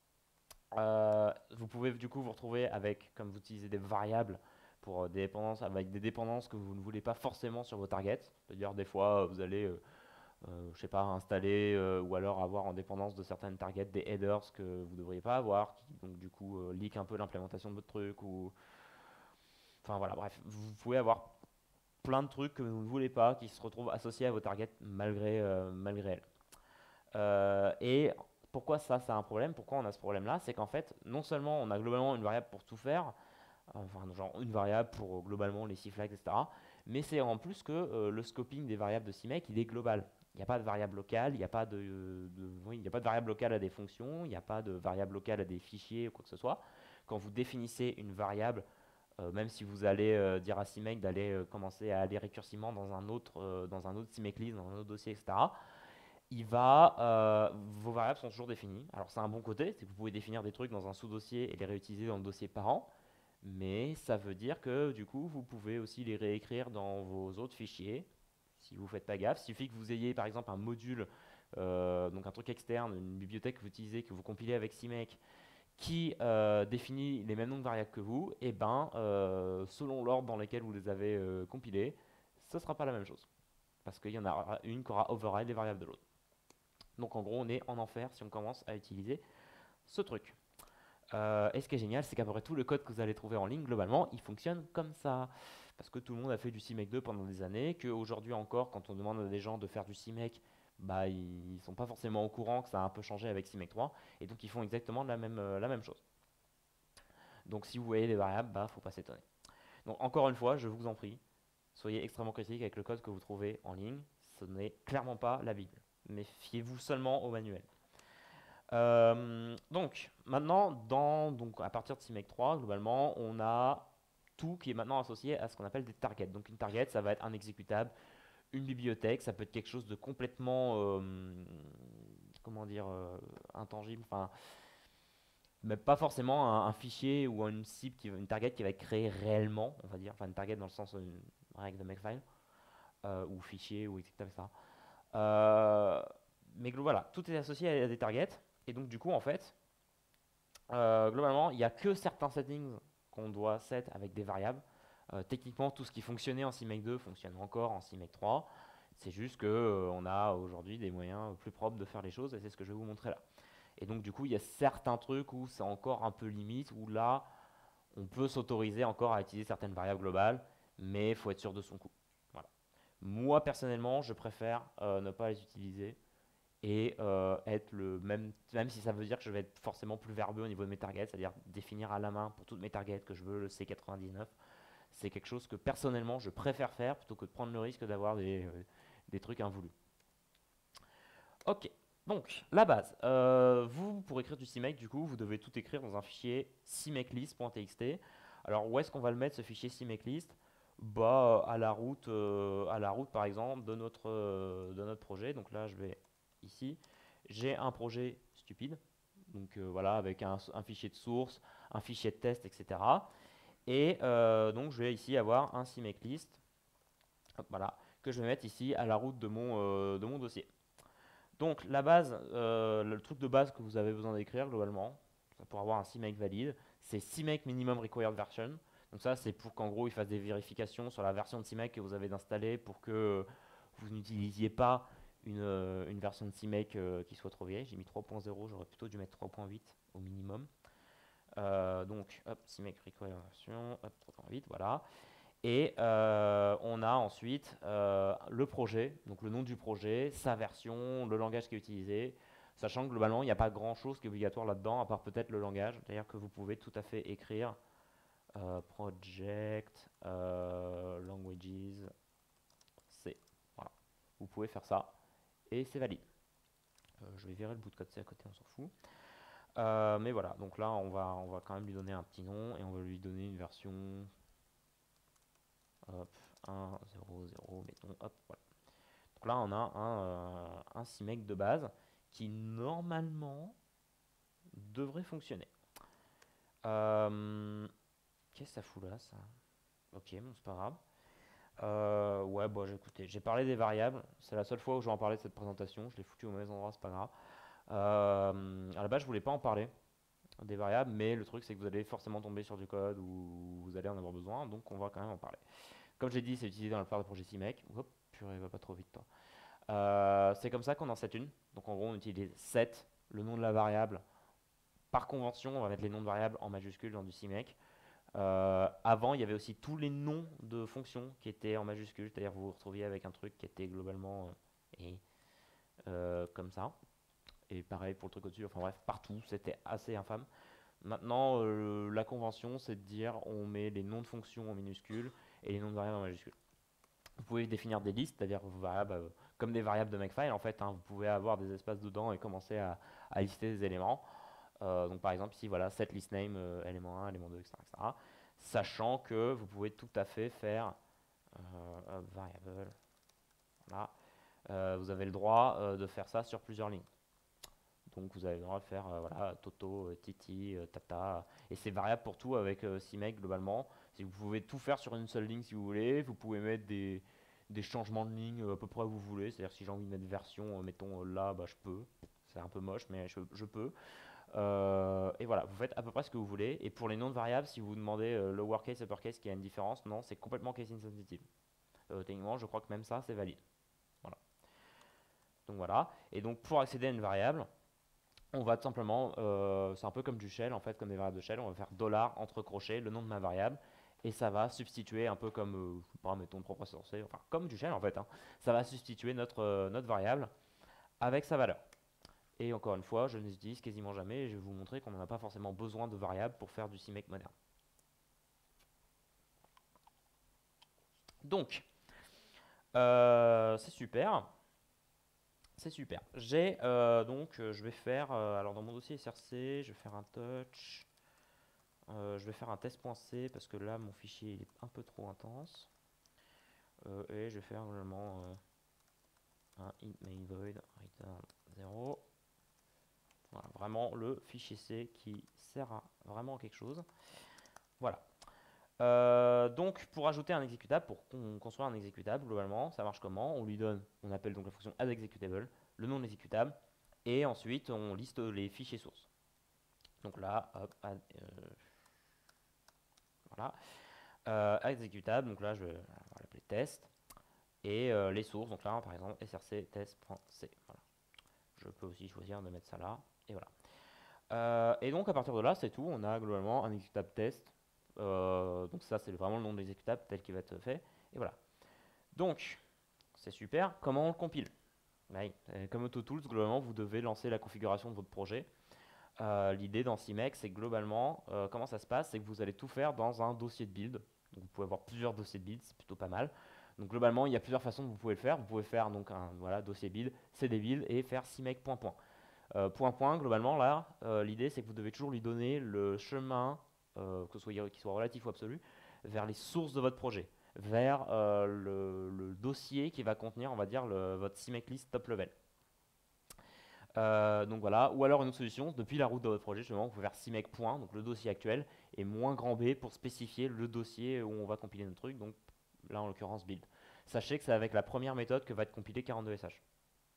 Euh, vous pouvez du coup vous retrouver avec, comme vous utilisez des variables pour euh, des dépendances, avec des dépendances que vous ne voulez pas forcément sur vos targets. C'est-à-dire des fois euh, vous allez, euh, euh, je sais pas, installer euh, ou alors avoir en dépendance de certaines targets des headers que vous ne devriez pas avoir, qui donc du coup euh, leak un peu l'implémentation de votre truc ou, enfin voilà, bref, vous pouvez avoir plein de trucs que vous ne voulez pas qui se retrouvent associés à vos targets malgré, euh, malgré elles. Euh, et pourquoi ça, c'est un problème? Pourquoi on a ce problème-là? C'est qu'en fait, non seulement on a globalement une variable pour tout faire, enfin genre une variable pour euh, globalement les six flags, et cetera. Mais c'est en plus que euh, le scoping des variables de C M E C, il est global. Il n'y a pas de variable locale, il n'y a pas de, de- oui, il n'y a pas de variable locale à des fonctions, il n'y a pas de variable locale à des fichiers ou quoi que ce soit. Quand vous définissez une variable, euh, même si vous allez euh, dire à C M E C d'aller euh, commencer à aller récursivement dans un autre, euh, dans un autre C M E C list, dans un autre dossier, et cetera, il va, euh, vos variables sont toujours définies. Alors c'est un bon côté, c'est que vous pouvez définir des trucs dans un sous-dossier et les réutiliser dans le dossier parent, mais ça veut dire que du coup vous pouvez aussi les réécrire dans vos autres fichiers si vous ne faites pas gaffe. Il suffit que vous ayez par exemple un module, euh, donc un truc externe, une bibliothèque que vous utilisez, que vous compilez avec C M E C, qui euh, définit les mêmes noms de variables que vous, et ben euh, selon l'ordre dans lequel vous les avez euh, compilés, ce ne sera pas la même chose. Parce qu'il y en aura une qui aura override les variables de l'autre. Donc en gros, on est en enfer si on commence à utiliser ce truc. Euh, et ce qui est génial, c'est qu'à peu près tout le code que vous allez trouver en ligne, globalement, il fonctionne comme ça. Parce que tout le monde a fait du C M E C deux pendant des années, qu'aujourd'hui encore, quand on demande à des gens de faire du C M E C, bah, ils ne sont pas forcément au courant que ça a un peu changé avec C M E C trois, et donc ils font exactement la même, euh, la même chose. Donc si vous voyez des variables, bah, faut pas s'étonner. Donc encore une fois, je vous en prie, soyez extrêmement critique avec le code que vous trouvez en ligne. Ce n'est clairement pas la Bible. Mais fiez-vous seulement au manuel. Euh, donc, maintenant, dans, donc, à partir de C M E C trois, globalement, on a tout qui est maintenant associé à ce qu'on appelle des targets. Donc, une target, ça va être un exécutable, une bibliothèque, ça peut être quelque chose de complètement, euh, comment dire, euh, intangible, enfin, mais pas forcément un, un fichier ou une cible, qui, une target qui va être créée réellement, on va dire, enfin, une target dans le sens d'une règle de Makefile, euh, ou fichier, ou exécutable, et cetera. Euh, mais voilà, tout est associé à des targets. Et donc, du coup, en fait, euh, globalement, il n'y a que certains settings qu'on doit set avec des variables. Euh, techniquement, tout ce qui fonctionnait en C M E C deux fonctionne encore en C M E C trois. C'est juste qu'on euh, a aujourd'hui des moyens plus propres de faire les choses et c'est ce que je vais vous montrer là. Et donc du coup, il y a certains trucs où c'est encore un peu limite, où là, on peut s'autoriser encore à utiliser certaines variables globales, mais il faut être sûr de son coût. Voilà. Moi, personnellement, je préfère euh, ne pas les utiliser et euh, être le même, même si ça veut dire que je vais être forcément plus verbeux au niveau de mes targets, c'est-à-dire définir à la main pour toutes mes targets que je veux le C quatre-vingt-dix-neuf. C'est quelque chose que personnellement je préfère faire plutôt que de prendre le risque d'avoir des, euh, des trucs invoulus. Ok, donc la base. Euh, vous, pour écrire du C M A K, du coup, vous devez tout écrire dans un fichier cmaklist.txt. Alors, où est-ce qu'on va le mettre ce fichier cmaklist? Bah, à la route, euh, à la route par exemple de notre, euh, de notre projet. Donc là, je vais ici. J'ai un projet stupide. Donc euh, voilà, avec un, un fichier de source, un fichier de test, et cetera. Et euh, donc, je vais ici avoir un cmaklist. Hop, voilà, que je vais mettre ici à la route de mon, euh, de mon dossier. Donc la base, euh, le truc de base que vous avez besoin d'écrire globalement, pour avoir un C M A K valide, c'est C M A K Minimum Required Version. Donc ça, c'est pour qu'en gros, il fasse des vérifications sur la version de C M A K que vous avez installée pour que vous n'utilisiez pas une, euh, une version de C M A K euh, qui soit trop vieille. J'ai mis trois point zéro, j'aurais plutôt dû mettre trois point huit au minimum. Euh, donc, hop, C M A K Required Version, hop, trois point huit, voilà. Et euh, on a ensuite euh, le projet, donc le nom du projet, sa version, le langage qui est utilisé, sachant que globalement, il n'y a pas grand-chose qui est obligatoire là-dedans, à part peut-être le langage. D'ailleurs que vous pouvez tout à fait écrire euh, project, euh, languages, C. Voilà. Vous pouvez faire ça, et c'est valide. Euh, je vais virer le bout de code C à côté, on s'en fout. Euh, mais voilà, donc là, on va, on va quand même lui donner un petit nom, et on va lui donner une version... Hop, un, zéro, zéro, mettons, hop, voilà. Donc là, on a un, euh, un C M A K de base qui, normalement, devrait fonctionner. Euh, Qu'est-ce que ça fout là, ça? Ok, bon, c'est pas grave. Euh, ouais, bon, j'ai écouté. J'ai parlé des variables. C'est la seule fois où je vais en parler de cette présentation. Je l'ai foutu au mauvais endroit, c'est pas grave. Euh, à la base, je voulais pas en parler des variables, mais le truc, c'est que vous allez forcément tomber sur du code où vous allez en avoir besoin, donc on va quand même en parler. Comme je l'ai dit, c'est utilisé dans la plupart des projets C M A K. Hop, purée, va pas trop vite, toi. Euh, c'est comme ça qu'on en set une. Donc en gros, on utilise set, le nom de la variable. Par convention, on va mettre les noms de variables en majuscule dans du C M A K. Euh, avant, il y avait aussi tous les noms de fonctions qui étaient en majuscule, c'est-à-dire vous vous retrouviez avec un truc qui était globalement euh, et, euh, comme ça. Et pareil pour le truc au-dessus, enfin bref, partout, c'était assez infâme. Maintenant, euh, la convention, c'est de dire on met les noms de fonctions en minuscules et les noms de variables en majuscules. Vous pouvez définir des listes, c'est-à-dire vos variables, euh, comme des variables de Makefile en fait. Hein, vous pouvez avoir des espaces dedans et commencer à, à lister des éléments. Euh, donc par exemple ici, voilà, set list name, euh, élément un, élément deux, et cetera, et cetera. Sachant que vous pouvez tout à fait faire euh, variable. Voilà. Euh, vous avez le droit euh, de faire ça sur plusieurs lignes. Donc vous avez le droit de faire euh, voilà, Toto, euh, Titi, euh, Tata. Et c'est variable pour tout avec euh, C M A K globalement. Vous pouvez tout faire sur une seule ligne si vous voulez. Vous pouvez mettre des, des changements de ligne euh, à peu près où vous voulez. C'est-à-dire si j'ai envie de mettre version, euh, mettons euh, là, bah, je peux. C'est un peu moche, mais je, je peux. Euh, et voilà, vous faites à peu près ce que vous voulez. Et pour les noms de variables, si vous demandez euh, lowercase, uppercase, qu'il y a une différence, non, c'est complètement case insensitive. Euh, techniquement, je crois que même ça, c'est valide. Voilà. Donc voilà. Et donc pour accéder à une variable, on va tout simplement, euh, c'est un peu comme du shell en fait, comme des variables de shell, on va faire dollar entre crochets le nom de ma variable et ça va substituer un peu comme, euh, je sais pas, mettons propre sourcé, enfin comme du shell en fait, hein, ça va substituer notre, euh, notre variable avec sa valeur. Et encore une fois, je ne les utilise quasiment jamais et je vais vous montrer qu'on n'en a pas forcément besoin de variables pour faire du C M A K moderne. Donc, euh, c'est super. C'est super. J'ai euh, donc, euh, je vais faire, euh, alors dans mon dossier S R C, je vais faire un touch. Euh, je vais faire un test.c parce que là mon fichier il est un peu trop intense. Euh, et je vais faire normalement euh, un int main void return zéro. Voilà, vraiment le fichier C qui sert à vraiment quelque chose. Voilà. Euh, donc pour ajouter un exécutable, pour con construire un exécutable, globalement, ça marche comment? On lui donne, on appelle donc la fonction addExecutable, le nom de l'exécutable, et ensuite on liste les fichiers sources. Donc là, hop, add, euh, voilà. Euh, exécutable, donc là je vais l'appeler test, et euh, les sources, donc là par exemple src test.c. Voilà. Je peux aussi choisir de mettre ça là, et voilà. Euh, et donc à partir de là, c'est tout. On a globalement un exécutable test. Euh, donc ça, c'est vraiment le nom de l'exécutable tel qu'il va être fait. Et voilà. Donc, c'est super. Comment on le compile? Ouais, euh, Comme AutoTools, globalement, vous devez lancer la configuration de votre projet. Euh, L'idée dans CIMEC, c'est que globalement, euh, comment ça se passe? C'est que vous allez tout faire dans un dossier de build. Donc, vous pouvez avoir plusieurs dossiers de build, c'est plutôt pas mal. Donc globalement, il y a plusieurs façons que vous pouvez le faire. Vous pouvez faire donc un voilà, dossier build, C D build et faire CIMEC point point. Euh, point point, globalement, là, euh, l'idée c'est que vous devez toujours lui donner le chemin, euh, que ce soit qu'il soit relatif ou absolu, vers les sources de votre projet, vers euh, le, le dossier qui va contenir, on va dire, le, votre CIMEC list top level. Euh, donc voilà, ou alors une autre solution, depuis la route de votre projet, justement, vous pouvez faire CIMEC point, donc le dossier actuel, et moins grand B pour spécifier le dossier où on va compiler notre truc, donc là en l'occurrence build. Sachez que c'est avec la première méthode que va être compilé quarante-deux S H.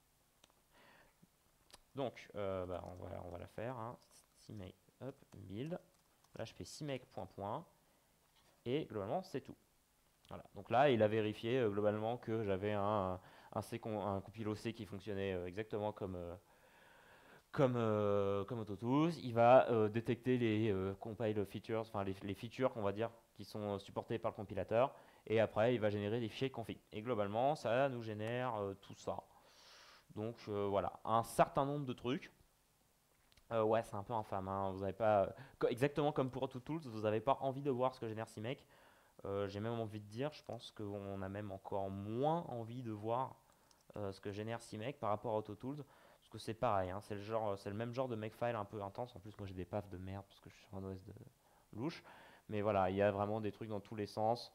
Donc, euh, bah, on, va, on va la faire. Hein. CIMEC, hop, build. Là, je fais CIMEC point point. Et globalement, c'est tout. Voilà. Donc là, il a vérifié euh, globalement que j'avais un, un, C, un compilo C qui fonctionnait euh, exactement comme, euh, comme, euh, comme AutoTools. Il va euh, détecter les euh, compile features, enfin les, les features, on va dire, qui sont supportées par le compilateur. Et après, il va générer des fichiers config. Et globalement, ça nous génère euh, tout ça. Donc euh, voilà, un certain nombre de trucs. Euh, ouais, c'est un peu infâme. Hein. Vous avez pas, co- exactement comme pour AutoTools, vous n'avez pas envie de voir ce que génère CIMEC. Euh, J'ai même envie de dire, je pense qu'on a même encore moins envie de voir euh, ce que génère CIMEC par rapport à AutoTools, parce que c'est pareil. Hein, c'est le genre, c'est le même genre de makefile un peu intense. En plus, moi j'ai des paths de merde parce que je suis sur un O S de louche. Mais voilà, il y a vraiment des trucs dans tous les sens.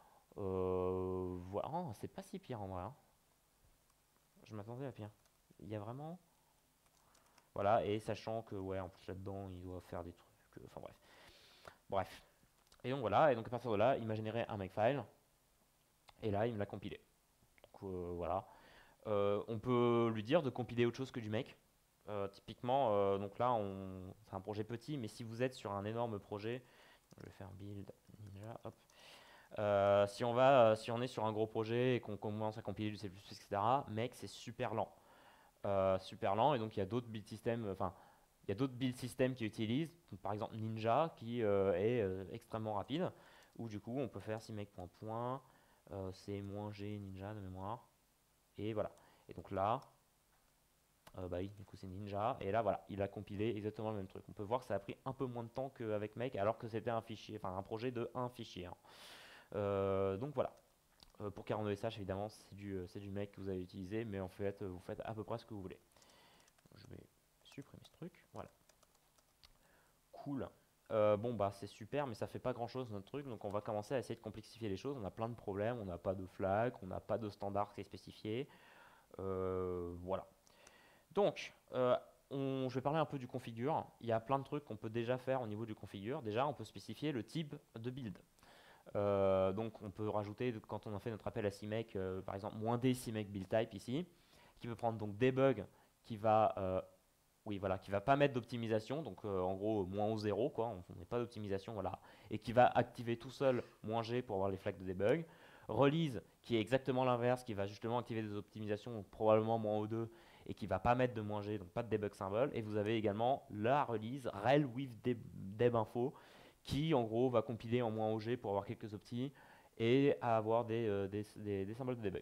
Euh, voilà, oh, c'est pas si pire en vrai. Hein. Je m'attendais à pire. Il y a vraiment. Voilà, et sachant que, ouais, en plus là-dedans, il doit faire des trucs. euh, Enfin bref. Bref. Et donc voilà, et donc à partir de là, il m'a généré un makefile, et là, il me l'a compilé. Donc euh, voilà. Euh, on peut lui dire de compiler autre chose que du make. Euh, typiquement, euh, donc là, on... c'est un projet petit, mais si vous êtes sur un énorme projet, je vais faire build ninja, hop. Euh, si on va, si on est sur un gros projet et qu'on commence à compiler du C plus plus, et cetera, make c'est super lent. Euh, super lent, et donc il y a d'autres build systems, enfin, il y a d'autres build systems qui utilisent, par exemple Ninja, qui euh, est euh, extrêmement rapide, où du coup on peut faire CIMEC point point, euh, C-G Ninja de mémoire, et voilà. Et donc là, euh, bah oui, du coup c'est Ninja, et là voilà, il a compilé exactement le même truc. On peut voir que ça a pris un peu moins de temps qu'avec Make, alors que c'était un fichier, enfin un projet de un fichier. Hein. Euh, donc voilà. Euh, pour quarante-deux S H, évidemment, c'est du, euh, c'est du Make que vous avez utilisé, mais en fait, vous faites à peu près ce que vous voulez. Je vais supprimer ce truc, voilà. Cool. Euh, bon bah c'est super, mais ça fait pas grand chose notre truc, donc on va commencer à essayer de complexifier les choses. On a plein de problèmes, on n'a pas de flag, on n'a pas de standard qui est spécifié. Euh, voilà. Donc, euh, on- je vais parler un peu du configure. Il y a plein de trucs qu'on peut déjà faire au niveau du configure. Déjà, on peut spécifier le type de build. Euh, donc, on peut rajouter, quand on a fait notre appel à CIMEC, euh, par exemple, moins D CIMEC build type ici, qui peut prendre donc debug, qui va, euh, oui, voilà, qui va pas mettre d'optimisation, donc euh, en gros moins ou zéro, quoi, on n'est pas d'optimisation, voilà, et qui va activer tout seul moins G pour avoir les flags de debug. Release, qui est exactement l'inverse, qui va justement activer des optimisations, donc probablement moins O deux, et qui va pas mettre de moins G, donc pas de debug symbole. Et vous avez également la release rel with deb, deb info, qui en gros va compiler en moins O G pour avoir quelques optis et avoir des, euh, des, des, des symboles de debug.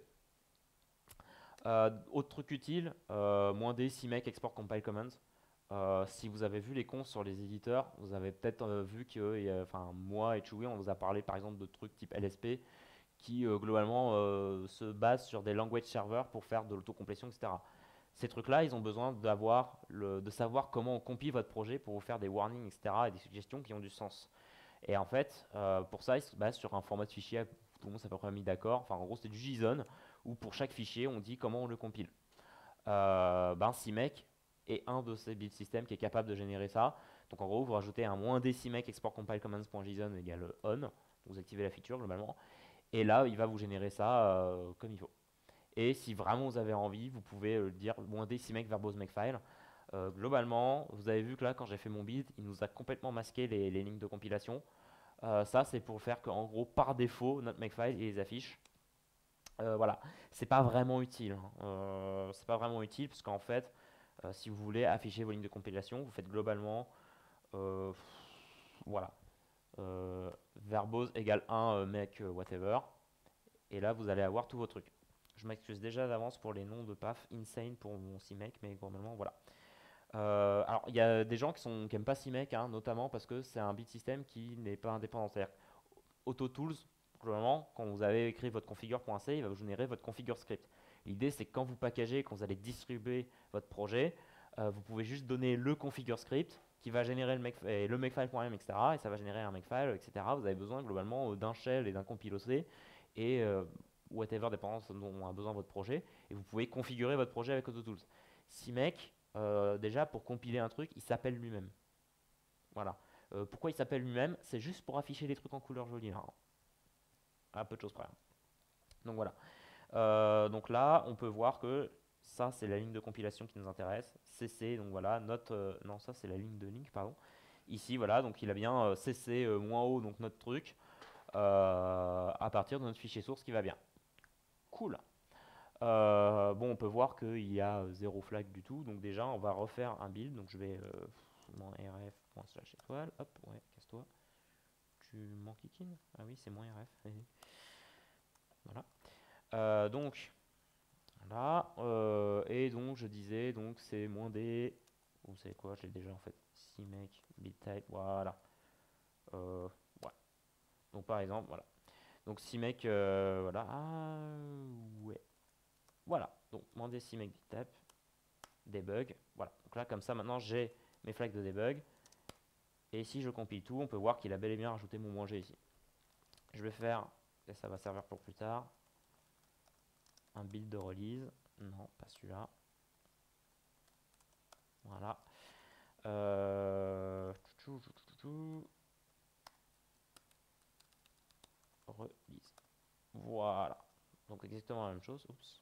Euh, autre truc utile, euh, moins D, CIMEC, export compile commands. Euh, si vous avez vu les cons sur les éditeurs, vous avez peut-être euh, vu que, enfin, moi et Chewy, on vous a parlé par exemple de trucs type L S P qui euh, globalement euh, se basent sur des language servers pour faire de l'autocomplétion, et cetera. Ces trucs-là, ils ont besoin d'avoir le, de savoir comment on compile votre projet pour vous faire des warnings, et cetera et des suggestions qui ont du sens. Et en fait, euh, pour ça, ils se basent sur un format de fichier, tout le monde s'est à peu près mis d'accord. Enfin, en gros, c'est du JSON où pour chaque fichier, on dit comment on le compile. Euh, ben, CIMEC est un de ces build systems qui est capable de générer ça. Donc en gros, vous rajoutez un moins d CIMEC export compile commands.json égale on. Vous activez la feature globalement. Et là, il va vous générer ça euh, comme il faut. Et si vraiment vous avez envie, vous pouvez euh, dire moins d CIMEC verbose makefile. Euh, globalement, vous avez vu que là, quand j'ai fait mon build, il nous a complètement masqué les, les lignes de compilation. Euh, ça, c'est pour faire qu'en gros, par défaut, notre makefile, il les affiche. Euh, voilà, c'est pas vraiment utile. Hein. Euh, c'est pas vraiment utile parce qu'en fait, Euh, si vous voulez afficher vos lignes de compilation, vous faites globalement, euh, voilà, euh, verbose égale un euh, make euh, whatever, et là vous allez avoir tous vos trucs. Je m'excuse déjà d'avance pour les noms de paf insane pour mon CMake, mais globalement voilà. Euh, alors il y a des gens qui sont qui aiment pas CMake, hein, notamment parce que c'est un bit system qui n'est pas indépendant. C'est-à-dire AutoTools, globalement, quand vous avez écrit votre configure.c, il va vous générer votre configure script. L'idée, c'est que quand vous packagez, quand vous allez distribuer votre projet, euh, vous pouvez juste donner le configure script qui va générer le, make, et le makefile.m, et cetera. Et ça va générer un makefile, et cetera. Vous avez besoin globalement euh, d'un shell et d'un compile-O C et euh, whatever dépendance dont a besoin votre projet. Et vous pouvez configurer votre projet avec AutoTools. CMake, euh, déjà, pour compiler un truc, il s'appelle lui-même. Voilà. Euh, pourquoi il s'appelle lui-même? C'est juste pour afficher des trucs en couleur jolie, là. À peu de choses près. Donc voilà. Euh, donc là, on peut voir que ça, c'est la ligne de compilation qui nous intéresse. C C, donc voilà, notre... euh, non, ça, c'est la ligne de link, pardon. Ici, voilà, donc il a bien euh, C C euh, moins haut, donc notre truc, euh, à partir de notre fichier source qui va bien. Cool. Euh, bon, on peut voir qu'il y a zéro flag du tout. Donc déjà, on va refaire un build. Donc je vais euh, mon rf.slash étoile. Hop, ouais, casse-toi. Tu m'enquiquines? Ah oui, c'est mon rf. Voilà. Euh, donc, voilà. Euh, et donc, je disais, donc c'est moins des. Vous savez quoi? Je l'ai déjà en fait. CMake, bittype, voilà. Euh, ouais. Donc par exemple, voilà. Donc CMake, euh, voilà. Ah, ouais. Voilà. Donc moins des CMake bittype. Debug, voilà. Donc là, comme ça, maintenant, j'ai mes flags de debug. Et si je compile tout, on peut voir qu'il a bel et bien rajouté mon -g ici. Je vais faire, et ça va servir pour plus tard, un build de release. Non, pas celui-là. Voilà. Euh... Release. Voilà. Donc exactement la même chose. Oups.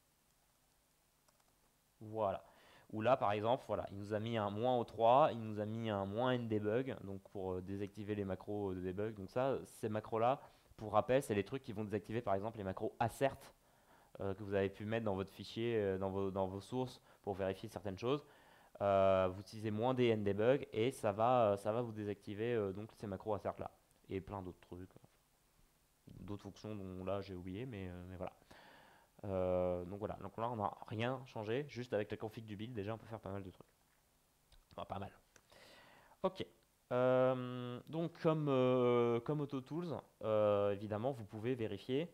Voilà. Où là, par exemple, voilà, il nous a mis un moins O trois, il nous a mis un moins N debug, donc pour euh, désactiver les macros de debug. Donc ça, ces macros-là, pour rappel, c'est les trucs qui vont désactiver, par exemple, les macros assert euh, que vous avez pu mettre dans votre fichier, euh, dans, vos, dans vos sources pour vérifier certaines choses. Euh, vous utilisez moins des N debug et ça va, ça va vous désactiver euh, donc ces macros assert là et plein d'autres trucs, d'autres fonctions dont là j'ai oublié, mais, euh, mais voilà. Euh, donc voilà, donc là on n'a rien changé, juste avec la config du build, déjà on peut faire pas mal de trucs. Enfin, pas mal. Ok. Euh, donc comme, euh, comme AutoTools, euh, évidemment vous pouvez vérifier.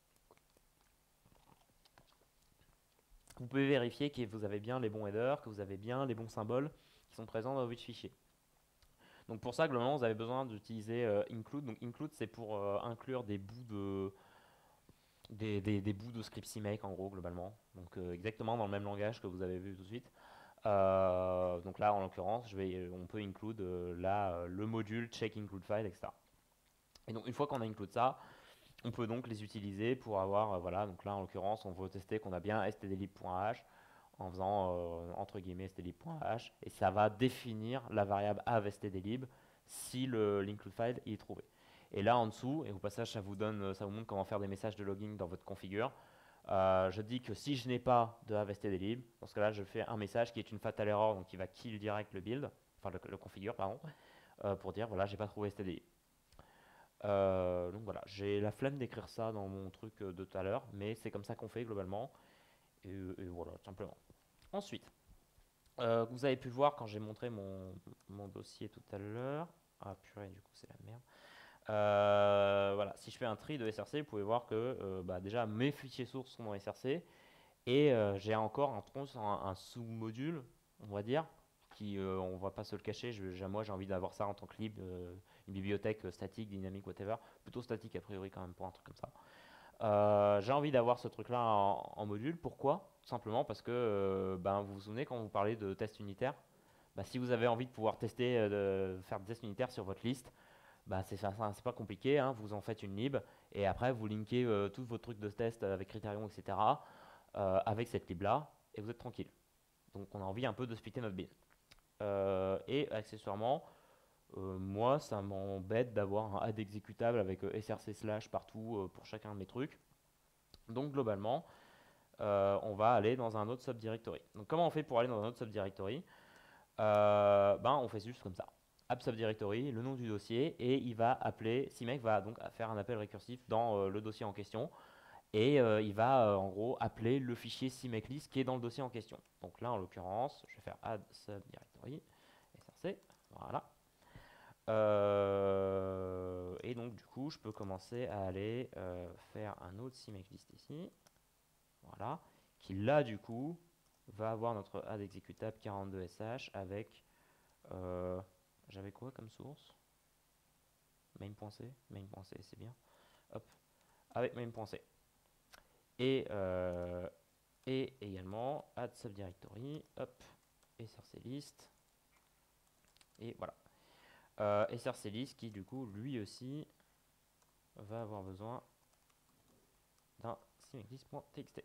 Vous pouvez vérifier que vous avez bien les bons headers, que vous avez bien les bons symboles qui sont présents dans votre fichier. Donc pour ça, globalement, vous avez besoin d'utiliser euh, include. Donc include, c'est pour euh, inclure des bouts de des, des, des bouts de script CMake en gros globalement. Donc euh, exactement dans le même langage que vous avez vu tout de suite. Euh, donc là, en l'occurrence, je vais, on peut include euh, là euh, le module check include file, et cetera. Et donc une fois qu'on a include ça, on peut donc les utiliser pour avoir, euh, voilà, donc là en l'occurrence, on veut tester qu'on a bien stdlib.h en faisant euh, entre guillemets stdlib.h et ça va définir la variable avstdlib si le l'include file est trouvé. Et là en dessous, et au passage ça vous donne, ça vous montre comment faire des messages de logging dans votre configure. Euh, je dis que si je n'ai pas de avstdlib, dans ce cas-là je fais un message qui est une fatal error, donc qui va kill direct le build, enfin le, le configure pardon, euh, pour dire voilà j'ai pas trouvé stdlib. Euh, donc voilà, j'ai la flemme d'écrire ça dans mon truc de tout à l'heure, mais c'est comme ça qu'on fait globalement. Et, et voilà, tout simplement. Ensuite, euh, vous avez pu voir quand j'ai montré mon, mon dossier tout à l'heure. Ah purée, du coup c'est la merde. Euh, voilà, si je fais un tri de S R C, vous pouvez voir que euh, bah, déjà mes fichiers sources sont dans S R C et euh, j'ai encore un tronc sur un, un sous-module, on va dire, qui, euh, on va pas se le cacher, je, moi j'ai envie d'avoir ça en tant que lib, euh, une bibliothèque euh, statique, dynamique, whatever, plutôt statique a priori quand même pour un truc comme ça. Euh, j'ai envie d'avoir ce truc-là en, en module. Pourquoi? Tout simplement parce que euh, ben, vous vous souvenez quand vous parlez de test unitaire, bah, si vous avez envie de pouvoir tester, euh, de faire des tests unitaires sur votre liste, bah, c'est c'est pas compliqué, hein, vous en faites une lib et après vous linkez euh, tous vos trucs de test avec Criterion, et cetera euh, avec cette lib-là et vous êtes tranquille. Donc on a envie un peu de splitter notre build. Euh, et accessoirement, euh, moi ça m'embête d'avoir un add exécutable avec euh, src slash partout euh, pour chacun de mes trucs. Donc globalement, euh, on va aller dans un autre subdirectory. Donc comment on fait pour aller dans un autre subdirectory? euh, ben, On fait juste comme ça. App subdirectory, le nom du dossier, et il va appeler, CMake va donc faire un appel récursif dans euh, le dossier en question, et euh, il va euh, en gros appeler le fichier CMakeList qui est dans le dossier en question. Donc là en l'occurrence, je vais faire add subdirectory, src, voilà. Euh, et donc du coup, je peux commencer à aller euh, faire un autre CMakeList ici, voilà, qui là du coup va avoir notre add exécutable quarante-deux S H avec, euh, j'avais quoi comme source? Main.c, main.c c'est bien, hop, avec main.c. Et, euh, et également add subdirectory, hop, srclist, et voilà. Euh, srclist qui du coup lui aussi va avoir besoin d'un CMakeList.txt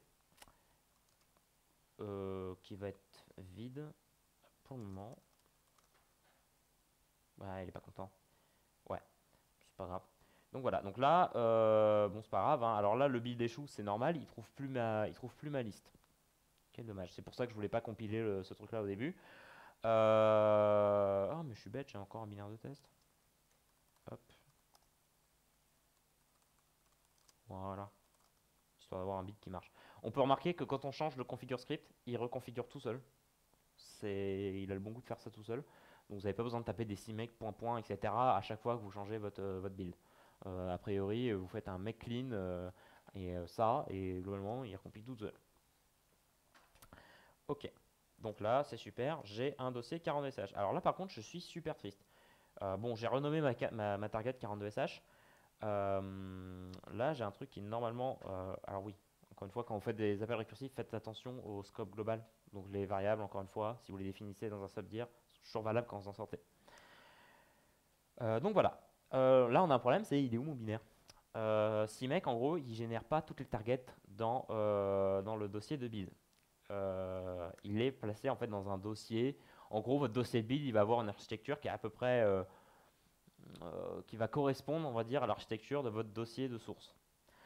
euh, qui va être vide pour le moment. Ouais, il est pas content. Ouais, c'est pas grave. Donc voilà, donc là, euh, bon c'est pas grave, hein. Alors là le build échoue, c'est normal, il trouve plus ma, il trouve plus ma liste. Quel dommage, c'est pour ça que je voulais pas compiler le- ce truc là au début. Euh... Ah mais je suis bête, j'ai encore un binaire de test. Hop. Voilà. Histoire d'avoir un bit qui marche. On peut remarquer que quand on change le configure script, il reconfigure tout seul. C'est... Il a le bon goût de faire ça tout seul. Donc vous n'avez pas besoin de taper des cmake, point point, et cetera à chaque fois que vous changez votre, euh, votre build. Euh, a priori, vous faites un make clean euh, et euh, ça, et globalement, il recompile tout seul. Ok. Donc là, c'est super. J'ai un dossier quarante-deux S H. Alors là, par contre, je suis super triste. Euh, bon, j'ai renommé ma, ma, ma target quarante-deux S H. Euh, là, j'ai un truc qui normalement. Euh, alors oui, encore une fois, quand vous faites des appels récursifs, faites attention au scope global. Donc les variables, encore une fois, si vous les définissez dans un subdir, c'est toujours valable quand vous en sortez. Euh, donc voilà. Euh, là, on a un problème, c'est il est où mon binaire? euh, CMake, en gros, il génère pas toutes les targets dans, euh, dans le dossier de build. Euh, il est placé en fait dans un dossier. En gros, votre dossier de build, il va avoir une architecture qui est à peu près euh, euh, qui va correspondre, on va dire, à l'architecture de votre dossier de source.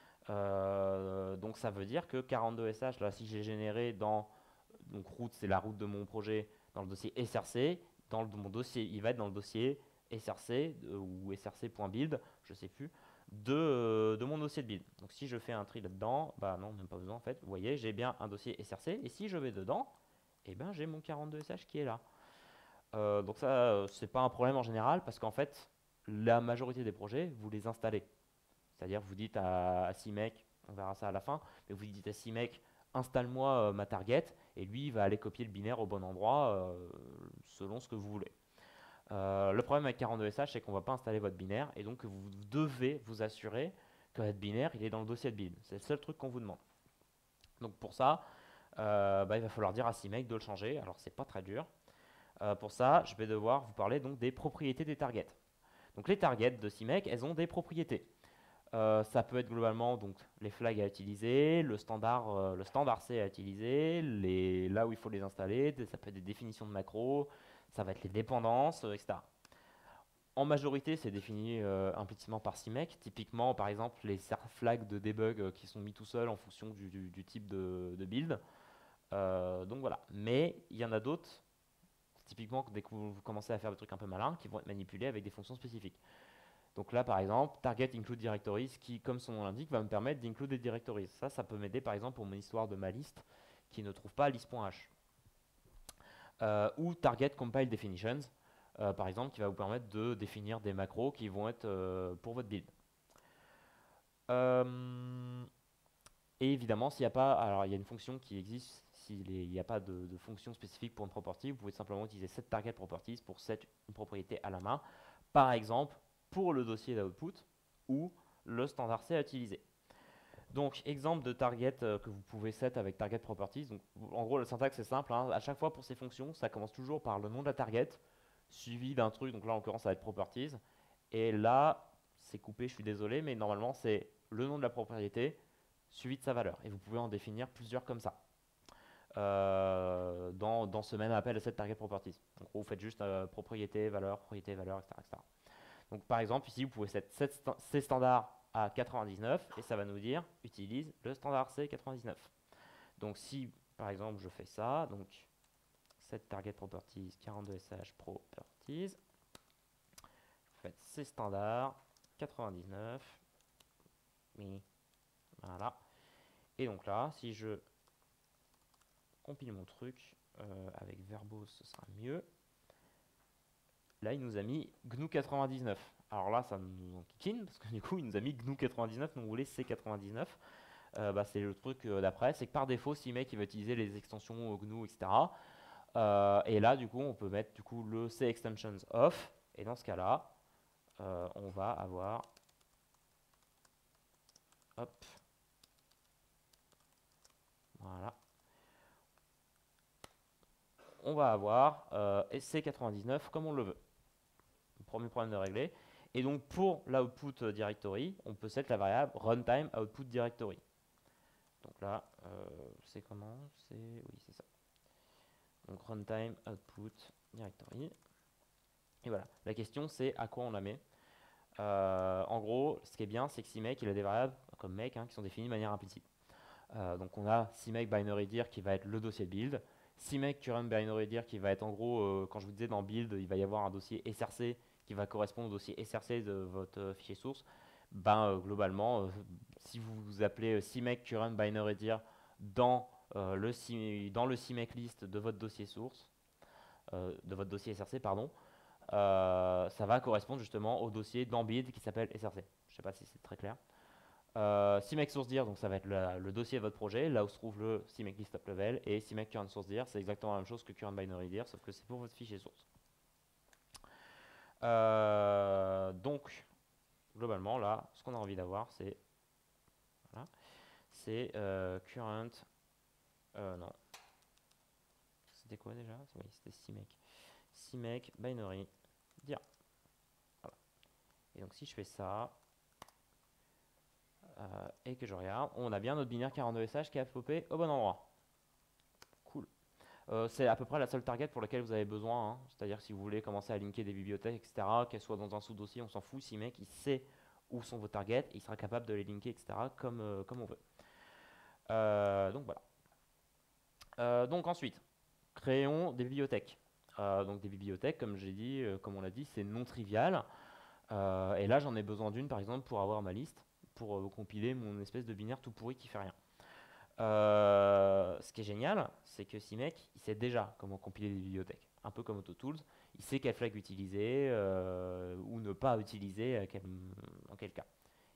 Euh, donc ça veut dire que quarante-deux S H, là, si j'ai généré dans, donc route, c'est la route de mon projet, dans le dossier src, dans le, mon dossier, il va être dans le dossier src euh, ou src.build, je sais plus, de, euh, de mon dossier de build. Donc si je fais un tri là-dedans, bah non, même pas besoin en fait. Vous voyez, j'ai bien un dossier src, et si je vais dedans, eh ben j'ai mon quarante-deux S H qui est là. Euh, donc ça, euh, c'est pas un problème en général parce qu'en fait, la majorité des projets, vous les installez. C'est-à-dire, vous dites à, à CMake, on verra ça à la fin, mais vous dites à CMake, installe-moi euh, ma target, et lui, il va aller copier le binaire au bon endroit euh, selon ce que vous voulez. Euh, le problème avec quarante-deux S H, c'est qu'on ne va pas installer votre binaire, et donc vous devez vous assurer que votre binaire, il est dans le dossier de build. C'est le seul truc qu'on vous demande. Donc pour ça, euh, bah, il va falloir dire à CMake de le changer. Alors c'est pas très dur. Euh, pour ça, je vais devoir vous parler donc des propriétés des targets. Donc les targets de CMake, elles ont des propriétés. Euh, ça peut être globalement donc les flags à utiliser, le standard, euh, le standard C à utiliser, les, là où il faut les installer, ça peut être des définitions de macros, ça va être les dépendances, euh, et cetera. En majorité, c'est défini euh, implicitement par CMake. Typiquement, par exemple, les flags de debug euh, qui sont mis tout seuls en fonction du, du, du type de, de build. Euh, donc voilà. Mais il y en a d'autres, typiquement dès que vous, vous commencez à faire des trucs un peu malins, qui vont être manipulés avec des fonctions spécifiques. Donc là, par exemple, target include directories, qui, comme son nom l'indique, va me permettre d'include des directories. Ça, ça peut m'aider, par exemple, pour mon histoire de ma liste qui ne trouve pas list.h. Euh, ou target compile definitions, euh, par exemple, qui va vous permettre de définir des macros qui vont être euh, pour votre build. Euh, et évidemment, s'il n'y a pas, alors il y a une fonction qui existe, s'il n'y a pas de, de fonction spécifique pour une property, vous pouvez simplement utiliser set target properties pour set une propriété à la main. Par exemple, pour le dossier d'output ou le standard C à utiliser. Donc, exemple de target euh, que vous pouvez set avec target properties. Donc, en gros, le syntaxe est simple. Hein. À chaque fois pour ces fonctions, ça commence toujours par le nom de la target, suivi d'un truc. Donc là, en l'occurrence, ça va être properties. Et là, c'est coupé, je suis désolé, mais normalement, c'est le nom de la propriété suivi de sa valeur. Et vous pouvez en définir plusieurs comme ça. Euh, dans, dans ce même appel à cette target properties. Donc, vous faites juste euh, propriété, valeur, propriété, valeur, et cetera, et cetera. Donc par exemple, ici, vous pouvez set C standard à quatre-vingt-dix-neuf et ça va nous dire utilise le standard C quatre-vingt-dix-neuf. Donc si par exemple je fais ça, donc set target properties quarante-deux S H properties, vous faites c'est standard quatre-vingt-dix-neuf, oui, voilà. Et donc là, si je compile mon truc euh, avec verbose, ce sera mieux. Là, il nous a mis G N U quatre-vingt-dix-neuf. Alors là, ça nous enquiquine parce que du coup, il nous a mis G N U quatre-vingt-dix-neuf, donc vous voulez C quatre-vingt-dix-neuf. Euh, bah, c'est le truc euh, d'après, c'est que par défaut, si mec il va utiliser les extensions G N U, et cetera. Euh, et là, du coup, on peut mettre du coup le C extensions off. Et dans ce cas-là, euh, on va avoir, hop, voilà, on va avoir euh, C quatre-vingt-dix-neuf comme on le veut. Le premier problème de régler. Et donc pour l'output directory, on peut set la variable runtime output directory. Donc là, euh, c'est comment? C'est oui, c'est ça. Donc runtime output directory. Et voilà. La question c'est à quoi on la met. Euh, en gros, ce qui est bien, c'est que CMake il a des variables comme make hein, qui sont définies de manière implicite. Euh, donc on a CMake binary dir qui va être le dossier build, CMake current binary dir qui va être en gros, euh, quand je vous disais dans build, il va y avoir un dossier S R C qui va correspondre au dossier S R C de votre euh, fichier source. Ben euh, globalement, euh, si vous, vous appelez CMake current binary dir dans euh, le C, dans le CMake list de votre dossier source, euh, de votre dossier S R C pardon, euh, ça va correspondre justement au dossier dans build qui s'appelle S R C. Je ne sais pas si c'est très clair. Euh, CMake source dir, donc ça va être la, le dossier de votre projet, là où se trouve le CMake list top level, et CMake current source dir, c'est exactement la même chose que current binary dir, sauf que c'est pour votre fichier source. Euh, donc, globalement, là, ce qu'on a envie d'avoir, c'est voilà, c'est euh, current, euh, non, c'était quoi déjà? Oui, c'était CMake, CMake binary dir. Voilà. Et donc si je fais ça, Euh, et que je regarde, on a bien notre binaire quarante-deux S H qui a popé au bon endroit. Cool. Euh, c'est à peu près la seule target pour laquelle vous avez besoin. Hein. C'est-à-dire si vous voulez commencer à linker des bibliothèques, et cetera, qu'elles soient dans un sous-dossier, on s'en fout. Si mec, il sait où sont vos targets, et il sera capable de les linker, et cetera, comme, euh, comme on veut. Euh, donc voilà. Euh, donc ensuite, créons des bibliothèques. Euh, donc des bibliothèques, comme j'ai dit, euh, comme on l'a dit, c'est non trivial. Euh, et là, j'en ai besoin d'une, par exemple, pour avoir ma liste, pour euh, compiler mon espèce de binaire tout pourri qui fait rien. Euh, ce qui est génial, c'est que CMake, il sait déjà comment compiler des bibliothèques, un peu comme AutoTools. Il sait quel flag utiliser euh, ou ne pas utiliser, à quel, en quel cas.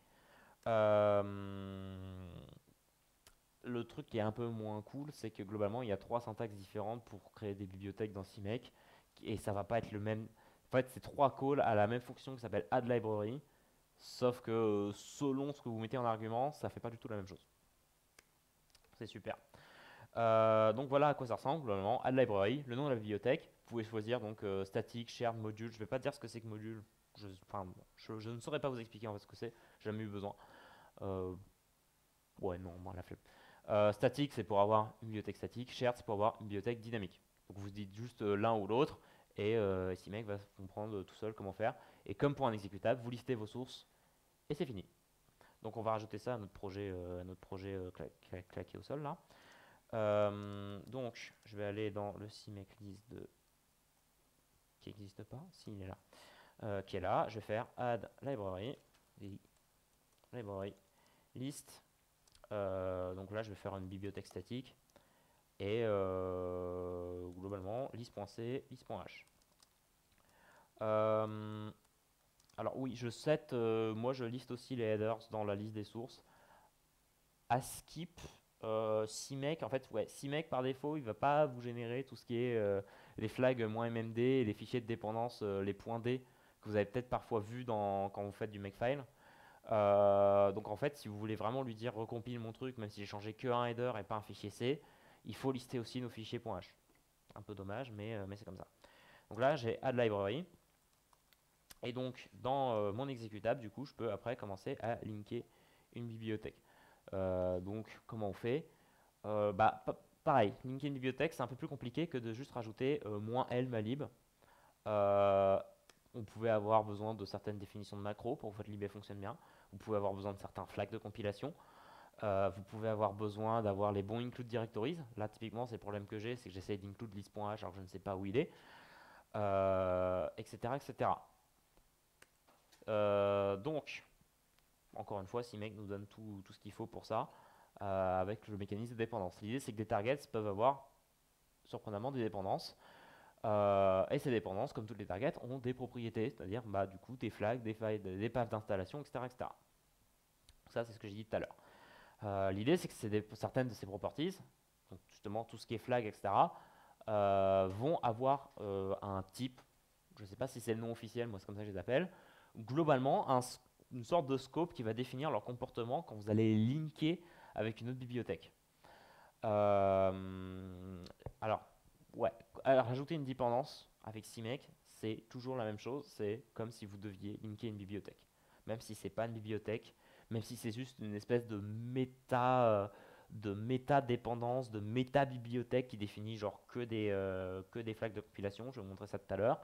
Euh, le truc qui est un peu moins cool, c'est que globalement, il y a trois syntaxes différentes pour créer des bibliothèques dans CMake, et ça va pas être le même. En fait, c'est trois calls à la même fonction qui s'appelle addLibrary, sauf que euh, selon ce que vous mettez en argument, ça fait pas du tout la même chose. C'est super. Euh, donc voilà à quoi ça ressemble globalement. Add library, le nom de la bibliothèque. Vous pouvez choisir donc euh, static, shared, module. Je ne vais pas dire ce que c'est que module. Je, enfin, je, je ne saurais pas vous expliquer en fait ce que c'est. J'ai jamais eu besoin. Euh, ouais, non, moi la flemme. Euh, static, c'est pour avoir une bibliothèque statique. Shared, c'est pour avoir une bibliothèque dynamique. Donc vous dites juste euh, l'un ou l'autre et euh, CMake va comprendre tout seul comment faire. Et comme pour un exécutable, vous listez vos sources et c'est fini. Donc on va rajouter ça à notre projet, euh, à notre projet euh, cla cla claqué au sol là. Euh, donc, je vais aller dans le CMake list de qui n'existe pas, s'il est là, euh, qui est là. Je vais faire add library, library list. Euh, donc là, je vais faire une bibliothèque statique et euh, globalement list.c, list.h. Euh, alors oui, je set, euh, moi je liste aussi les headers dans la liste des sources. À skip, euh, CMake, en fait, ouais, CMake par défaut, il va pas vous générer tout ce qui est euh, les flags -md et les fichiers de dépendance, euh, les points .d que vous avez peut-être parfois vu dans, quand vous faites du makefile. Euh, donc en fait, si vous voulez vraiment lui dire recompile mon truc, même si j'ai changé que un header et pas un fichier C, il faut lister aussi nos fichiers .h. Un peu dommage, mais, euh, mais c'est comme ça. Donc là, j'ai add library. Et donc, dans euh, mon exécutable, du coup, je peux après commencer à linker une bibliothèque. Euh, donc, comment on fait euh, bah, pareil, linker une bibliothèque, c'est un peu plus compliqué que de juste rajouter euh, -l malib. Euh, on pouvait avoir besoin de certaines définitions de macro pour que votre lib fonctionne bien. Vous pouvez avoir besoin de certains flags de compilation. Euh, vous pouvez avoir besoin d'avoir les bons include directories. Là, typiquement, c'est le problème que j'ai, c'est que j'essaie d'include list.h alors que je ne sais pas où il est, euh, et cetera, et cetera. Euh, donc, encore une fois, CMake nous donne tout, tout ce qu'il faut pour ça, euh, avec le mécanisme de dépendance. L'idée, c'est que des targets peuvent avoir, surprenamment, des dépendances. Euh, et ces dépendances, comme toutes les targets, ont des propriétés, c'est-à-dire bah, du coup des flags, des failles, des paths d'installation, et cetera, et cetera. Ça, c'est ce que j'ai dit tout à l'heure. Euh, L'idée, c'est que c'est des, certaines de ces properties, donc justement tout ce qui est flag, et cetera, euh, vont avoir euh, un type, je ne sais pas si c'est le nom officiel, moi c'est comme ça que je les appelle, globalement un, une sorte de scope qui va définir leur comportement quand vous allez les linker avec une autre bibliothèque. Euh, alors, ouais, alors, rajouter une dépendance avec CMake, c'est toujours la même chose, c'est comme si vous deviez linker une bibliothèque. Même si c'est pas une bibliothèque, même si c'est juste une espèce de méta, euh, de méta dépendance, de méta bibliothèque qui définit genre que des, euh, que des flags de compilation, je vais vous montrer ça tout à l'heure.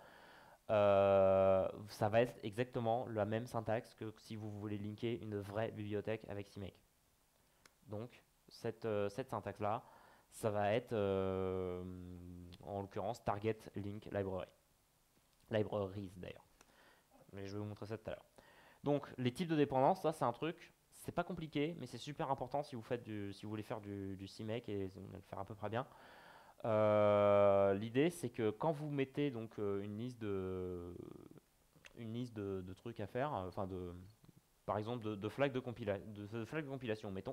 Euh, ça va être exactement la même syntaxe que si vous voulez linker une vraie bibliothèque avec CMake. Donc, cette, euh, cette syntaxe-là, ça va être, euh, en l'occurrence, Target Link Library. Libraries, d'ailleurs. Mais je vais vous montrer ça tout à l'heure. Donc, les types de dépendance, ça, c'est un truc, c'est pas compliqué, mais c'est super important si vous, faites du, si vous voulez faire du, du CMake et le faire à peu près bien. Euh, L'idée, c'est que quand vous mettez donc euh, une liste de, une liste de, de trucs à faire, euh, enfin de, par exemple de, de flags de, compila de, de flags de compilation, mettons,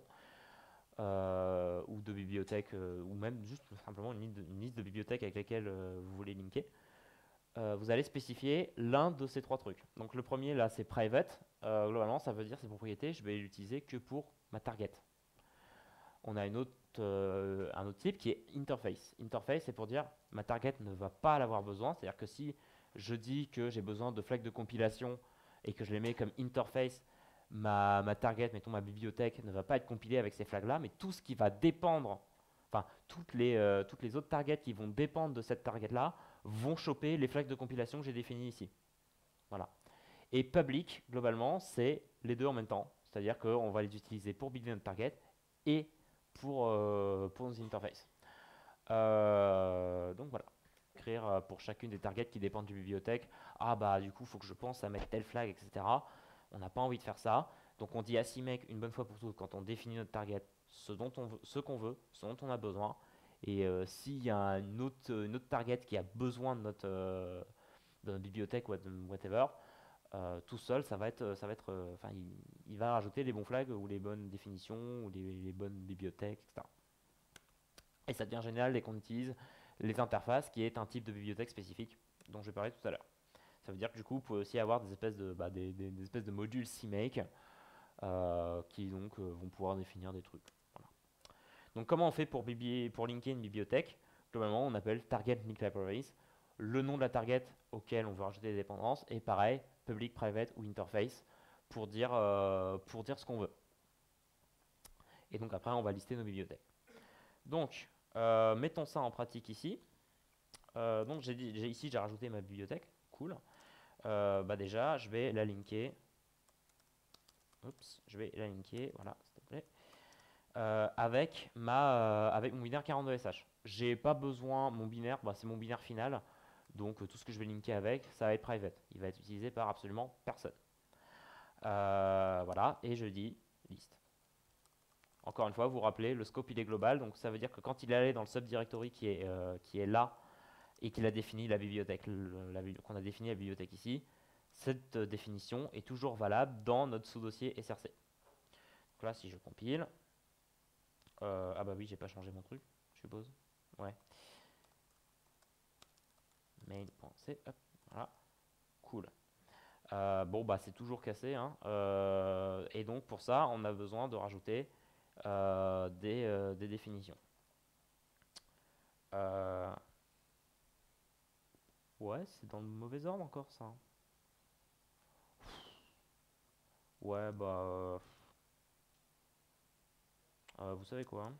euh, ou de bibliothèques, euh, ou même juste simplement une liste de, une liste de bibliothèques avec lesquelles euh, vous voulez linker, euh, vous allez spécifier l'un de ces trois trucs. Donc le premier là c'est private, euh, globalement ça veut dire ces propriétés, je vais l'utiliser que pour ma target. On a une autre, euh, un autre type qui est interface. Interface c'est pour dire ma target ne va pas l'avoir besoin, c'est-à-dire que si je dis que j'ai besoin de flags de compilation et que je les mets comme interface, ma, ma target, mettons ma bibliothèque, ne va pas être compilée avec ces flags-là, mais tout ce qui va dépendre, enfin toutes les, euh, toutes les autres targets qui vont dépendre de cette target-là vont choper les flags de compilation que j'ai définis ici. Voilà. Et public, globalement, c'est les deux en même temps. C'est-à-dire qu'on va les utiliser pour builder notre target et pour, euh, pour nos interfaces. Euh, donc voilà. Écrire euh, pour chacune des targets qui dépendent d'une bibliothèque. Ah bah du coup, il faut que je pense à mettre tel flag, et cetera. On n'a pas envie de faire ça. Donc on dit à CMake une bonne fois pour toutes quand on définit notre target, ce dont on veut, ce qu'on veut, ce dont on a besoin. Et euh, s'il y a une autre, une autre target qui a besoin de notre, euh, de notre bibliothèque ou whatever, euh, tout seul, ça va être, ça va être, enfin, euh, il, il, va rajouter les bons flags ou les bonnes définitions ou les, les bonnes bibliothèques, et cetera. Et ça devient génial dès qu'on utilise les interfaces, qui est un type de bibliothèque spécifique dont je vais parler tout à l'heure. Ça veut dire que du coup, vous pouvez aussi avoir des espèces de, bah, des, des, des espèces de modules CMake euh, qui donc euh, vont pouvoir définir des trucs. Voilà. Donc comment on fait pour, pour linker une bibliothèque? Globalement, on appelle target link libraries, le nom de la target auquel on veut rajouter des dépendances, et pareil, public, private ou interface pour dire, euh, pour dire ce qu'on veut. Et donc après, on va lister nos bibliothèques. Donc, euh, mettons ça en pratique ici. Euh, donc j'ai ici, j'ai rajouté ma bibliothèque. Cool. Euh, bah déjà, je vais la linker. Oups, je vais la linker, voilà, s'il te plaît. Euh, avec, ma, euh, avec mon binaire quarante-deux S H. J'ai pas besoin, mon binaire, bah, c'est mon binaire final. Donc euh, tout ce que je vais linker avec, ça va être private. Il va être utilisé par absolument personne. Euh, voilà, et je dis list. Encore une fois, vous vous rappelez, le scope il est global, donc ça veut dire que quand il est allé dans le subdirectory qui est, euh, qui est là, et qu'il a défini la bibliothèque, qu'on a défini la bibliothèque ici, cette euh, définition est toujours valable dans notre sous-dossier S R C. Donc là, si je compile, euh, ah bah oui, j'ai pas changé mon truc, je suppose. Ouais. Main.c, hop, voilà, cool. Euh, bon bah c'est toujours cassé, hein. euh, et donc pour ça, on a besoin de rajouter euh, des, euh, des définitions. Euh, ouais, c'est dans le mauvais ordre encore ça. Ouais, bah... Euh, euh, vous savez quoi, hein.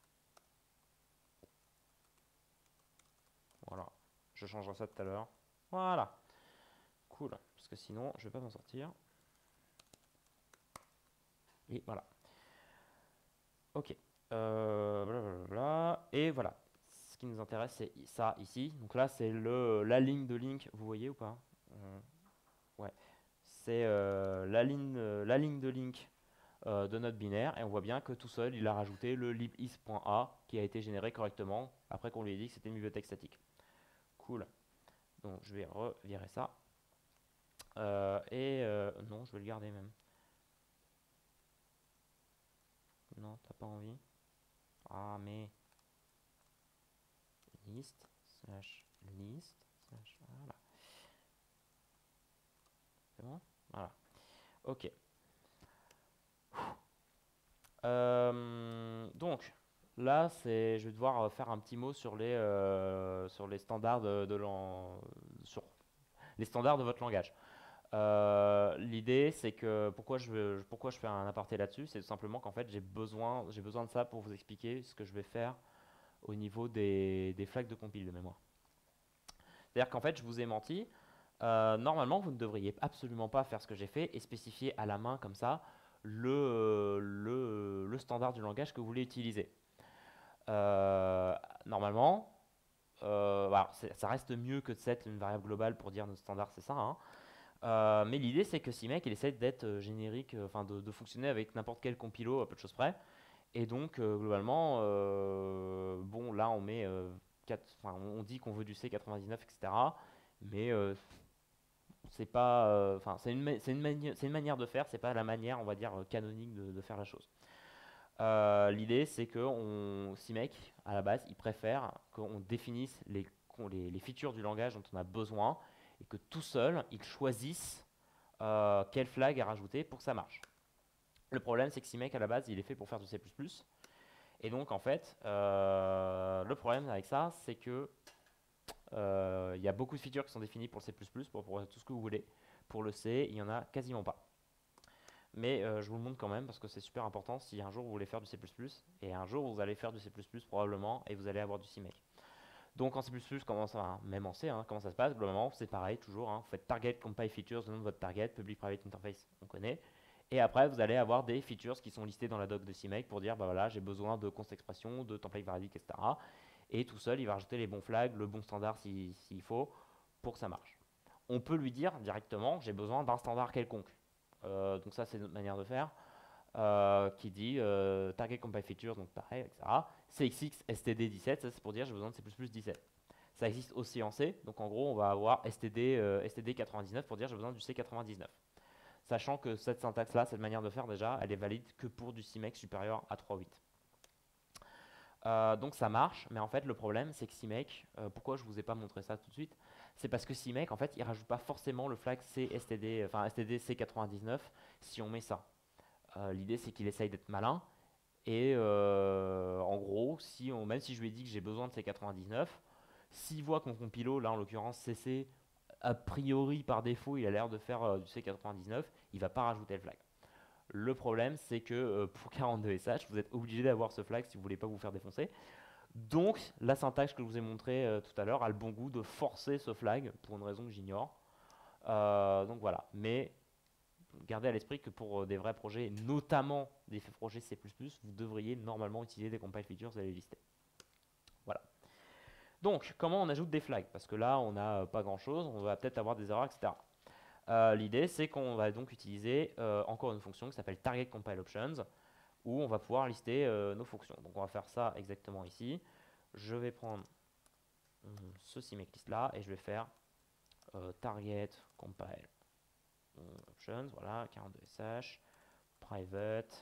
Voilà. Je changerai ça tout à l'heure. Voilà. Cool. Parce que sinon, je vais pas m'en sortir. Et voilà. Ok. Euh, blablabla. Et voilà. Ce qui nous intéresse, c'est ça ici. Donc là, c'est le la ligne de link. Vous voyez ou pas? Euh, Ouais. C'est euh, la ligne, euh, la ligne de link euh, de notre binaire. Et on voit bien que tout seul, il a rajouté le libis.a qui a été généré correctement après qu'on lui ait dit que c'était une bibliothèque statique. Cool. Donc je vais revirer ça. Euh, et euh, non, je vais le garder même. Non, t'as pas envie? Ah, mais list slash list slash voilà. C'est bon? Voilà. Ok. Euh, donc là, c'est, je vais devoir euh, faire un petit mot sur les euh, sur les standards de, de l'en- sur les standards de votre langage. Euh, l'idée, c'est que pourquoi je veux- pourquoi je fais un aparté là-dessus, c'est tout simplement qu'en fait, j'ai besoin j'ai besoin de ça pour vous expliquer ce que je vais faire au niveau des, des flags de compile de mémoire. C'est-à-dire qu'en fait, je vous ai menti. Euh, normalement, vous ne devriez absolument pas faire ce que j'ai fait et spécifier à la main comme ça le, le, le standard du langage que vous voulez utiliser. Euh, normalement, euh, bah, c'est- ça reste mieux que de set une variable globale pour dire notre standard, c'est ça, hein. Euh, mais l'idée, c'est que CMake, il essaie d'être euh, générique, euh, enfin de, de fonctionner avec n'importe quel compilo à peu de choses près. Et donc, euh, globalement, euh, bon, là, on met euh, quatre- enfin, on dit qu'on veut du C quatre-vingt-dix-neuf, et cetera. Mais euh, c'est pas, euh, enfin, c'est une, ma- c'est une, mani- c'est une manière de faire, c'est pas la manière, on va dire, euh, canonique de, de faire la chose. Euh, l'idée, c'est que on, CMake, à la base, il préfère qu'on définisse les, qu'on- les, les features du langage dont on a besoin et que tout seul, il choisisse euh, quel flag à rajouter pour que ça marche. Le problème, c'est que CMake, à la base, il est fait pour faire du C plus plus. Et donc, en fait, euh, le problème avec ça, c'est que euh, il y a beaucoup de features qui sont définies pour le C plus plus, pour, pour tout ce que vous voulez. Pour le C, il n'y en a quasiment pas. Mais euh, je vous le montre quand même parce que c'est super important si un jour vous voulez faire du C plus plus et un jour vous allez faire du C plus plus probablement et vous allez avoir du CMake. Donc en C plus plus, comment ça, même en C, hein, comment ça se passe? Globalement, c'est pareil toujours. Hein, vous faites target compile features, le nom de votre target, public private interface, on connaît. Et après, vous allez avoir des features qui sont listées dans la doc de CMake pour dire, bah voilà, j'ai besoin de const expression, de template variable, et cetera. Et tout seul, il va rajouter les bons flags, le bon standard s'il si, s'il faut, pour que ça marche. On peut lui dire directement, j'ai besoin d'un standard quelconque. Euh, donc ça, c'est notre manière de faire. Euh, qui dit euh, target compile features, donc pareil, et cetera. C X X S T D dix-sept, ça c'est pour dire j'ai besoin de C plus plus dix-sept. Ça existe aussi en C, donc en gros on va avoir S T D, euh, S T D quatre-vingt-dix-neuf pour dire j'ai besoin du C quatre-vingt-dix-neuf. Sachant que cette syntaxe-là, cette manière de faire déjà, elle est valide que pour du CMake supérieur à trois point huit. Euh, donc ça marche, mais en fait le problème c'est que CMake, euh, pourquoi je vous ai pas montré ça tout de suite, c'est parce que CMake en fait il rajoute pas forcément le flag C S T D, enfin S T D C quatre-vingt-dix-neuf si on met ça. Euh, L'idée c'est qu'il essaye d'être malin et euh, en gros, si on, même si je lui ai dit que j'ai besoin de C quatre-vingt-dix-neuf, s'il voit que mon compilo, là en l'occurrence C C, a priori par défaut il a l'air de faire euh, du C quatre-vingt-dix-neuf, il va pas rajouter le flag. Le problème, c'est que euh, pour quarante-deux S H, vous êtes obligé d'avoir ce flag si vous voulez pas vous faire défoncer. Donc, la syntaxe que je vous ai montrée euh, tout à l'heure a le bon goût de forcer ce flag pour une raison que j'ignore. Euh, donc voilà. Mais gardez à l'esprit que pour euh, des vrais projets, notamment des projets C plus plus, vous devriez normalement utiliser des compile features et les lister. Voilà. Donc, comment on ajoute des flags? Parce que là, on n'a pas grand chose, on va peut-être avoir des erreurs, et cetera. Euh, L'idée, c'est qu'on va donc utiliser euh, encore une fonction qui s'appelle target compile options, où on va pouvoir lister euh, nos fonctions. Donc, on va faire ça exactement ici. Je vais prendre hum, ce CMake list là et je vais faire euh, target compile options, voilà, quarante-deux S H, private,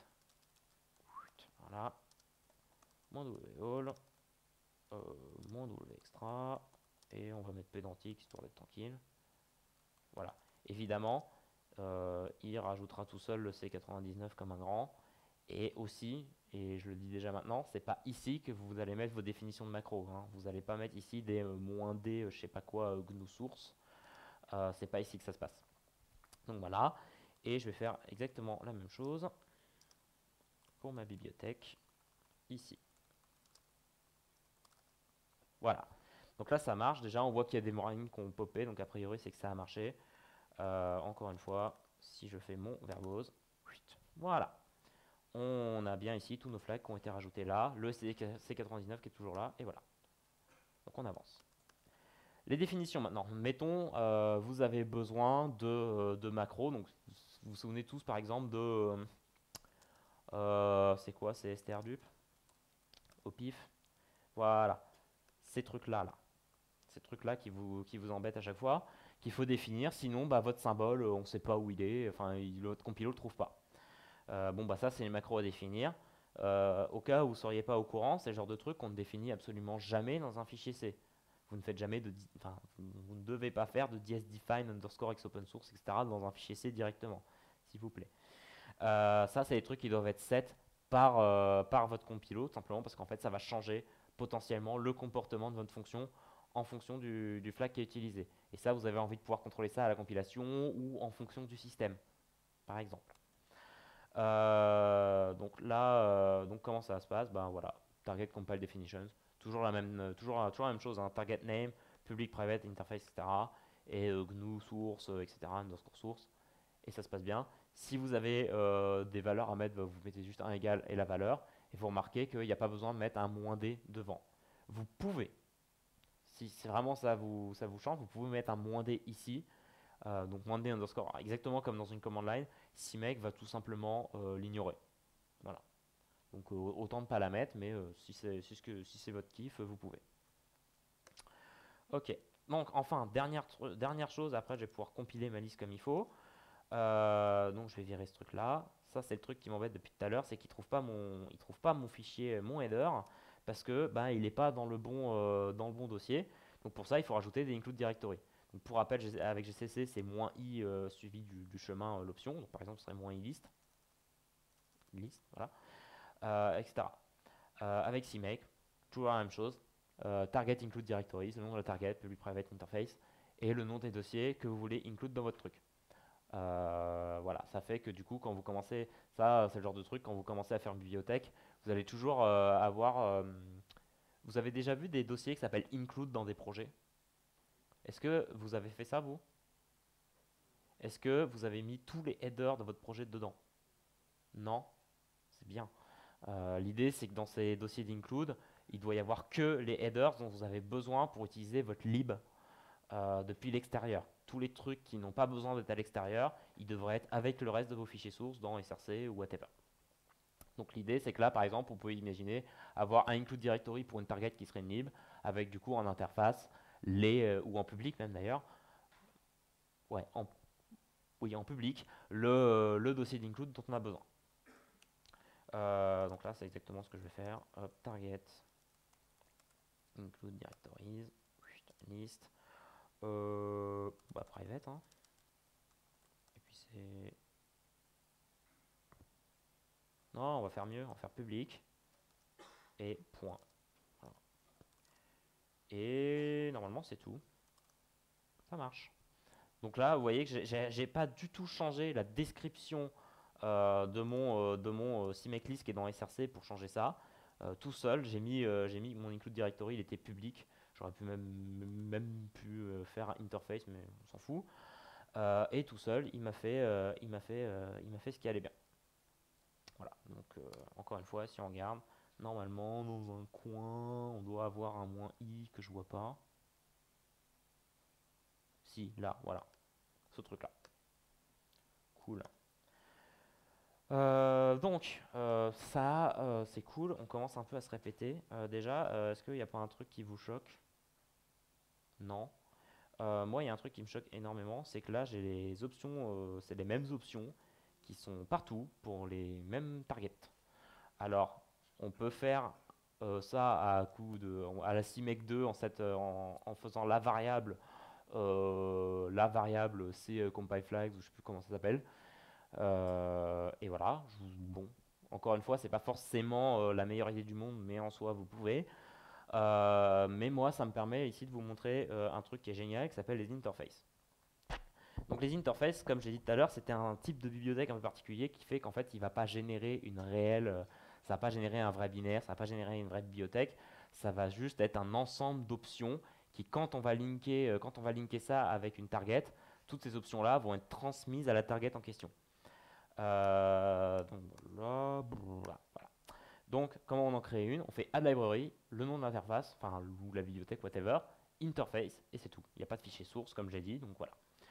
voilà, moins W all, euh, moins W extra, et on va mettre pédantique histoire d'être tranquille. Voilà. Évidemment, euh, il rajoutera tout seul le C quatre-vingt-dix-neuf comme un grand. Et aussi, et je le dis déjà maintenant, c'est pas ici que vous allez mettre vos définitions de macro. Hein. Vous n'allez pas mettre ici des euh, moins D, euh, je sais pas quoi, euh, G N U source. Euh, c'est pas ici que ça se passe. Donc voilà. Et je vais faire exactement la même chose pour ma bibliothèque ici. Voilà. Donc là, ça marche. Déjà, on voit qu'il y a des moraines qui ont popé. Donc a priori, c'est que ça a marché. Euh, encore une fois, si je fais mon verbose, voilà. on a bien ici tous nos flags qui ont été rajoutés là, le C quatre-vingt-dix-neuf qui est toujours là, et voilà. Donc on avance. Les définitions maintenant. Mettons, euh, vous avez besoin de, de macros. Donc, vous vous souvenez tous par exemple de. Euh, c'est quoi? C'est strdup au pif. Voilà. Ces trucs-là, là. Ces trucs-là qui vous, qui vous embêtent à chaque fois, qu'il faut définir. Sinon, bah, votre symbole, on ne sait pas où il est. Enfin, il, votre compilo ne le trouve pas. Euh, bon, bah ça, c'est les macros à définir. Euh, au cas où vous ne seriez pas au courant, c'est le genre de truc qu'on ne définit absolument jamais dans un fichier C. Vous ne faites jamais de, enfin, vous ne devez pas faire de dsdefine underscore x open source, et cetera dans un fichier C directement, s'il vous plaît. Euh, ça, c'est des trucs qui doivent être set par, euh, par votre compilo, simplement parce qu'en fait, ça va changer potentiellement le comportement de votre fonction en fonction du, du flag qui est utilisé. Et ça, vous avez envie de pouvoir contrôler ça à la compilation ou en fonction du système, par exemple. Euh, donc là, euh, donc comment ça se passe? Ben voilà, target compile definitions, toujours la même, euh, toujours, toujours la même chose, hein, target name, public private interface, et cetera. Et euh, G N U source, euh, et cetera. Underscore source, et ça se passe bien. Si vous avez euh, des valeurs à mettre, bah, vous mettez juste un égal et la valeur, et vous remarquez qu'il n'y a pas besoin de mettre un moins d devant. Vous pouvez, si c'est vraiment ça vous, ça vous change, vous pouvez mettre un moins d ici. Euh, donc moins d underscore, exactement comme dans une command line, CMake va tout simplement euh, l'ignorer. Voilà. Donc euh, autant ne pas la mettre, mais euh, si c'est si ce si c'est votre kiff, euh, vous pouvez. Ok. Donc enfin, dernière, dernière chose, après je vais pouvoir compiler ma liste comme il faut. Euh, donc je vais virer ce truc là. Ça c'est le truc qui m'embête depuis tout à l'heure, c'est qu'il trouve pas mon, il trouve pas mon fichier, mon header, parce que bah, il n'est pas dans le bon, euh, dans le bon dossier. Donc pour ça il faut rajouter des include directory. Donc pour rappel, avec G C C c'est moins i euh, suivi du, du chemin euh, l'option. Donc par exemple ce serait moins i list, list, voilà, euh, et cetera. Euh, avec CMake, toujours la même chose. Euh, target include directory, c'est le nom de la target, public private interface, et le nom des dossiers que vous voulez include dans votre truc. Euh, voilà, ça fait que du coup, quand vous commencez, ça, c'est le genre de truc, quand vous commencez à faire une bibliothèque, vous allez toujours euh, avoir. Euh, vous avez déjà vu des dossiers qui s'appellent include dans des projets? Est-ce que vous avez fait ça, vous? Est-ce que vous avez mis tous les headers de votre projet dedans? Non? C'est bien. Euh, L'idée, c'est que dans ces dossiers d'include, il doit y avoir que les headers dont vous avez besoin pour utiliser votre lib euh, depuis l'extérieur. Tous les trucs qui n'ont pas besoin d'être à l'extérieur, ils devraient être avec le reste de vos fichiers sources dans S R C ou whatever. Donc l'idée, c'est que là, par exemple, vous pouvez imaginer avoir un include directory pour une target qui serait une lib, avec du coup en interface, les, euh, ou en public même d'ailleurs, ouais, en, oui, en public, le, le dossier d'include dont on a besoin. Euh, donc là, c'est exactement ce que je vais faire. Hop, target, include directories, list, euh, bah, private, hein. Et puis c'est... Non, on va faire mieux, on va faire public, et point. Voilà. Et normalement, c'est tout. Ça marche. Donc là, vous voyez que j'ai pas du tout changé la description euh, de mon, euh, de mon euh, CMake list qui est dans S R C pour changer ça. Euh, tout seul, j'ai mis, euh, j'ai mis mon include directory, il était public. J'aurais pu même, même pu euh, faire un interface, mais on s'en fout. Euh, et tout seul, il m'a fait, euh, il m'a fait, euh, il m'a fait ce qui allait bien. Voilà. Donc euh, encore une fois, si on regarde, normalement dans un coin, on doit avoir un moins i que je vois pas. Si, là, voilà, ce truc-là. Cool. Euh, donc, euh, ça, euh, c'est cool. On commence un peu à se répéter. Euh, déjà, euh, est-ce qu'il n'y a pas un truc qui vous choque? Non. Euh, moi, il y a un truc qui me choque énormément, c'est que là, j'ai les options, euh, c'est les mêmes options qui sont partout pour les mêmes targets. Alors, on peut faire euh, ça à coup de, à la CMake deux en, cette, en, en faisant la variable, euh, la variable C euh, compile flags ou je sais plus comment ça s'appelle. Euh, et voilà. Je vous- bon, encore une fois, c'est pas forcément euh, la meilleure idée du monde, mais en soi, vous pouvez. Euh, mais moi, ça me permet ici de vous montrer euh, un truc qui est génial qui s'appelle les interfaces. Donc les interfaces, comme j'ai dit tout à l'heure, c'était un type de bibliothèque un peu particulier qui fait qu'en fait, il ne va pas générer une réelle, euh, ça va pas générer un vrai binaire, ça va pas générer une vraie bibliothèque, ça va juste être un ensemble d'options qui, quand on va linker, euh, quand on va linker ça avec une target, toutes ces options-là vont être transmises à la target en question. Euh, donc, voilà, voilà. Donc, comment on en crée une? On fait add library, le nom de l'interface, enfin, ou la bibliothèque, whatever, interface, et c'est tout. Il n'y a pas de fichier source, comme j'ai dit, donc voilà.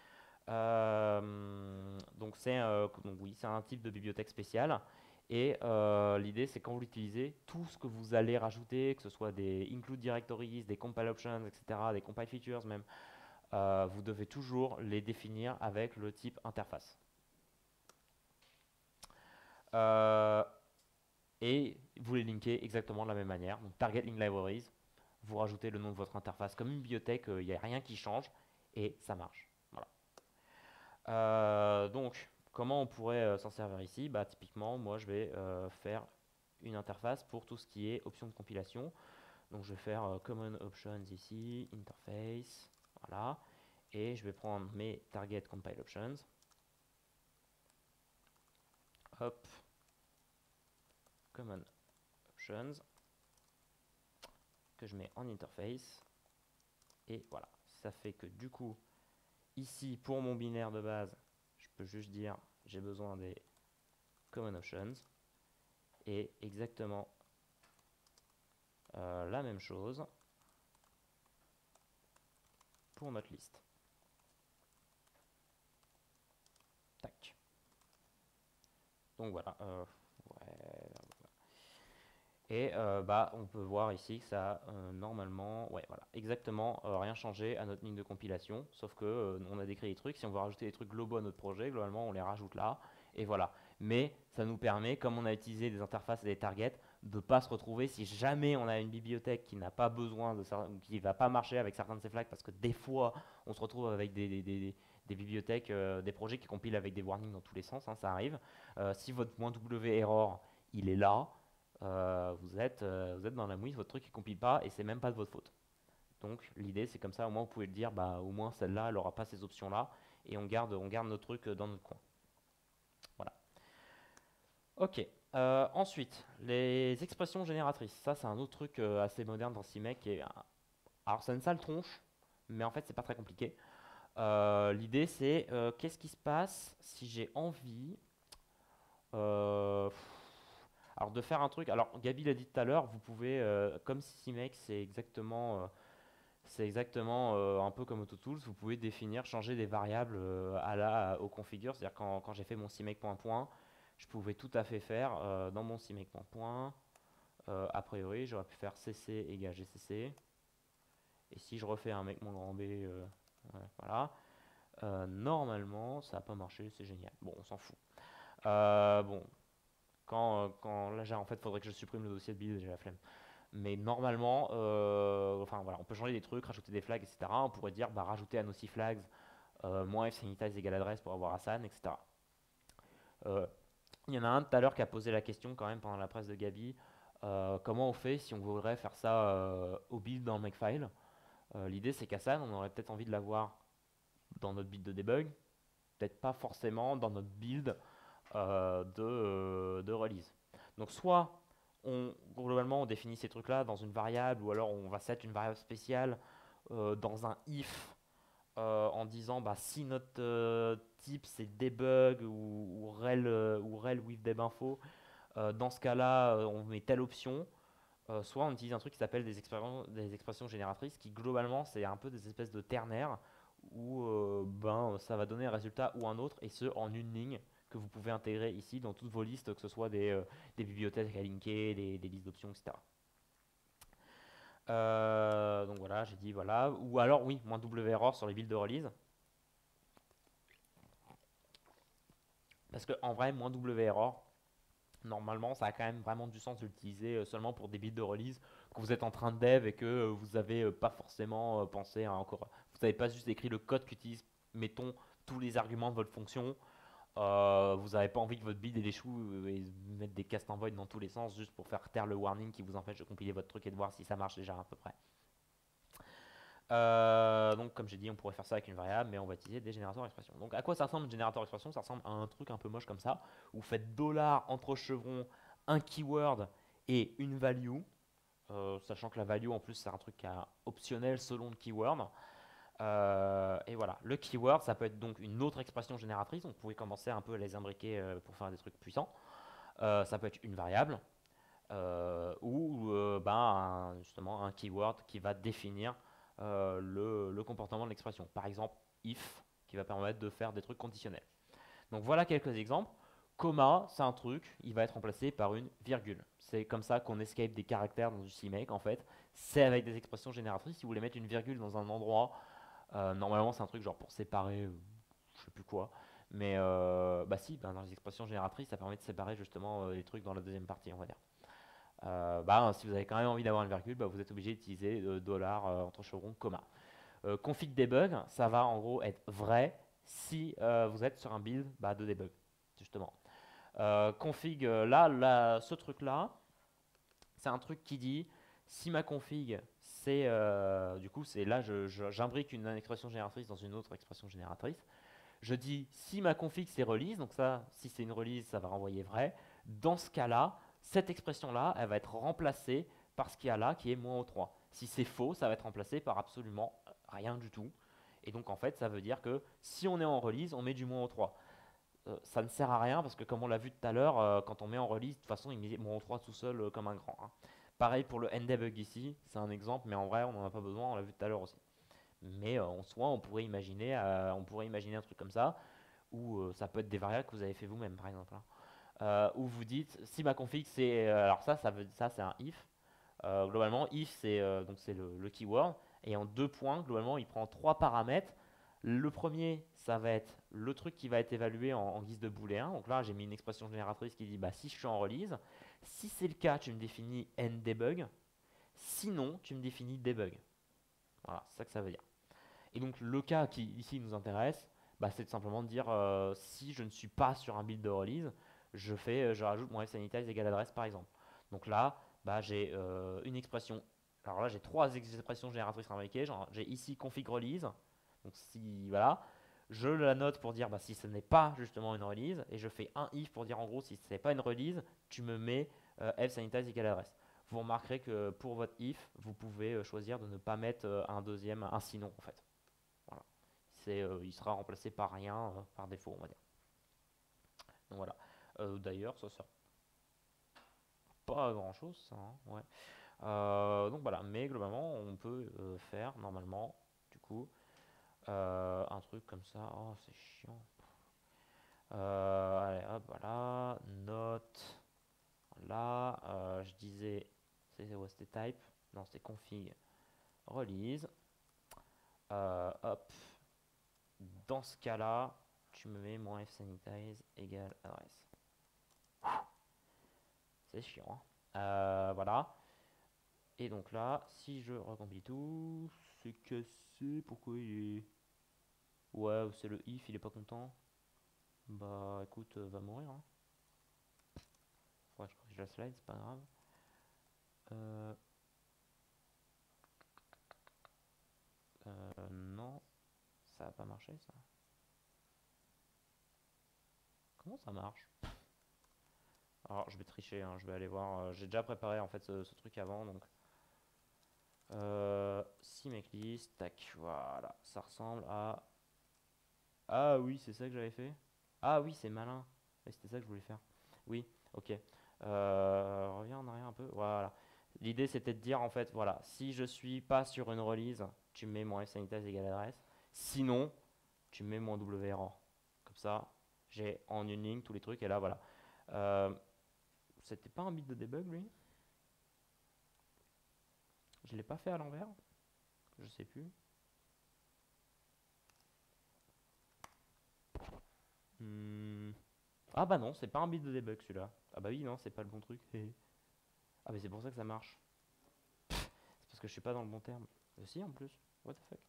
Euh, donc, c'est euh, donc oui, c'est un type de bibliothèque spéciale. Et euh, l'idée, c'est quand vous l'utilisez, tout ce que vous allez rajouter, que ce soit des include directories, des compile options, et cetera, des compile features même, euh, vous devez toujours les définir avec le type interface. Euh, et vous les linkez exactement de la même manière. Donc target link libraries, vous rajoutez le nom de votre interface comme une bibliothèque, il n'y a rien qui change et ça marche. Voilà. Euh, donc, comment on pourrait euh, s'en servir ici? Bah, typiquement, moi je vais euh, faire une interface pour tout ce qui est options de compilation. Donc je vais faire euh, Common Options ici, Interface, voilà. Et je vais prendre mes Target Compile Options. Hop. Common Options. Que je mets en Interface. Et voilà. Ça fait que du coup, ici, pour mon binaire de base, je peux juste dire j'ai besoin des Common Options. Et exactement euh, la même chose pour notre liste. Tac. Donc voilà. Euh, ouais. Et euh, bah, on peut voir ici que ça a euh, normalement, ouais, voilà, exactement euh, rien changé à notre ligne de compilation, sauf que euh, on a décrit des trucs. Si on veut rajouter des trucs globaux à notre projet, globalement, on les rajoute là, et voilà. Mais ça nous permet, comme on a utilisé des interfaces et des targets, de ne pas se retrouver si jamais on a une bibliothèque qui n'a pas besoin de ça, ou qui ne va pas marcher avec certains de ces flags, parce que des fois, on se retrouve avec des, des, des, des bibliothèques, euh, des projets qui compilent avec des warnings dans tous les sens, hein, ça arrive. Euh, si votre .w error, il est là, euh, vous, êtes, euh, vous êtes dans la mouise, votre truc ne compile pas et c'est même pas de votre faute. Donc l'idée c'est comme ça, au moins vous pouvez le dire, bah, au moins celle-là, elle n'aura pas ces options-là et on garde, on garde nos trucs dans notre coin. Voilà. Ok. Euh, ensuite, les expressions génératrices. Ça, c'est un autre truc euh, assez moderne dans C M E C. Et, alors, c'est une sale tronche, mais en fait, c'est pas très compliqué. Euh, L'idée, c'est euh, qu'est-ce qui se passe si j'ai envie. Euh, alors de faire un truc, alors Gabi l'a dit tout à l'heure, vous pouvez, euh, comme C M E C, c'est exactement, euh, c'est exactement euh, un peu comme AutoTools, vous pouvez définir, changer des variables euh, à la, au configure, c'est-à-dire quand, quand j'ai fait mon C M E C point point, je pouvais tout à fait faire euh, dans mon C M E C point point, euh, a priori j'aurais pu faire cc égale gcc, et si je refais un make mon grand B, euh, ouais, voilà, euh, normalement ça n'a pas marché, c'est génial, bon on s'en fout. Euh, bon, quand, euh, quand là, j'ai- en fait, faudrait que je supprime le dossier de build, j'ai la flemme. Mais normalement, euh, enfin voilà, on peut changer des trucs, rajouter des flags, et cetera. On pourrait dire, bah, rajouter à nos six flags, euh, moins fsanitize égale adresse pour avoir Hassan, et cetera. Euh, Il y en a un tout à l'heure qui a posé la question quand même pendant la presse de Gabi. Euh, comment on fait si on voudrait faire ça euh, au build dans le makefile? Euh, L'idée c'est qu'Hassan, on aurait peut-être envie de l'avoir dans notre build de debug, peut-être pas forcément dans notre build euh, de, euh, de release. Donc soit on, globalement on définit ces trucs là dans une variable ou alors on va set une variable spéciale euh, dans un if euh, en disant bah, si notre euh, type c'est debug ou, ou, rel, euh, ou rel with debinfo, euh, dans ce cas là on met telle option. Euh, soit on utilise un truc qui s'appelle des expressions, des expressions génératrices qui globalement c'est un peu des espèces de ternaires où euh, ben, ça va donner un résultat ou un autre et ce en une ligne que vous pouvez intégrer ici dans toutes vos listes, que ce soit des, euh, des bibliothèques à linker, des, des listes d'options, et cetera. Euh, donc voilà, j'ai dit voilà. Ou alors oui, moins W error sur les builds de release. Parce qu'en vrai, moins W error, normalement, ça a quand même vraiment du sens de l'utiliser euh, seulement pour des builds de release que vous êtes en train de dev et que euh, vous n'avez euh, pas forcément euh, pensé à encore. Vous n'avez pas juste écrit le code qu'utilise, mettons, tous les arguments de votre fonction. Euh, vous n'avez pas envie que votre build il échoue euh, et mettre des cast en void dans tous les sens juste pour faire taire le warning qui vous empêche de compiler votre truc et de voir si ça marche déjà à peu près. Euh, donc comme j'ai dit, on pourrait faire ça avec une variable, mais on va utiliser des générateurs d'expression. Donc à quoi ça ressemble un générateur d'expression? Ça ressemble à un truc un peu moche comme ça, où vous faites dollar entre chevrons, un keyword et une value, euh, sachant que la value en plus c'est un truc qui est optionnel selon le keyword. Euh, et voilà, le keyword, ça peut être donc une autre expression génératrice. On pouvait commencer un peu à les imbriquer euh, pour faire des trucs puissants. Euh, ça peut être une variable euh, ou euh, ben, un- justement un keyword qui va définir euh, le, le comportement de l'expression. Par exemple, if, qui va permettre de faire des trucs conditionnels. Donc voilà quelques exemples. Comma, c'est un truc, il va être remplacé par une virgule. C'est comme ça qu'on escape des caractères dans du C M A K en fait. C'est avec des expressions génératrices. Si vous voulez mettre une virgule dans un endroit, euh, normalement c'est un truc genre pour séparer, euh, je sais plus quoi. Mais euh, bah si, ben, dans les expressions génératrices, ça permet de séparer justement euh, les trucs dans la deuxième partie, on va dire. Euh, bah, si vous avez quand même envie d'avoir une virgule, bah, vous êtes obligé d'utiliser euh, dollar euh, entre chevrons, comma. Euh, config debug, ça va en gros être vrai si euh, vous êtes sur un build bah, de debug, justement. Euh, config, euh, là, là, ce truc-là, c'est un truc qui dit si ma config, c'est euh, du coup, c'est là, je- je- j'imbrique une expression génératrice dans une autre expression génératrice. Je dis si ma config c'est release, donc ça, si c'est une release, ça va renvoyer vrai. Dans ce cas-là, cette expression-là, elle va être remplacée par ce qu'il y a là, qui est moins O trois. Si c'est faux, ça va être remplacé par absolument rien du tout. Et donc en fait, ça veut dire que si on est en release, on met du moins O trois. Euh, ça ne sert à rien parce que comme on l'a vu tout à l'heure, euh, quand on met en release, de toute façon, il met moins trois tout seul euh, comme un grand. Hein. Pareil pour le ndebug ici, c'est un exemple, mais en vrai, on n'en a pas besoin, on l'a vu tout à l'heure aussi. Mais euh, en soi, on pourrait imaginer, euh, on pourrait imaginer un truc comme ça, ou euh, ça peut être des variables que vous avez fait vous-même, par exemple. Hein. Euh, où vous dites, si ma config c'est, euh, alors ça, ça veut, ça c'est un if. Euh, globalement, if c'est euh, donc c'est le, le keyword, et en deux points, globalement, il prend trois paramètres. Le premier, ça va être le truc qui va être évalué en, en guise de booléen. Donc là, j'ai mis une expression génératrice qui dit, bah si je suis en release, si c'est le cas, tu me définis ndebug. Sinon, tu me définis debug. Voilà, c'est ça que ça veut dire. Et donc le cas qui ici nous intéresse, bah, c'est de simplement de dire euh, si je ne suis pas sur un build de release, je fais, euh, je rajoute mon fsanitize égale adresse par exemple. Donc là, bah, j'ai euh, une expression. Alors là, j'ai trois expressions génératrices imbriquées. Genre, j'ai ici config release. Donc si voilà, je la note pour dire bah, si ce n'est pas justement une release, et je fais un if pour dire en gros si ce n'est pas une release, tu me mets euh, fsanitize égale adresse. Vous remarquerez que pour votre if, vous pouvez euh, choisir de ne pas mettre euh, un deuxième, un sinon en fait. Voilà. C'est, euh, il sera remplacé par rien euh, par défaut, on va dire. Donc voilà. Euh, D'ailleurs, ça sert pas à grand chose, ça. Hein, ouais. Euh, donc voilà. Mais globalement, on peut euh, faire normalement, du coup, euh, un truc comme ça. Oh, c'est chiant. Euh, allez, hop, voilà. Note. Là, euh, je disais, c'est ouais, c'était type. Non, c'était config release. Euh, hop. Dans ce cas-là, tu me mets mon fsanitize égale adresse. C'est chiant. Hein. Euh, voilà. Et donc là, si je recompile tout, c'est cassé. Pourquoi il est. Ouais, c'est le if, il est pas content. Bah écoute, euh, va mourir. Hein. Faudrait que je corrige la slide, c'est pas grave. Euh, euh, non, ça a pas marché ça. Comment ça marche? Alors je vais tricher, hein, je vais aller voir. euh, J'ai déjà préparé en fait ce, ce truc avant, donc. Euh, si mec list, tac, voilà, ça ressemble à. Ah oui, c'est ça que j'avais fait. Ah oui, c'est malin. Oui, c'était ça que je voulais faire. Oui, ok. Euh, reviens en arrière un peu. Voilà. L'idée c'était de dire en fait, voilà, si je suis pas sur une release, tu mets mon fsanitize égale adresse. Sinon, tu mets mon W error. Comme ça, j'ai en une ligne tous les trucs et là voilà. Euh, c'était pas un bit de debug lui? Je l'ai pas fait à l'envers? Je sais plus. Hmm. Ah bah non, c'est pas un bit de debug celui-là. Ah bah oui, non, c'est pas le bon truc. Ah mais c'est pour ça que ça marche. C'est parce que je suis pas dans le bon terme. Aussi en plus. What the fuck.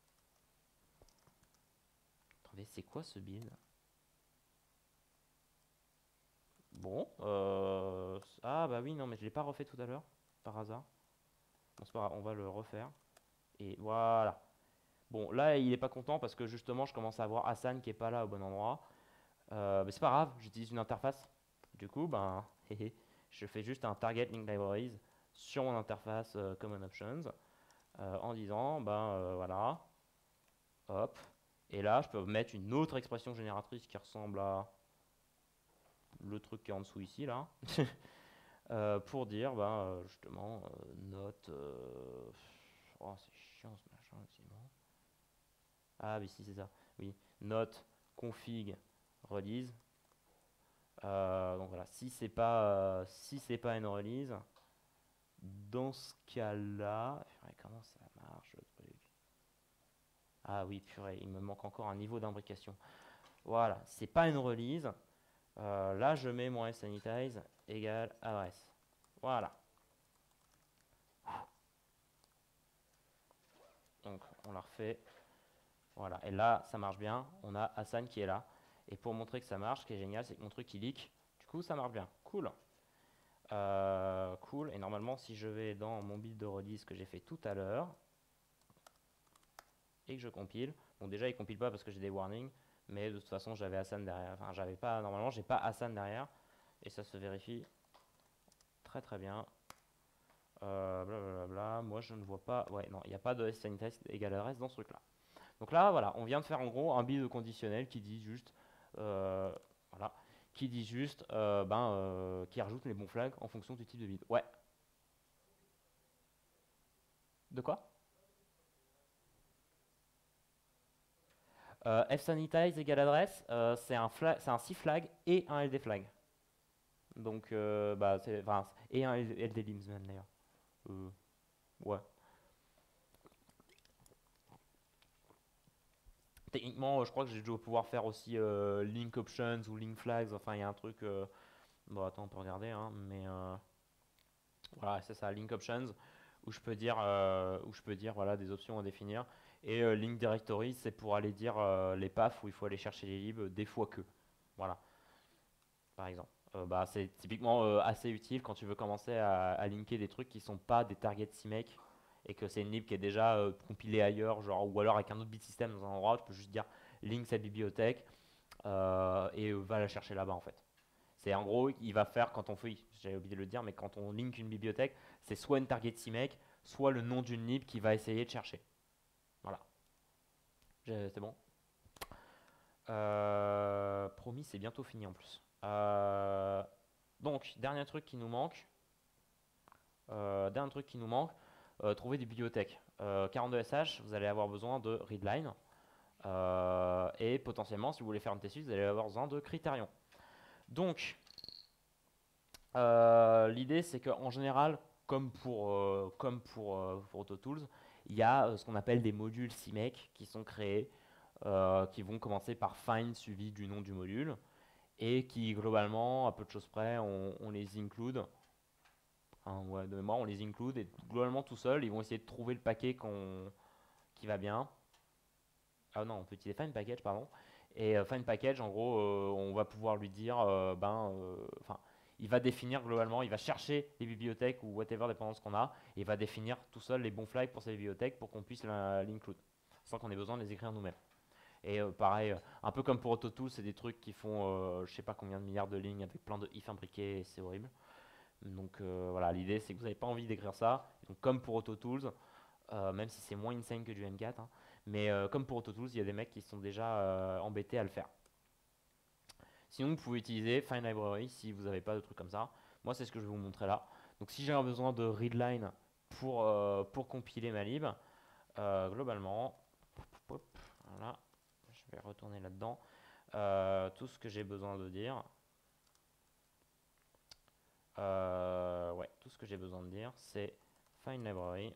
Attendez, c'est quoi ce build? Bon, euh... ah bah oui, non, mais je l'ai pas refait tout à l'heure, par hasard. Bon, c'est pas grave, on va le refaire. Et voilà. Bon, là, il est pas content parce que justement, je commence à avoir Hassan qui est pas là au bon endroit. Euh, mais c'est pas grave, j'utilise une interface. Du coup, ben, je fais juste un target link libraries sur mon interface euh, common options euh, en disant, ben euh, voilà, hop, et là je peux mettre une autre expression génératrice qui ressemble à le truc qui est en dessous ici là, euh, pour dire bah, euh, justement euh, note, euh, oh c'est chiant ce machin, effectivement. Ah oui si c'est ça, oui, note config release. Euh, donc voilà, si c'est pas euh, si c'est pas une release, dans ce cas-là, purée, comment ça marche le truc? Ah oui, purée, il me manque encore un niveau d'imbrication. Voilà, c'est pas une release. Euh, là, je mets mon fsanitize égale adresse. Voilà. Donc on la refait. Voilà, et là, ça marche bien. On a Hassan qui est là. Et pour montrer que ça marche, ce qui est génial, c'est que mon truc il leak. Du coup, ça marche bien. Cool. Euh, cool. Et normalement, si je vais dans mon build de release que j'ai fait tout à l'heure et que je compile, bon déjà il compile pas parce que j'ai des warnings, mais de toute façon j'avais Hassan derrière. Enfin, j'avais pas. Normalement, j'ai pas Hassan derrière et ça se vérifie très très bien. Euh, blablabla. Moi, je ne vois pas. Ouais, non, il n'y a pas de fsanitize égale adresse dans ce truc-là. Donc là, voilà, on vient de faire en gros un build conditionnel qui dit juste, euh, voilà, qui dit juste, euh, ben, euh, qui rajoute les bons flags en fonction du type de build. Ouais. De quoi? euh, fsanitize égale adresse, euh, c'est un flag, c'est un C flag et un L D flag. Donc, euh, bah, c'est, enfin, et un L D limbs même d'ailleurs. Euh, ouais. Techniquement, euh, je crois que je dois pouvoir faire aussi euh, link options ou link flags. Enfin, il y a un truc. euh, Bon, attends, on peut regarder, hein, mais euh, voilà, c'est ça, link options, où je peux dire, euh, où je peux dire, voilà, des options à définir. Et euh, link directory, c'est pour aller dire euh, les paths où il faut aller chercher les libs des fois que. Voilà, par exemple. Euh, bah, c'est typiquement euh, assez utile quand tu veux commencer à, à linker des trucs qui sont pas des targets C M A C et que c'est une lib qui est déjà euh, compilée ailleurs, genre, ou alors avec un autre bit system dans un endroit, tu peux juste dire link cette bibliothèque euh, et euh, va la chercher là-bas en fait. C'est en gros, il va faire quand on fait, j'avais oublié de le dire, mais quand on link une bibliothèque, c'est soit une target C M A C, soit le nom d'une lib qui va essayer de chercher. Voilà. C'est bon. Euh, promis, c'est bientôt fini en plus. Euh, donc, dernier truc qui nous manque. Euh, dernier truc qui nous manque, euh, trouver des bibliothèques. Euh, quarante-deux S H, vous allez avoir besoin de readline. Euh, et potentiellement, si vous voulez faire une T S U, vous allez avoir besoin de Criterion. Donc, Euh, l'idée, c'est qu'en général, comme pour, euh, comme pour, euh, pour AutoTools, il y a euh, ce qu'on appelle des modules C M A C qui sont créés, euh, qui vont commencer par find suivi du nom du module et qui, globalement, à peu de choses près, on, on les include. Hein, ouais, de mémoire, on les include et globalement tout seul, ils vont essayer de trouver le paquet qu'on- qui va bien. Ah non, on peut utiliser find package, pardon. Et euh, find package, en gros, euh, on va pouvoir lui dire, euh, ben, euh, enfin, il va définir globalement, il va chercher les bibliothèques ou whatever, dépendant de ce qu'on a, et il va définir tout seul les bons flags pour ces bibliothèques pour qu'on puisse l'include, sans qu'on ait besoin de les écrire nous-mêmes. Et euh, pareil, euh, un peu comme pour AutoTools, c'est des trucs qui font, euh, je sais pas combien de milliards de lignes avec plein de if imbriqués, et c'est horrible. Donc euh, voilà, l'idée c'est que vous n'avez pas envie d'écrire ça. Donc comme pour AutoTools, euh, même si c'est moins insane que du M quatre, hein, mais euh, comme pour AutoTools, il y a des mecs qui sont déjà euh, embêtés à le faire. Sinon, vous pouvez utiliser Find Library si vous n'avez pas de trucs comme ça. Moi, c'est ce que je vais vous montrer là. Donc, si j'ai besoin de readline pour, euh, pour compiler ma lib, euh, globalement, voilà, je vais retourner là-dedans. Euh, tout ce que j'ai besoin de dire, euh, ouais, tout ce que j'ai besoin de dire, c'est Find Library.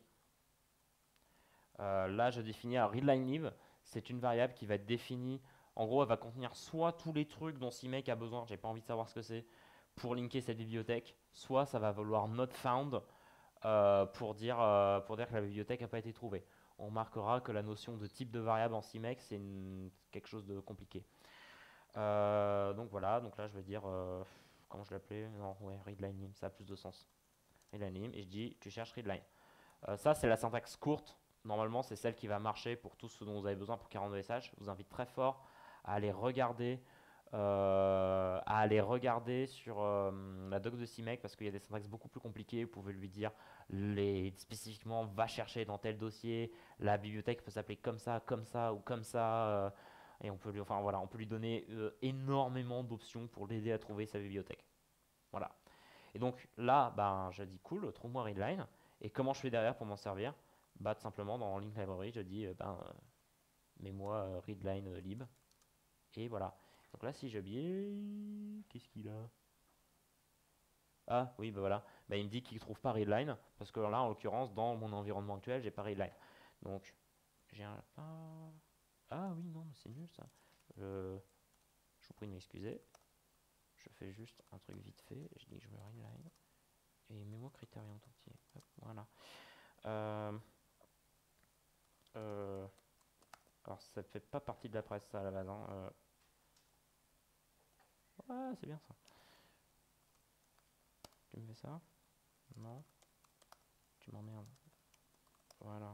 Euh, là, je définis un readline_lib. C'est une variable qui va être définie. En gros, elle va contenir soit tous les trucs dont C M A C a besoin, j'ai pas envie de savoir ce que c'est, pour linker cette bibliothèque, soit ça va vouloir not found euh, pour, dire, euh, pour dire que la bibliothèque n'a pas été trouvée. On remarquera que la notion de type de variable en C M A C, c'est quelque chose de compliqué. Euh, donc voilà, donc là je vais dire, euh, comment je l'appelais? Non, ouais, readline_lib, ça a plus de sens. Readline_lib, et je dis, tu cherches readline. Euh, ça, c'est la syntaxe courte. Normalement, c'est celle qui va marcher pour tout ce dont vous avez besoin pour quarante-deux S H. Je vous invite très fort à aller regarder euh, à aller regarder sur euh, la doc de CIMEC parce qu'il y a des syntaxes beaucoup plus compliquées. Vous pouvez lui dire les, spécifiquement va chercher dans tel dossier, la bibliothèque peut s'appeler comme ça, comme ça ou comme ça. euh, et on peut lui, enfin, voilà, on peut lui donner euh, énormément d'options pour l'aider à trouver sa bibliothèque. Voilà. Et donc là, ben, je dis cool, trouve-moi readline. Et comment je fais derrière pour m'en servir? Bah, tout simplement dans link library, je dis euh, ben, euh, mets-moi euh, readline euh, lib. Et voilà. Donc là, si j'habille, qu'est-ce qu'il a? Ah oui, bah voilà. Bah, il me dit qu'il ne trouve pas readline parce que là, en l'occurrence, dans mon environnement actuel, j'ai pas readline. Donc, j'ai un. Ah, ah oui, non, mais c'est nul ça. Je, je vous prie de m'excuser. Je fais juste un truc vite fait. Je dis que je veux readline. Et mets-moi critérium tout petit. Hop, voilà. Euh, euh, alors, ça fait pas partie de la presse, ça, à la base. Hein. Euh, ouais, c'est bien ça. Tu me fais ça? Non. Tu m'emmerdes. Voilà.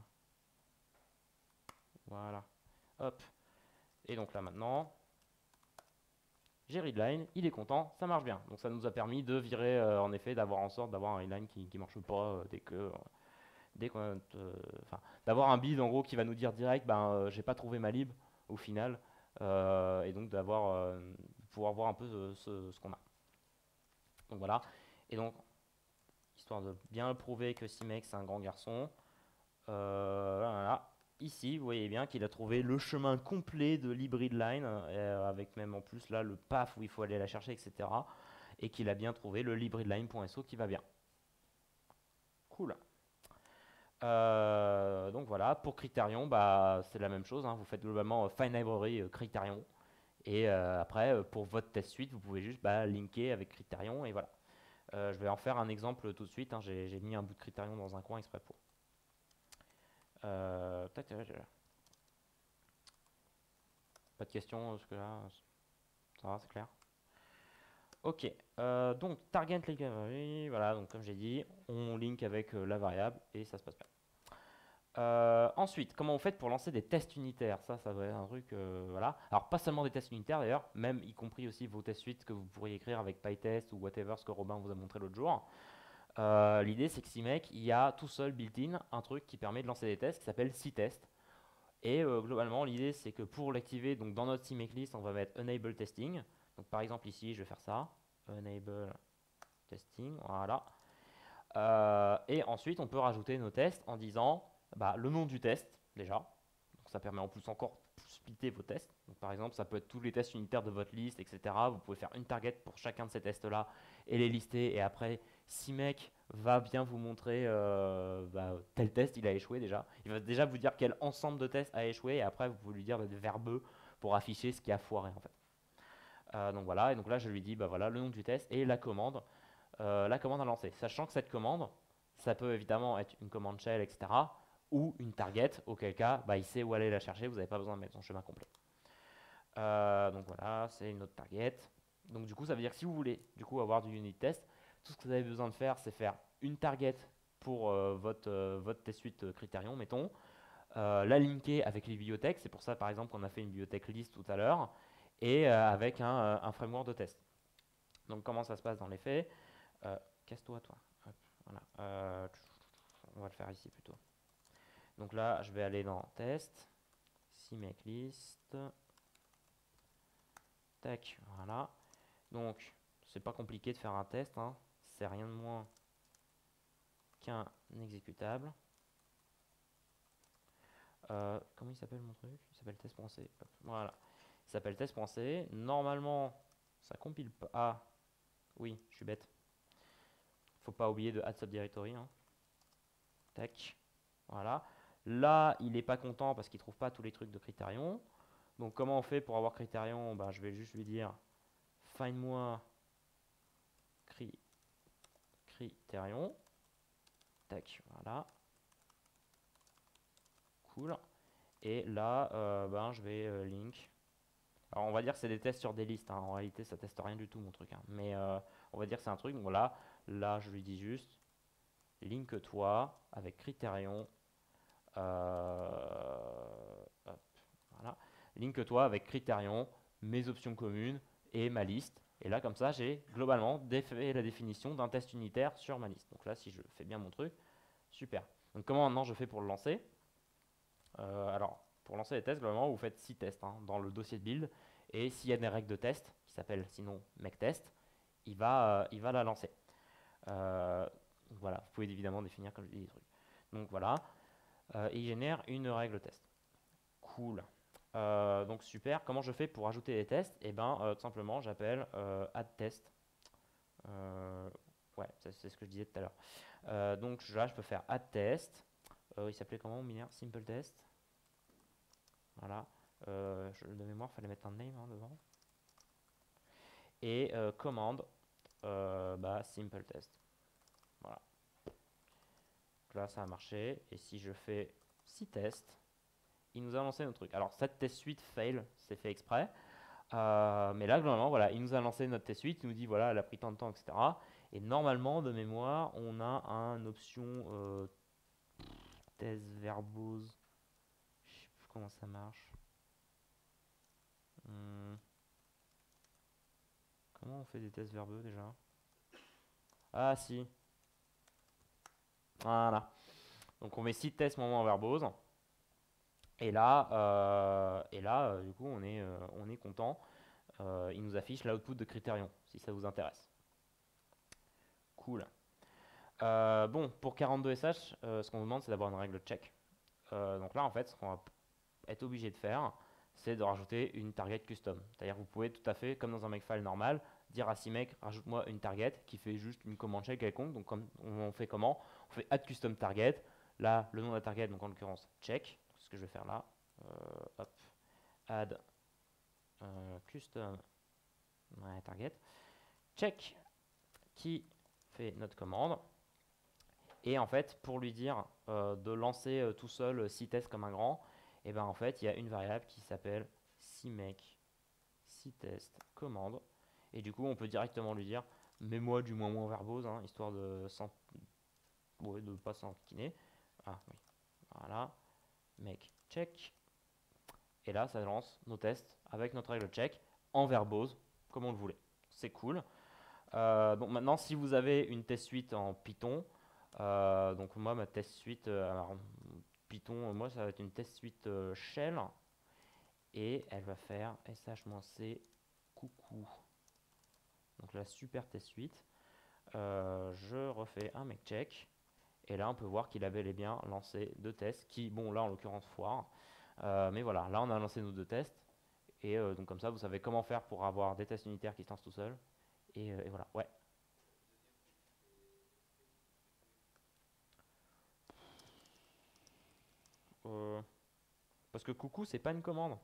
Voilà. Hop. Et donc là, maintenant, j'ai readline. Il est content. Ça marche bien. Donc, ça nous a permis de virer, euh, en effet, d'avoir en sorte d'avoir un readline qui ne marche pas euh, dès que. Euh, dès qu'on. euh, Enfin, d'avoir un build, en gros, qui va nous dire direct, ben, euh, j'ai pas trouvé ma lib, au final. Euh, et donc, d'avoir. Euh, pouvoir voir un peu ce, ce- ce qu'on a. Donc, voilà. Et donc, histoire de bien prouver que CIMEC c'est un grand garçon. Euh, voilà. Ici, vous voyez bien qu'il a trouvé le chemin complet de LibReadline, euh, avec même en plus là le path où il faut aller la chercher, et cetera. Et qu'il a bien trouvé le libreadline.so qui va bien. Cool. Euh, donc voilà, pour Criterion, bah, c'est la même chose. Hein. Vous faites globalement euh, Find Library euh, Criterion. Et euh, après, euh, pour votre test suite, vous pouvez juste bah, linker avec Criterion. Et voilà. Euh, je vais en faire un exemple tout de suite. Hein. J'ai j'ai mis un bout de Criterion dans un coin exprès pour. Euh, tac, tac, tac. Pas de questions, parce que là, ça va, c'est clair. Ok, euh, donc target library, voilà, donc comme j'ai dit, on link avec euh, la variable et ça se passe bien. Euh, ensuite, comment vous faites pour lancer des tests unitaires? Ça, ça doit être un truc, euh, voilà. Alors, pas seulement des tests unitaires d'ailleurs, même y compris aussi vos tests suites que vous pourriez écrire avec PyTest ou whatever, ce que Robin vous a montré l'autre jour. Euh, L'idée, c'est que CIMEC, il y a tout seul built-in un truc qui permet de lancer des tests qui s'appelle C-Test. Et euh, globalement, l'idée, c'est que pour l'activer, donc dans notre CIMEC list, on va mettre Enable Testing. Donc par exemple, ici, je vais faire ça. Enable Testing, voilà. Euh, et ensuite, on peut rajouter nos tests en disant bah, le nom du test, déjà. Donc ça permet en plus encore de splitter vos tests. Donc, par exemple, ça peut être tous les tests unitaires de votre liste, et cetera. Vous pouvez faire une target pour chacun de ces tests-là et les lister. Et après, CIMEC va bien vous montrer euh, bah, tel test il a échoué déjà. Il va déjà vous dire quel ensemble de tests a échoué. Et après, vous pouvez lui dire des verbeux pour afficher ce qui a foiré en fait. Euh, donc voilà, et donc là je lui dis bah voilà le nom du test et la commande, euh, la commande à lancer. Sachant que cette commande, ça peut évidemment être une commande shell, et cetera. Ou une target, auquel cas bah, il sait où aller la chercher, vous n'avez pas besoin de mettre son chemin complet. Euh, donc voilà, c'est une autre target. Donc du coup ça veut dire que si vous voulez du coup avoir du unit test, tout ce que vous avez besoin de faire c'est faire une target pour euh, votre, euh, votre test suite euh, Criterion, mettons, euh, la linker avec les bibliothèques. C'est pour ça par exemple qu'on a fait une bibliothèque list tout à l'heure et euh, avec un, euh, un framework de test. Donc comment ça se passe dans les faits? euh, Casse-toi toi. Hop, voilà. Euh, on va le faire ici plutôt. Donc là je vais aller dans test, CIMEC list, tac, voilà. Donc c'est pas compliqué de faire un test, hein. C'est rien de moins qu'un exécutable. Euh, comment il s'appelle mon truc? Il s'appelle test.c. Voilà. Il s'appelle test.c. Normalement, ça compile pas. Ah, oui, je suis bête. Faut pas oublier de add subdirectory. Hein. Tac. Voilà. Là, il n'est pas content parce qu'il trouve pas tous les trucs de Criterion. Donc, comment on fait pour avoir Criterion? Ben, je vais juste lui dire find-moi cri Criterion. Tac. Voilà. Cool. Et là, euh, ben, je vais euh, link. Alors, on va dire que c'est des tests sur des listes. Hein. En réalité, ça teste rien du tout, mon truc. Hein. Mais euh, on va dire que c'est un truc. Donc, voilà. Là, je lui dis juste link-toi avec Criterion. Euh, hop, voilà. Link-toi avec Criterion, mes options communes et ma liste. Et là, comme ça, j'ai globalement fait la définition d'un test unitaire sur ma liste. Donc là, si je fais bien mon truc, super. Donc comment maintenant je fais pour le lancer? Euh, alors, pour lancer les tests, globalement, vous faites six tests hein, dans le dossier de build. Et s'il y a des règles de test, qui s'appellent sinon make test, il va, euh, il va la lancer. Euh, voilà, vous pouvez évidemment définir comme je dis des trucs. Donc voilà, euh, et il génère une règle test. Cool. Euh, donc super. Comment je fais pour ajouter des tests? Et eh ben euh, tout simplement, j'appelle euh, add test. Euh, ouais, c'est ce que je disais tout à l'heure. Euh, donc là, je peux faire add test. Euh, il s'appelait comment, Miner? Simple test. Voilà. Euh, je, de mémoire, il fallait mettre un name hein, devant. Et euh, commande euh, bah, simple test. Voilà. Donc là, ça a marché. Et si je fais six tests, il nous a lancé notre truc. Alors, cette test suite fail, c'est fait exprès. Euh, mais là, globalement, voilà, il nous a lancé notre test suite. Il nous dit, voilà, elle a pris tant de temps, et cetera. Et normalement, de mémoire, on a un option euh, test verbose. Je sais plus comment ça marche. Hmm. Comment on fait des tests verbeux déjà? Ah, si. Voilà. Donc, on met six tests moment verbose. Et là, euh, et là euh, du coup, on est, euh, on est content. Euh, il nous affiche l'output de Criterion, si ça vous intéresse. Cool. Euh, bon, pour quarante-deux S H, euh, ce qu'on vous demande, c'est d'avoir une règle check. Euh, donc là, en fait, ce qu'on va être obligé de faire, c'est de rajouter une target custom. C'est-à-dire que vous pouvez tout à fait, comme dans un makefile normal, dire à CMake, rajoute-moi une target qui fait juste une command check quelconque. Donc comme on fait comment? On fait add custom target. Là, le nom de la target, donc en l'occurrence check. C'est ce que je vais faire là. Euh, hop, add euh, custom ouais, target check qui fait notre commande. Et en fait, pour lui dire euh, de lancer euh, tout seul six tests comme un grand, et ben en fait, il y a une variable qui s'appelle CMake six test commande. Et du coup, on peut directement lui dire mets-moi du moins moins verbose, hein, histoire de ne ouais, de pas s'enquiquiner. Ah oui, voilà, make check. Et là, ça lance nos tests avec notre règle check en verbose, comme on le voulait. C'est cool. Euh, donc maintenant, si vous avez une test suite en Python, euh, donc moi, ma test suite, euh, alors, Python, moi, ça va être une test suite euh, shell. Et elle va faire sh-c coucou. Donc la super test suite. Euh, je refais un make check. Et là, on peut voir qu'il avait bel et bien lancé deux tests qui, bon, là, en l'occurrence, foire. Euh, mais voilà, là, on a lancé nos deux tests. Et euh, donc, comme ça, vous savez comment faire pour avoir des tests unitaires qui se lancent tout seuls. Et, euh, et voilà, ouais. Euh, parce que coucou, c'est pas une commande.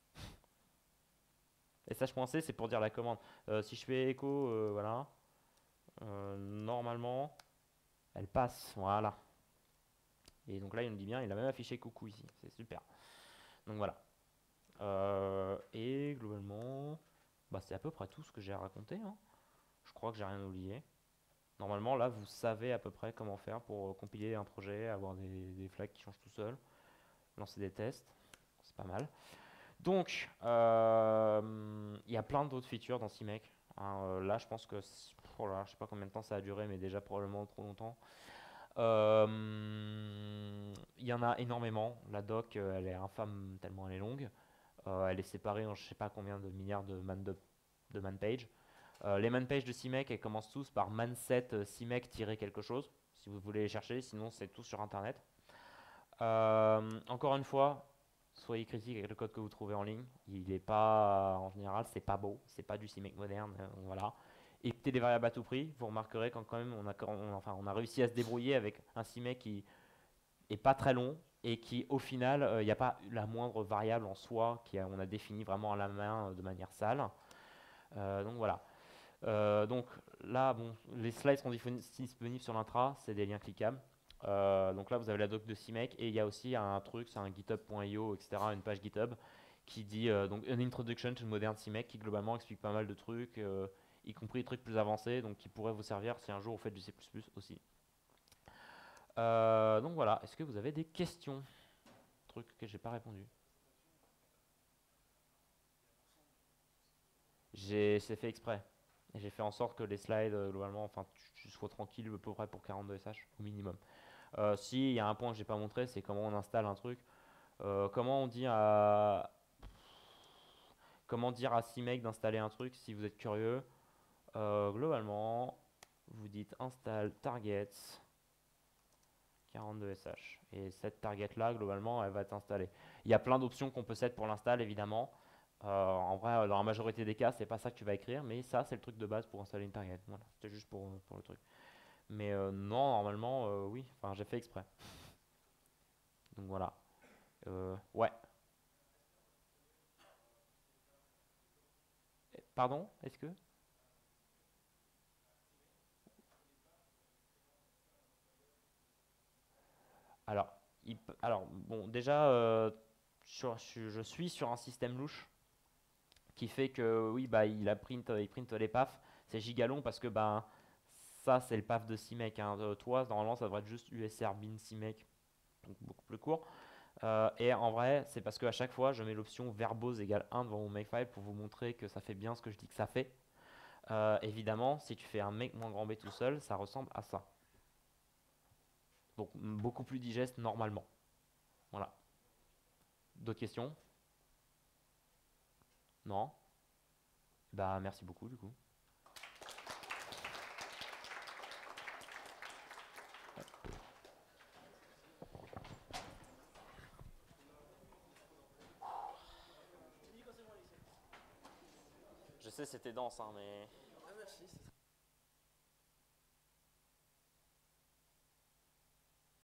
sh.c, c'est pour dire la commande. Euh, si je fais echo, euh, voilà. Euh, normalement, elle passe, voilà. Et donc là, il nous dit bien, il a même affiché coucou ici. C'est super. Donc voilà. Euh, et globalement, bah, c'est à peu près tout ce que j'ai à raconter. Hein. Je crois que j'ai rien oublié. Normalement, là, vous savez à peu près comment faire pour compiler un projet, avoir des, des flags qui changent tout seul, lancer des tests. C'est pas mal. Donc, euh, il y a plein d'autres features dans CMake. Hein, euh, là, je pense que, oh là, je sais pas combien de temps ça a duré, mais déjà probablement trop longtemps. Euh, Il y en a énormément. La doc, euh, elle est infâme tellement elle est longue. Euh, elle est séparée en je sais pas combien de milliards de man, de, de man page. Euh, les man pages de CMake, elles commencent tous par manset euh, CMake-quelque chose. Si vous voulez les chercher, sinon c'est tout sur internet. Euh, encore une fois, soyez critique avec le code que vous trouvez en ligne. Il est pas, en général, c'est pas beau, c'est pas du CMake moderne, euh, voilà. Évitez les variables à tout prix. Vous remarquerez quand, quand même on a, on, enfin, on a réussi à se débrouiller avec un CMake qui est pas très long et qui, au final, il euh, n'y a pas la moindre variable en soi qu'on a, a définie vraiment à la main euh, de manière sale. Euh, donc voilà. Euh, donc là, bon, les slides sont disponibles sur l'intra, c'est des liens cliquables. Euh, donc là, vous avez la doc de CMake et il y a aussi un truc, c'est un github point i o, et cetera, une page GitHub qui dit euh, donc une introduction to modern CMake qui globalement explique pas mal de trucs, euh, y compris des trucs plus avancés, donc qui pourraient vous servir si un jour vous faites du C plus plus aussi. Euh, donc voilà, est-ce que vous avez des questions? Truc que j'ai pas répondu. j'ai c'est fait exprès. Et j'ai fait en sorte que les slides, euh, globalement, enfin, tu, tu sois tranquille à peu près pour quarante-deux S H au minimum. Euh, si, il y a un point que j'ai pas montré, c'est comment on installe un truc. Euh, comment on dit à comment dire à CMake d'installer un truc si vous êtes curieux. Euh, globalement, vous dites install targets quarante-deux S H et cette target là, globalement, elle va être installée. Il y a plein d'options qu'on peut set pour l'install, évidemment. Euh, en vrai, dans la majorité des cas, c'est pas ça que tu vas écrire, mais ça, c'est le truc de base pour installer une target. Voilà, c'était juste pour, pour le truc. Mais euh, non, normalement, euh, oui. Enfin, j'ai fait exprès. Donc voilà. Euh, ouais. Pardon, est-ce que Alors, il peut- alors bon, déjà, euh, sur- je, je suis sur un système louche qui fait que oui, bah, il a print, il print les pafs. C'est gigalong parce que bah, ça, c'est le paf de CMake, hein. Euh, toi, normalement, ça devrait être juste U S R bin CMake, donc beaucoup plus court. Euh, et en vrai, c'est parce qu'à chaque fois, je mets l'option verbose égale un devant mon makefile pour vous montrer que ça fait bien ce que je dis que ça fait. Euh, évidemment, si tu fais un make moins grand B tout seul, ça ressemble à ça. Donc beaucoup plus digeste normalement. Voilà. D'autres questions? Non? Bah merci beaucoup du coup. Je sais c'était dense hein mais... Ah merci, c'est